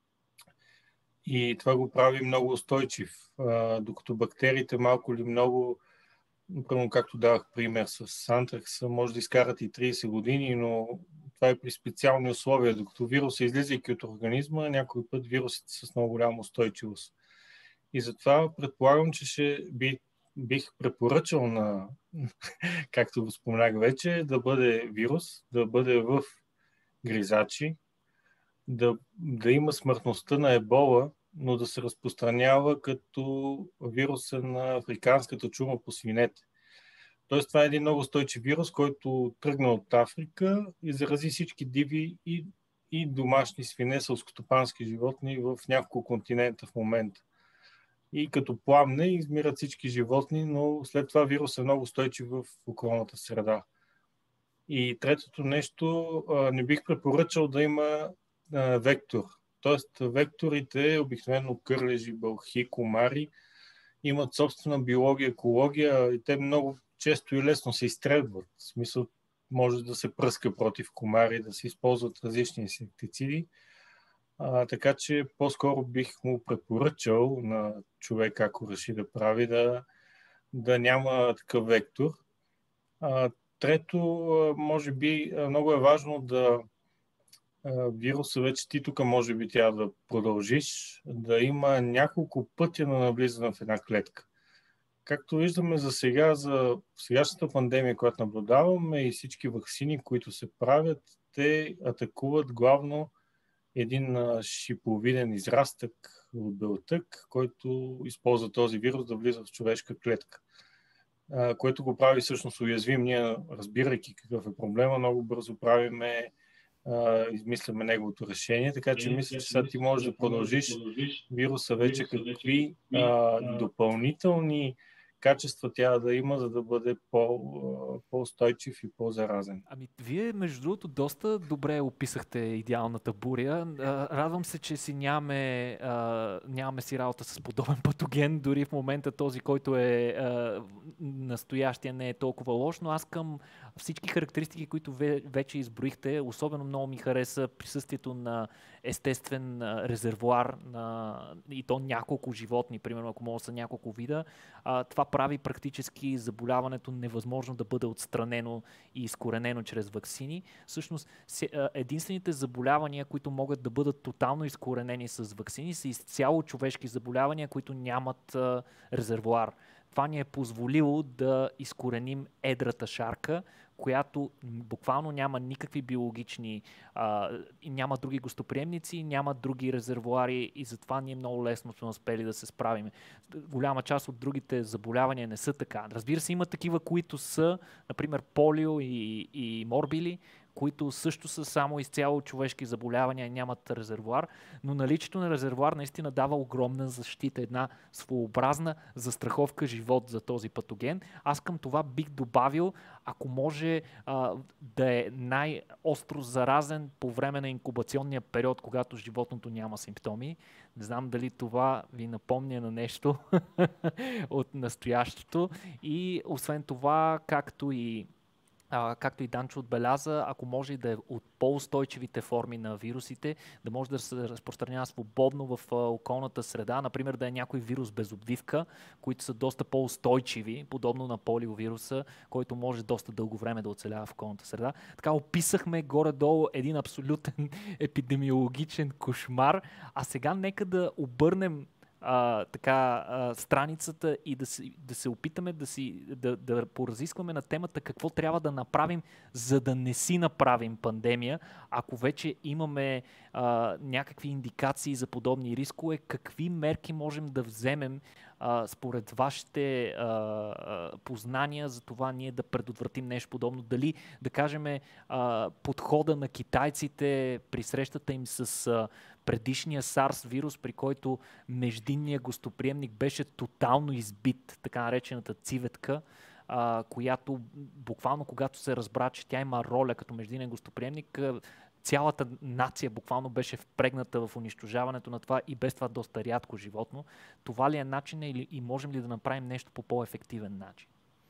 И това го прави много устойчив. А, докато бактериите малко или много, например, както давах пример с антракса, може да изкарат и трийсет години, но това е при специални условия. Докато вирусът, излизайки от организма, някой път вирусите са с много голяма устойчивост. И затова предполагам, че ще би, бих препоръчал на, както го споменах вече, да бъде вирус, да бъде в гризачи, да, да има смъртността на ебола, но да се разпространява като вируса на африканската чума по свинете. Тоест това е един много устойчив вирус, който тръгна от Африка и зарази всички диви и, и домашни свине, селскостопански животни в няколко континента в момента. И като пламне измират всички животни, но след това вирус е много устойчив в околната среда. И третото нещо, не бих препоръчал да има вектор. Тоест векторите, обикновено кърлежи, бълхи, комари, имат собствена биология, екология и те много често и лесно се изтребват. В смисъл, може да се пръска против комари, да се използват различни инсектициди. А, така че по-скоро бих му препоръчал на човек, ако реши да прави, да, да няма такъв вектор. А, трето, може би много е важно да вируса, вече ти тук може би трябва да продължиш, да има няколко пътя на навлизане в една клетка. Както виждаме за сега, за сегашната пандемия, която наблюдаваме и всички ваксини, които се правят, те атакуват главно един шиповиден израстък от белтък, който използва този вирус да влиза в човешка клетка, което го прави всъщност уязвим. Ние, разбирайки какъв е проблема, много бързо правиме измисляме неговото решение, така че мисля, че сега ти можеш да продължиш вируса вече какви а, допълнителни качества трябва да има, за да бъде по, по-устойчив и по-заразен. Ами, вие, между другото, доста добре описахте идеалната буря. Радвам се, че си нямаме, а, нямаме си работа с подобен патоген, дори в момента този, който е а, настоящия, не е толкова лош, но аз към всички характеристики, които вече изброихте, особено много ми хареса присъствието на естествен резервуар на, и то няколко животни, примерно ако може да са няколко вида. А, това прави практически заболяването невъзможно да бъде отстранено и изкоренено чрез ваксини. Всъщност единствените заболявания, които могат да бъдат тотално изкоренени с ваксини, са изцяло човешки заболявания, които нямат а, резервуар. Това ни е позволило да изкореним едрата шарка, която буквално няма никакви биологични, а, няма други гостоприемници, няма други резервуари и затова ние много лесно сме успели да се справим. Голяма част от другите заболявания не са така. Разбира се, има такива, които са, например, полио и, и морбили, които също са само изцяло човешки заболявания и нямат резервоар, но наличието на резервоар наистина дава огромна защита, една своеобразна застраховка живот за този патоген. Аз към това бих добавил, ако може а, да е най-остро заразен по време на инкубационния период, когато животното няма симптоми. Не знам дали това ви напомня на нещо от настоящето. И освен това, както и А, както и Данчо отбеляза, ако може и да е от по-устойчивите форми на вирусите, да може да се разпространява свободно в а, околната среда, например да е някой вирус без обвивка, които са доста по-устойчиви, подобно на полиовируса, който може доста дълго време да оцелява в околната среда. Така описахме горе-долу един абсолютен епидемиологичен кошмар, а сега нека да обърнем А, така, а, страницата и да, си, да се опитаме да, си, да, да поразискваме на темата какво трябва да направим, за да не си направим пандемия. Ако вече имаме а, някакви индикации за подобни рискове, какви мерки можем да вземем а, според вашите а, а, познания за това ние да предотвратим нещо подобно? Дали, да кажем, а, подхода на китайците при срещата им с а, предишния SARS вирус, при който междинният гостоприемник беше тотално избит, така наречената civetка, а, която буквално когато се разбра, че тя има роля като междинен гостоприемник, цялата нация буквално беше впрегната в унищожаването на това и без това доста рядко животно. Това ли е начин или и можем ли да направим нещо по по-ефективен начин?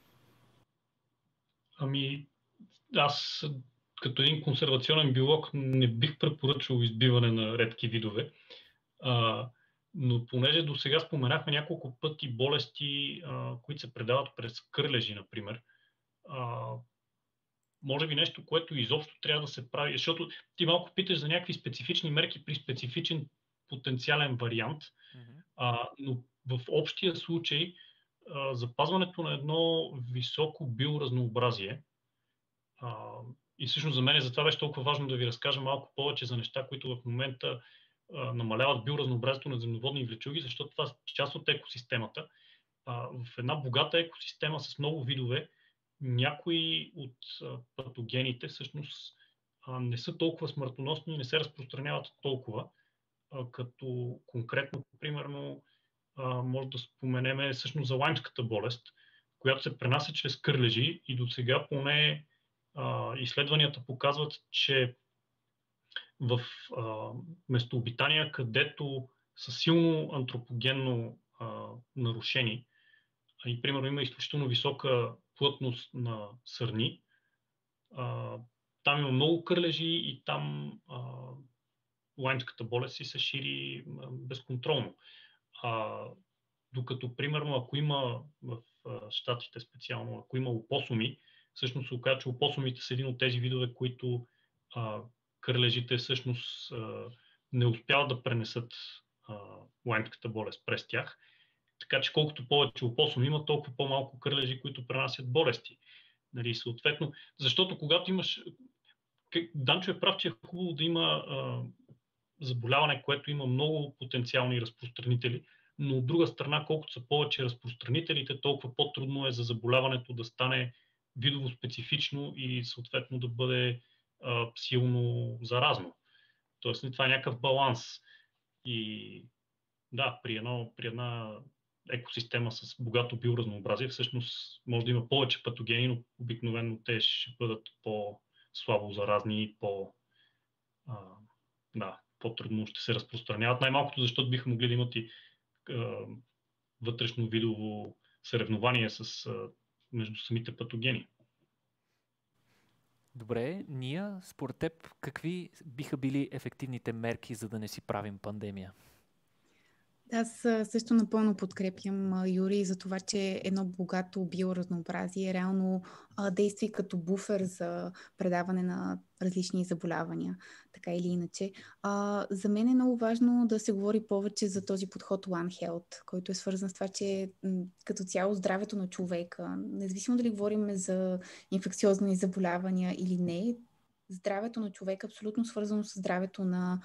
Ами, аз като един консервационен биолог не бих препоръчал избиване на редки видове, а, но понеже до сега споменахме няколко пъти болести, а, които се предават през кърлежи, например, а, може би нещо, което изобщо трябва да се прави, защото ти малко питаш за някакви специфични мерки при специфичен потенциален вариант, mm-hmm. а, но в общия случай а, запазването на едно високо биоразнообразие, а, и всъщност за мен за това беше толкова важно да ви разкажа малко повече за неща, които в момента а, намаляват биоразнообразието на земноводни влечуги, защото това е част от екосистемата. А, в една богата екосистема с много видове, някои от а, патогените всъщност а, не са толкова смъртоносни и не се разпространяват толкова, а, като конкретно, примерно, а, може да споменеме всъщност за лаймската болест, която се пренася чрез кърлежи и до сега поне а, изследванията показват, че в а, местообитания, където са силно антропогенно а, нарушени, и примерно има изключително висока плътност на сърни, а, там има много кърлежи и там а, лаймската болест си се шири а, безконтролно. А, докато, примерно, ако има в а, щатите специално, ако има опосуми, всъщност се оказа, че опосумите са един от тези видове, които а, кърлежите всъщност а, не успяват да пренесат а, лаймската болест през тях. Така че колкото повече опосуми има, толкова по-малко кърлежи, които пренасят болести. Нали, съответно, защото когато имаш... Данчо е прав, че е хубаво да има а, заболяване, което има много потенциални разпространители, но от друга страна, колкото са повече разпространителите, толкова по-трудно е за заболяването да стане видово специфично и съответно да бъде а, силно заразно. Тоест, това е някакъв баланс. И да, при, едно, при една екосистема с богато биоразнообразие, всъщност може да има повече патогени, но обикновено те ще бъдат по-слабо заразни и по, а, да, по-трудно ще се разпространяват. Най-малкото, защото биха могли да имат и а, вътрешно видово съревнование с, а, между самите патогени. Добре, Ния, според теб, какви биха били ефективните мерки, за да не си правим пандемия? Аз също напълно подкрепям Юрий за това, че едно богато биоразнообразие реално а, действа като буфер за предаване на различни заболявания, така или иначе. А, за мен е много важно да се говори повече за този подход One Health, който е свързан с това, че м, като цяло здравето на човека, независимо дали говорим за инфекциозни заболявания или не, здравето на човека е абсолютно свързано с здравето на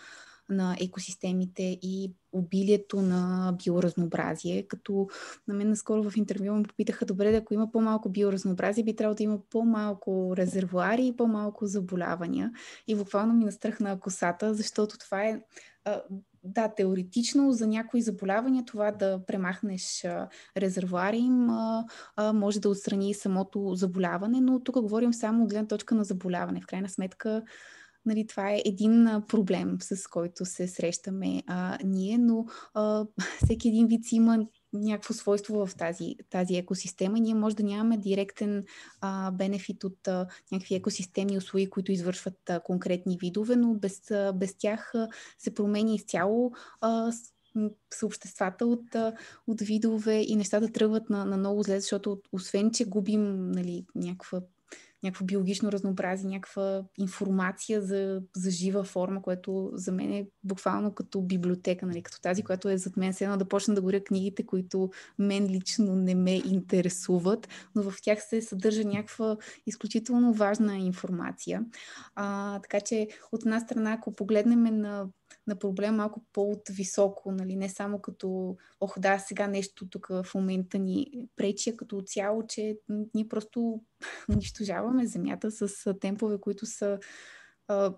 на екосистемите и обилието на биоразнообразие, като на мен наскоро в интервю ме попитаха, добре, да ако има по-малко биоразнообразие, би трябвало да има по-малко резервоари и по-малко заболявания. И буквално ми настръхна косата, защото това е а, да, теоретично за някои заболявания това да премахнеш а, резервоари им а, а, може да отстрани самото заболяване, но тук говорим само от гледна точка на заболяване. В крайна сметка, нали, това е един а, проблем, с който се срещаме а, ние, но а, всеки един вид си има някакво свойство в тази, тази екосистема. Ние може да нямаме директен а, бенефит от а, някакви екосистемни услуги, които извършват а, конкретни видове, но без, а, без тях а, се променя изцяло а, съобществата от, от видове и нещата тръгват на, на много зле, защото освен, че губим, нали, някаква някакво биологично разнообразие, някаква информация за, за жива форма, което за мен е буквално като библиотека, нали, като тази, която е зад мен, все едно да почна да горя книгите, които мен лично не ме интересуват, но в тях се съдържа някаква изключително важна информация. А, така че от една страна, ако погледнем на на проблем малко по-високо, нали? Не само като, ох да, сега нещо тук в момента ни пречи, като цяло, че ние просто унищожаваме земята с темпове, които са а,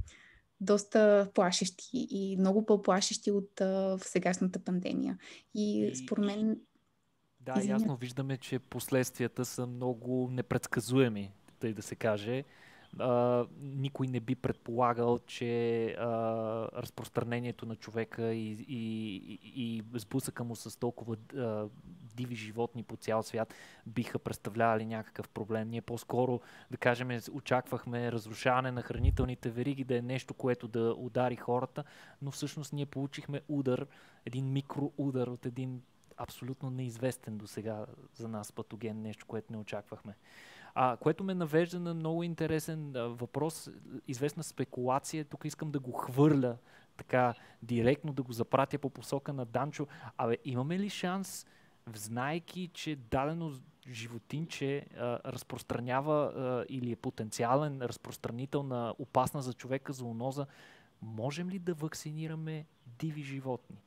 доста плашещи и много по-плашещи от а, в сегашната пандемия. И, и според мен... Да, Извиня. Ясно виждаме, че последствията са много непредсказуеми, тъй да се каже. Uh, никой не би предполагал, че uh, разпространението на човека и, и, и, и сблъсъка му с толкова uh, диви животни по цял свят биха представлявали някакъв проблем. Ние по-скоро, да кажем, очаквахме разрушаване на хранителните вериги да е нещо, което да удари хората, но всъщност ние получихме удар, един микроудар от един абсолютно неизвестен до сега за нас патоген, нещо, което не очаквахме. А, което ме навежда на много интересен а, въпрос, известна спекулация. Тук искам да го хвърля така директно, да го запратя по посока на Данчо. Абе, имаме ли шанс, знайки, че дадено животинче а, разпространява а, или е потенциален разпространител на опасна за човека зооноза, можем ли да вакцинираме диви животни?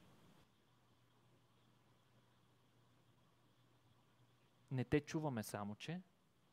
Не те чуваме само, че...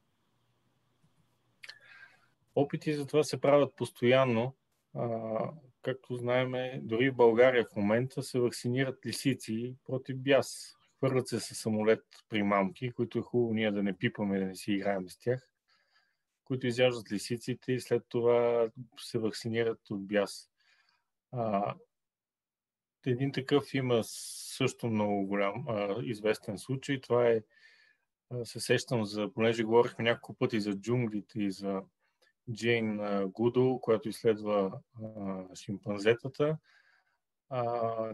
Опити за това се правят постоянно. А, както знаем, дори в България в момента се вакцинират лисици против бяс. Хвърлят се със самолет при мамки, които е хубаво ние да не пипаме, да не си играем с тях, които изяждат лисиците и след това се вакцинират от бяс. А, един такъв има също много голям а, известен случай. Това е, а, се сещам за, понеже говорихме няколко пъти за джунглите и за Джейн Гудо, която изследва а, шимпанзетата. А,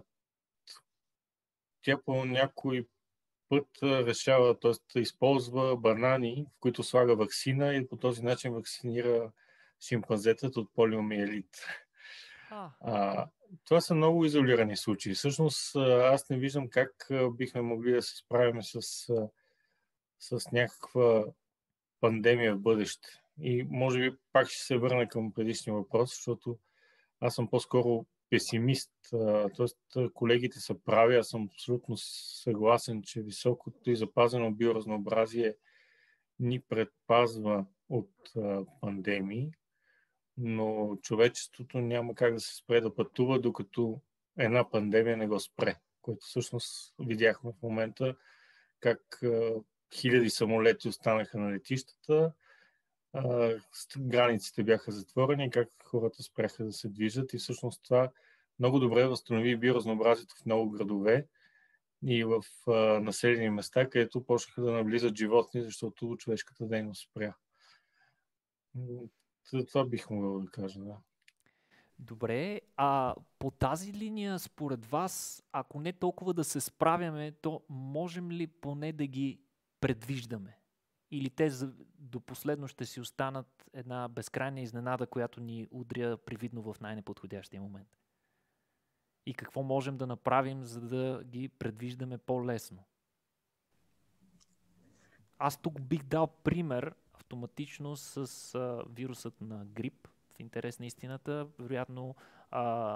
тя по някой път решава, т.е. използва банани, в които слага ваксина и по този начин вакцинира шимпанзетата от полиомиелит. А. А, това са много изолирани случаи. Всъщност аз не виждам как бихме могли да се справим с, с някаква пандемия в бъдеще. И може би пак ще се върна към предишния въпрос, защото аз съм по-скоро песимист. Тоест, колегите са прави, аз съм абсолютно съгласен, че високото и запазено биоразнообразие ни предпазва от пандемии, но човечеството няма как да се спре да пътува, докато една пандемия не го спре, което всъщност видяхме в момента, как хиляди самолети останаха на летищата, границите бяха затворени, как хората спряха да се движат и всъщност това много добре възстанови биоразнообразието в много градове и в а, населени места, където почнаха да навлизат животни, защото човешката дейност спря. Това бих могъл да кажа, да. Добре, а по тази линия, според вас, ако не толкова да се справяме, то можем ли поне да ги предвиждаме? Или те до последно ще си останат една безкрайна изненада, която ни удря привидно в най-неподходящия момент? И какво можем да направим, за да ги предвиждаме по-лесно? Аз тук бих дал пример автоматично с а, вирусът на грип. В интерес на истината, вероятно а,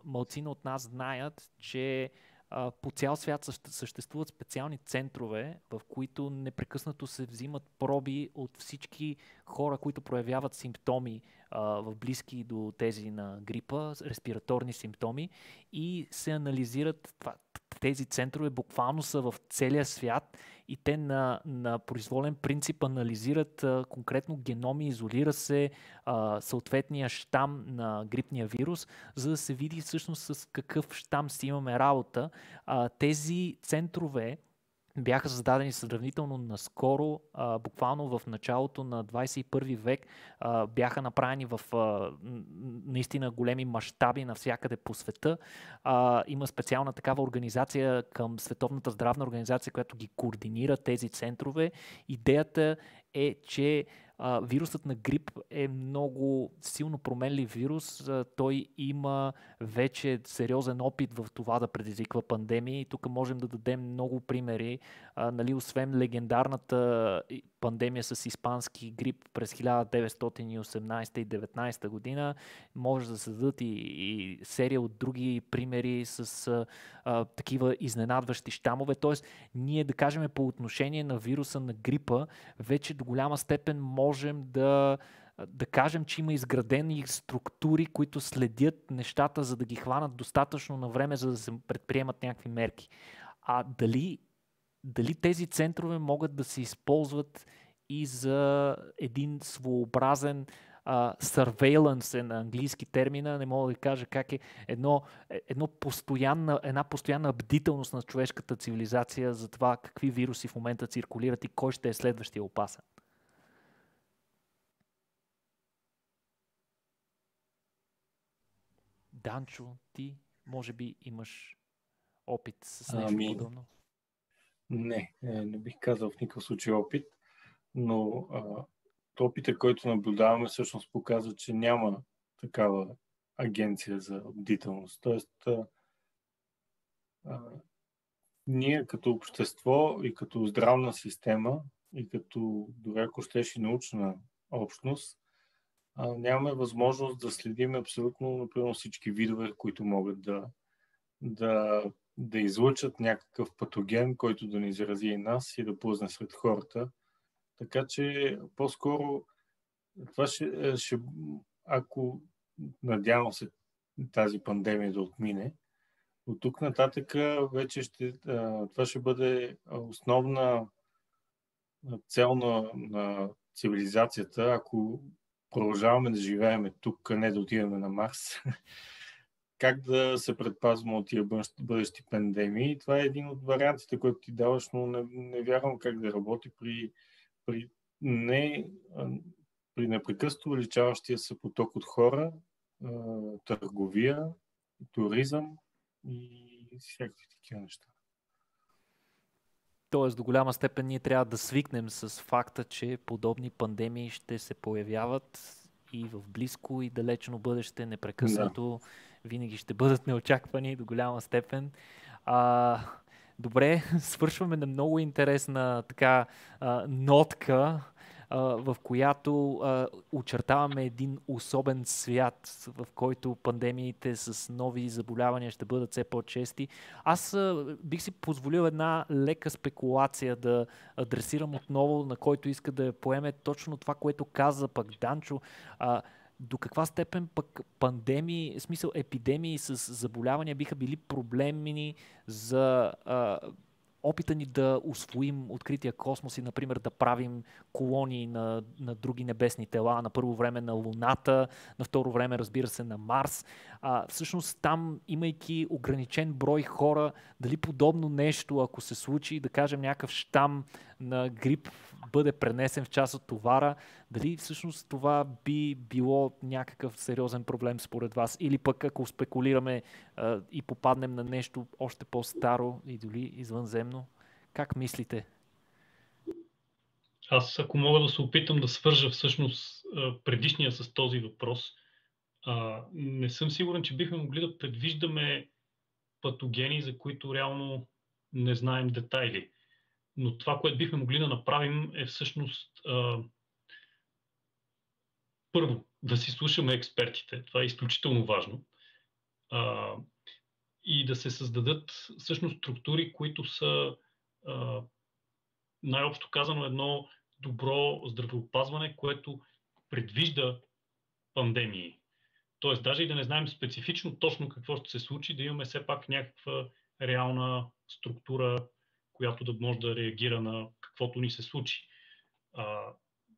малцина от нас знаят, че а, по цял свят съществуват специални центрове, в които непрекъснато се взимат проби от всички хора, които проявяват симптоми а, в близки до тези на грипа, респираторни симптоми, и се анализират това. Тези центрове буквално са в целия свят и те на, на произволен принцип анализират а, конкретно геноми, изолира се а, съответния щам на грипния вирус, за да се види всъщност с какъв щам си имаме работа. А, тези центрове бяха създадени сравнително наскоро, а, буквално в началото на двадесет и първи век, а, бяха направени в а, наистина големи мащаби навсякъде по света. А, има специална такава организация към Световната здравна организация, която ги координира тези центрове. Идеята е, че а, вирусът на грип е много силно променлив вирус. А, той има вече сериозен опит в това да предизвиква пандемии. Тук можем да дадем много примери. А, нали, освен легендарната пандемия с испански грип през хиляда деветстотин и осемнадесета и деветнадесета година, може да се дадат и, и серия от други примери с а, а, такива изненадващи щамове. Тоест, ние да кажем по отношение на вируса на грипа, вече до голяма степен можем да да кажем, че има изградени структури, които следят нещата, за да ги хванат достатъчно на време, за да се предприемат някакви мерки. А дали, дали тези центрове могат да се използват и за един своеобразен uh, surveillance е на английски термина, не мога да кажа как е, едно, едно постоянна, една постоянна бдителност на човешката цивилизация за това какви вируси в момента циркулират и кой ще е следващия опасен. Данчо, ти може би имаш опит с нещо ами, подобно? Не, не бих казал в никакъв случай опит, но а, опита, който наблюдаваме, всъщност показва, че няма такава агенция за бдителност. Тоест, а, а, ние като общество и като здравна система и като дори ако щеш и научна общност, а, нямаме възможност да следим абсолютно, например, всички видове, които могат да, да, да излъчат някакъв патоген, който да ни зарази и нас и да плъзне сред хората. Така че по-скоро това ще, ще ако надявам се тази пандемия да отмине, от тук нататък вече ще, това ще бъде основна цел на, на цивилизацията, ако продължаваме да живеем тук, а не да отидем на Марс. Как да се предпазваме от тия бъдещи пандемии. Това е един от вариантите, който ти даваш, но не, не вярвам как да работи при, при, не, при непрекъснато увеличаващия се поток от хора, търговия, туризъм и всякакви такива неща. Тоест, до голяма степен ние трябва да свикнем с факта, че подобни пандемии ще се появяват и в близко и далечно бъдеще, непрекъснато, да. Винаги ще бъдат неочаквани до голяма степен. А, добре, свършваме на много интересна така а, нотка, а, в която а, очертаваме един особен свят, в който пандемиите с нови заболявания ще бъдат все по-чести. Аз а, бих си позволил една лека спекулация да адресирам отново, на който иска да поеме точно това, което каза пък Данчо. А, до каква степен пък пандемии, в смисъл епидемии с заболявания биха били проблемни за а, опита ни да усвоим открития космос и, например, да правим колонии на, на други небесни тела, на първо време на Луната, на второ време, разбира се, на Марс. А, всъщност там, имайки ограничен брой хора, дали подобно нещо, ако се случи, да кажем някакъв щам на грип бъде пренесен в част от товара, дали всъщност това би било някакъв сериозен проблем според вас? Или пък ако спекулираме а, и попаднем на нещо още по-старо и дори извънземно, как мислите? Аз ако мога да се опитам да свържа всъщност предишния с този въпрос, а, не съм сигурен, че бихме могли да предвиждаме патогени, за които реално не знаем детайли. Но това, което бихме могли да направим е всъщност а, първо да си слушаме експертите. Това е изключително важно. А, и да се създадат всъщност структури, които са а, най-общо казано едно добро здравеопазване, което предвижда пандемии. Тоест, даже и да не знаем специфично точно какво ще се случи, да имаме все пак някаква реална структура, която да може да реагира на каквото ни се случи. А,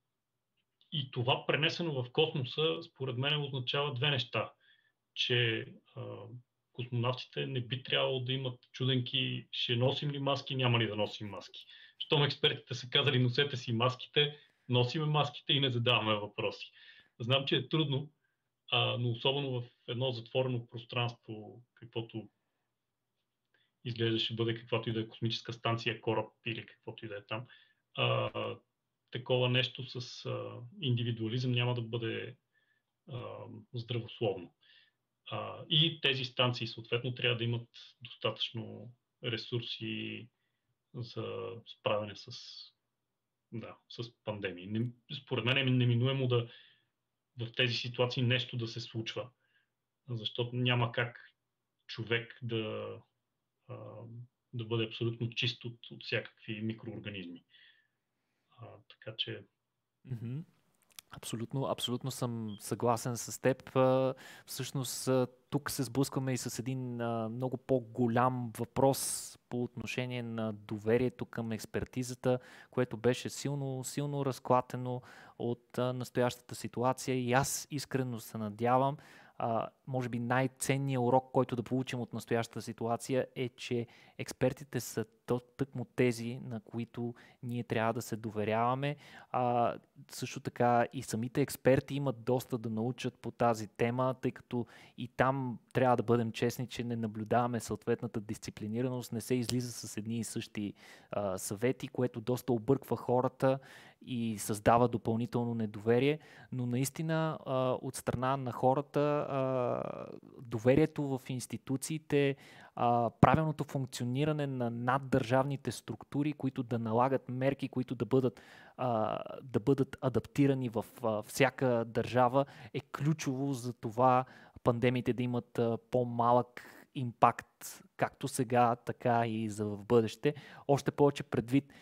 и това пренесено в космоса, според мен, означава две неща. Че а, космонавтите не би трябвало да имат чуденки, ще носим ли маски, няма ли да носим маски. Щом експертите са казали, носете си маските, носиме маските и не задаваме въпроси. Знам, че е трудно, а, но особено в едно затворено пространство, каквото изглежда ще бъде каквато и да е космическа станция, кораб или каквото и да е там, а, такова нещо с а, индивидуализъм няма да бъде а, здравословно. А, и тези станции съответно трябва да имат достатъчно ресурси за справяне с, да, с пандемии. Не, според мен е неминуемо да в тези ситуации нещо да се случва, защото няма как човек да, а, да бъде абсолютно чист от, от всякакви микроорганизми. А, така че... Mm-hmm. Абсолютно, абсолютно съм съгласен с теб. Всъщност тук се сблъскваме и с един много по-голям въпрос по отношение на доверието към експертизата, което беше силно, силно разклатено от настоящата ситуация и аз искрено се надявам, Uh, може би най-ценният урок, който да получим от настоящата ситуация е, че експертите са тъкмо тези, на които ние трябва да се доверяваме. Uh, също така и самите експерти имат доста да научат по тази тема, тъй като и там трябва да бъдем честни, че не наблюдаваме съответната дисциплинираност, не се излиза с едни и същи uh, съвети, което доста обърква хората и създава допълнително недоверие, но наистина uh, от страна на хората доверието в институциите, правилното функциониране на наддържавните структури, които да налагат мерки, които да бъдат, да бъдат адаптирани в всяка държава, е ключово за това пандемиите да имат по-малък импакт, както сега, така и за в бъдеще. Още повече предвид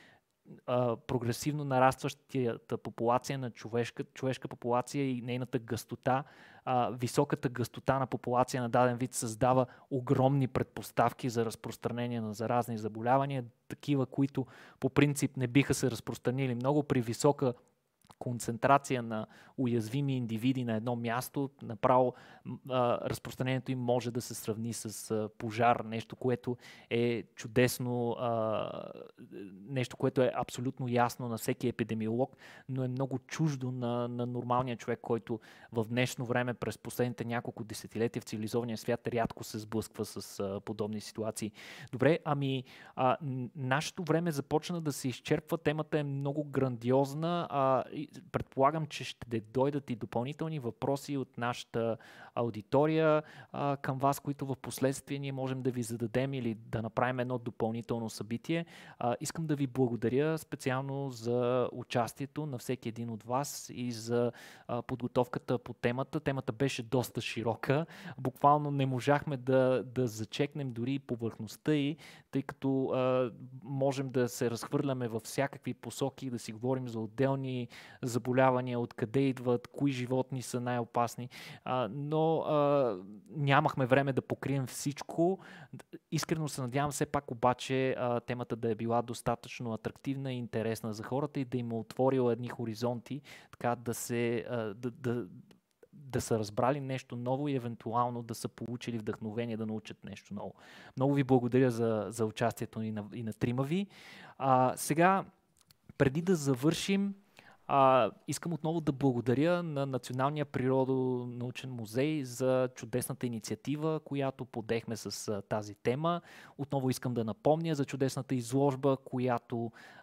прогресивно нарастващата популация на човешка, човешка популация и нейната гъстота. А, високата гъстота на популация на даден вид създава огромни предпоставки за разпространение на заразни заболявания, такива, които по принцип не биха се разпространили много при висока концентрация на уязвими индивиди на едно място, направо а, разпространението им може да се сравни с а, пожар, нещо, което е чудесно, а, нещо, което е абсолютно ясно на всеки епидемиолог, но е много чуждо на, на нормалния човек, който в днешно време през последните няколко десетилетия в цивилизования свят рядко се сблъсква с а, подобни ситуации. Добре, ами а, нашето време започна да се изчерпва, темата е много грандиозна, а, предполагам, че ще дойдат и допълнителни въпроси от нашата аудитория а, към вас, които в последствие ние можем да ви зададем или да направим едно допълнително събитие. А, искам да ви благодаря специално за участието на всеки един от вас и за а, подготовката по темата. Темата беше доста широка. Буквално не можахме да, да зачекнем дори повърхността й, тъй като а, можем да се разхвърляме във всякакви посоки, да си говорим за отделни заболявания, откъде идват, кои животни са най-опасни, а, но а, нямахме време да покрием всичко. Искрено се надявам все пак обаче а, темата да е била достатъчно атрактивна и интересна за хората и да им е отворила едни хоризонти, така да се а, да, да, да са разбрали нещо ново и евентуално да са получили вдъхновение да научат нещо ново. Много ви благодаря за, за участието и на, и на трима ви. А, сега, преди да завършим, А, искам отново да благодаря на Националния природонаучен музей за чудесната инициатива, която подехме с а, тази тема. Отново искам да напомня за чудесната изложба, която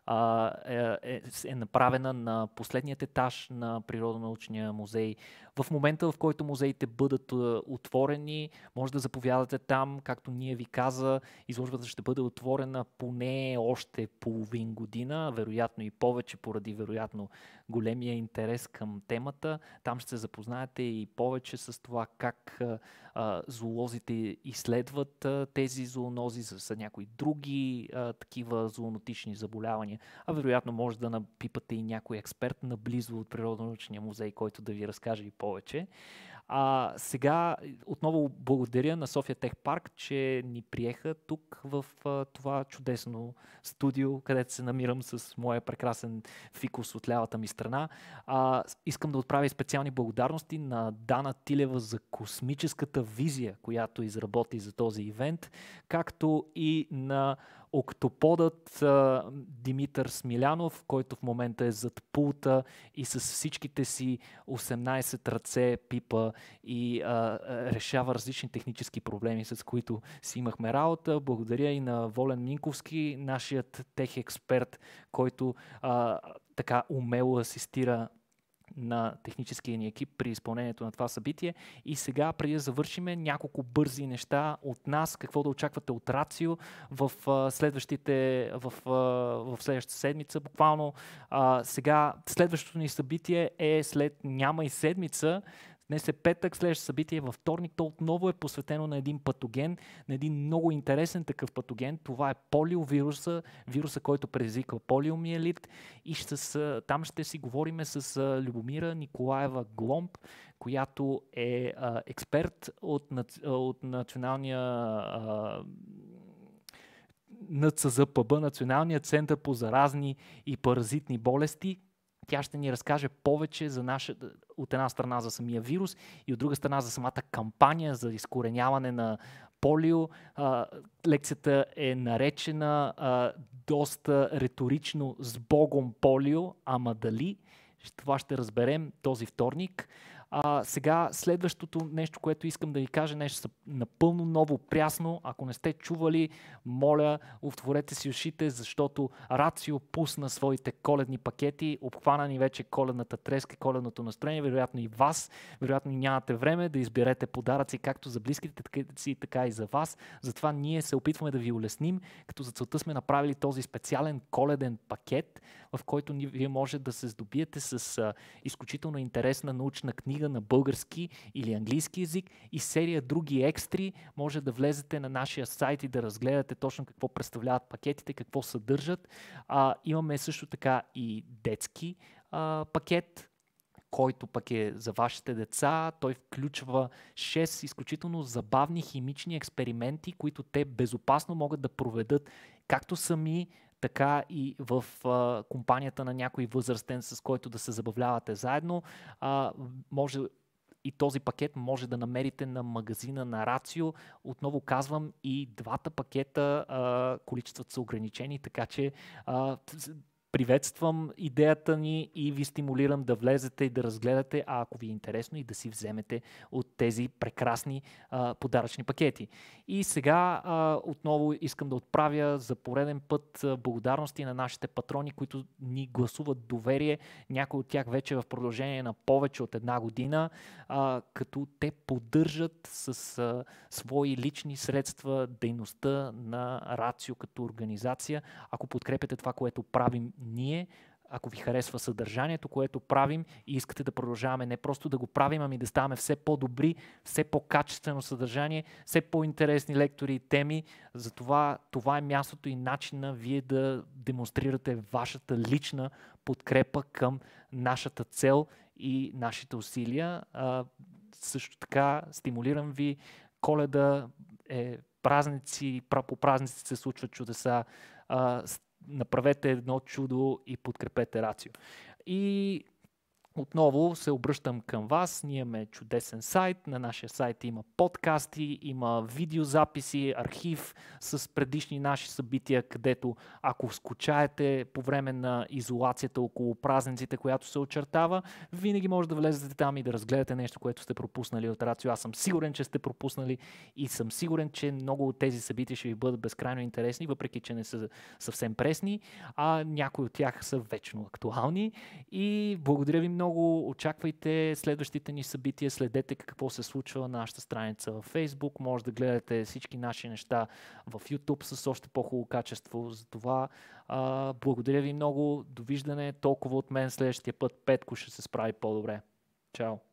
а, е, е направена на последният етаж на Природонаучния музей. В момента, в който музеите бъдат а, отворени, може да заповядате там, както ние ви каза, изложбата ще бъде отворена поне още половин година, вероятно и повече, поради вероятно големия интерес към темата. Там ще се запознаете и повече с това как а, а, зоолозите изследват а, тези зоонози, за, за някои други а, такива зоонотични заболявания. А вероятно може да напипате и някой експерт наблизо от Природонаучния музей, който да ви разкаже и повече. А, сега отново благодаря на София Тех Парк, че ни приеха тук в а, това чудесно студио, където се намирам с моя прекрасен фикус от лявата ми страна. А, искам да отправя специални благодарности на Дана Тилева за космическата визия, която изработи за този ивент, както и на октоподът а, Димитър Смилянов, който в момента е зад пулта и с всичките си осемнайсет ръце пипа и а, решава различни технически проблеми, с които си имахме работа. Благодаря и на Волен Минковски, нашият тех експерт, който а, така умело асистира на техническия ни екип при изпълнението на това събитие. И сега, преди да завършиме, няколко бързи неща от нас, какво да очаквате от Рацио в а, следващите, в, а, в следващата седмица. Буквално а, сега следващото ни събитие е след няма и седмица. Днес е петък, следващото събитие е във вторник. То отново е посветено на един патоген, на един много интересен такъв патоген. Това е полиовируса, вируса, който предизвиква полиомиелит. И ще с, там ще си говорим с Любомира Николаева Гломб, която е а, експерт от, от националния а, Н Ц З П Б, Националния център по заразни и паразитни болести. Тя ще ни разкаже повече за наша, от една страна за самия вирус и от друга страна за самата кампания за изкореняване на полио. А, лекцията е наречена а, доста риторично "С Богом полио, ама дали?" Това ще разберем този вторник. А, сега следващото нещо, което искам да ви кажа, нещо напълно ново, прясно. Ако не сте чували, моля, отворете си ушите, защото Рацио пусна своите коледни пакети. Обхвана ни вече коледната треска, коледното настроение. Вероятно и вас. Вероятно и нямате време да изберете подаръци както за близките си, така и за вас. Затова ние се опитваме да ви улесним, като за целта сме направили този специален коледен пакет, в който вие може да се здобиете с а, изключително интересна научна книга на български или английски език и серия други екстри. Може да влезете на нашия сайт и да разгледате точно какво представляват пакетите, какво съдържат. А, имаме също така и детски а, пакет, който пък е за вашите деца. Той включва шест изключително забавни химични експерименти, които те безопасно могат да проведат както сами, така и в а, компанията на някой възрастен, с който да се забавлявате заедно. А, може и този пакет може да намерите на магазина на Рацио. Отново казвам, и двата пакета а, количествата са ограничени, така че а, приветствам идеята ни и ви стимулирам да влезете и да разгледате, а ако ви е интересно, и да си вземете от тези прекрасни а, подаръчни пакети. И сега а, отново искам да отправя за пореден път а, благодарности на нашите патрони, които ни гласуват доверие. Някои от тях вече в продължение на повече от една година, а, като те поддържат с а, свои лични средства дейността на Рацио като организация. Ако подкрепяте това, което правим ние, ако ви харесва съдържанието, което правим и искате да продължаваме не просто да го правим, ами да ставаме все по-добри, все по-качествено съдържание, все по-интересни лектори и теми, затова това е мястото и начина вие да демонстрирате вашата лична подкрепа към нашата цел и нашите усилия. А, също така стимулирам ви, Коледа е празници, по празниците се случват чудеса. А, направете едно чудо и подкрепете Рацио. И отново се обръщам към вас. Ние имаме чудесен сайт. На нашия сайт има подкасти, има видеозаписи, архив с предишни наши събития, където ако скучаете по време на изолацията около празниците, която се очертава, винаги може да влезете там и да разгледате нещо, което сте пропуснали от Рацио. Аз съм сигурен, че сте пропуснали и съм сигурен, че много от тези събития ще ви бъдат безкрайно интересни, въпреки че не са съвсем пресни, а някои от тях са вечно актуални. И благодаря ви много. Очаквайте следващите ни събития, следете какво се случва на нашата страница във Facebook, може да гледате всички наши неща в YouTube с още по-хубаво качество. За това а, благодаря ви много, довиждане, толкова от мен, следващия път Петко ще се справи по-добре. Чао!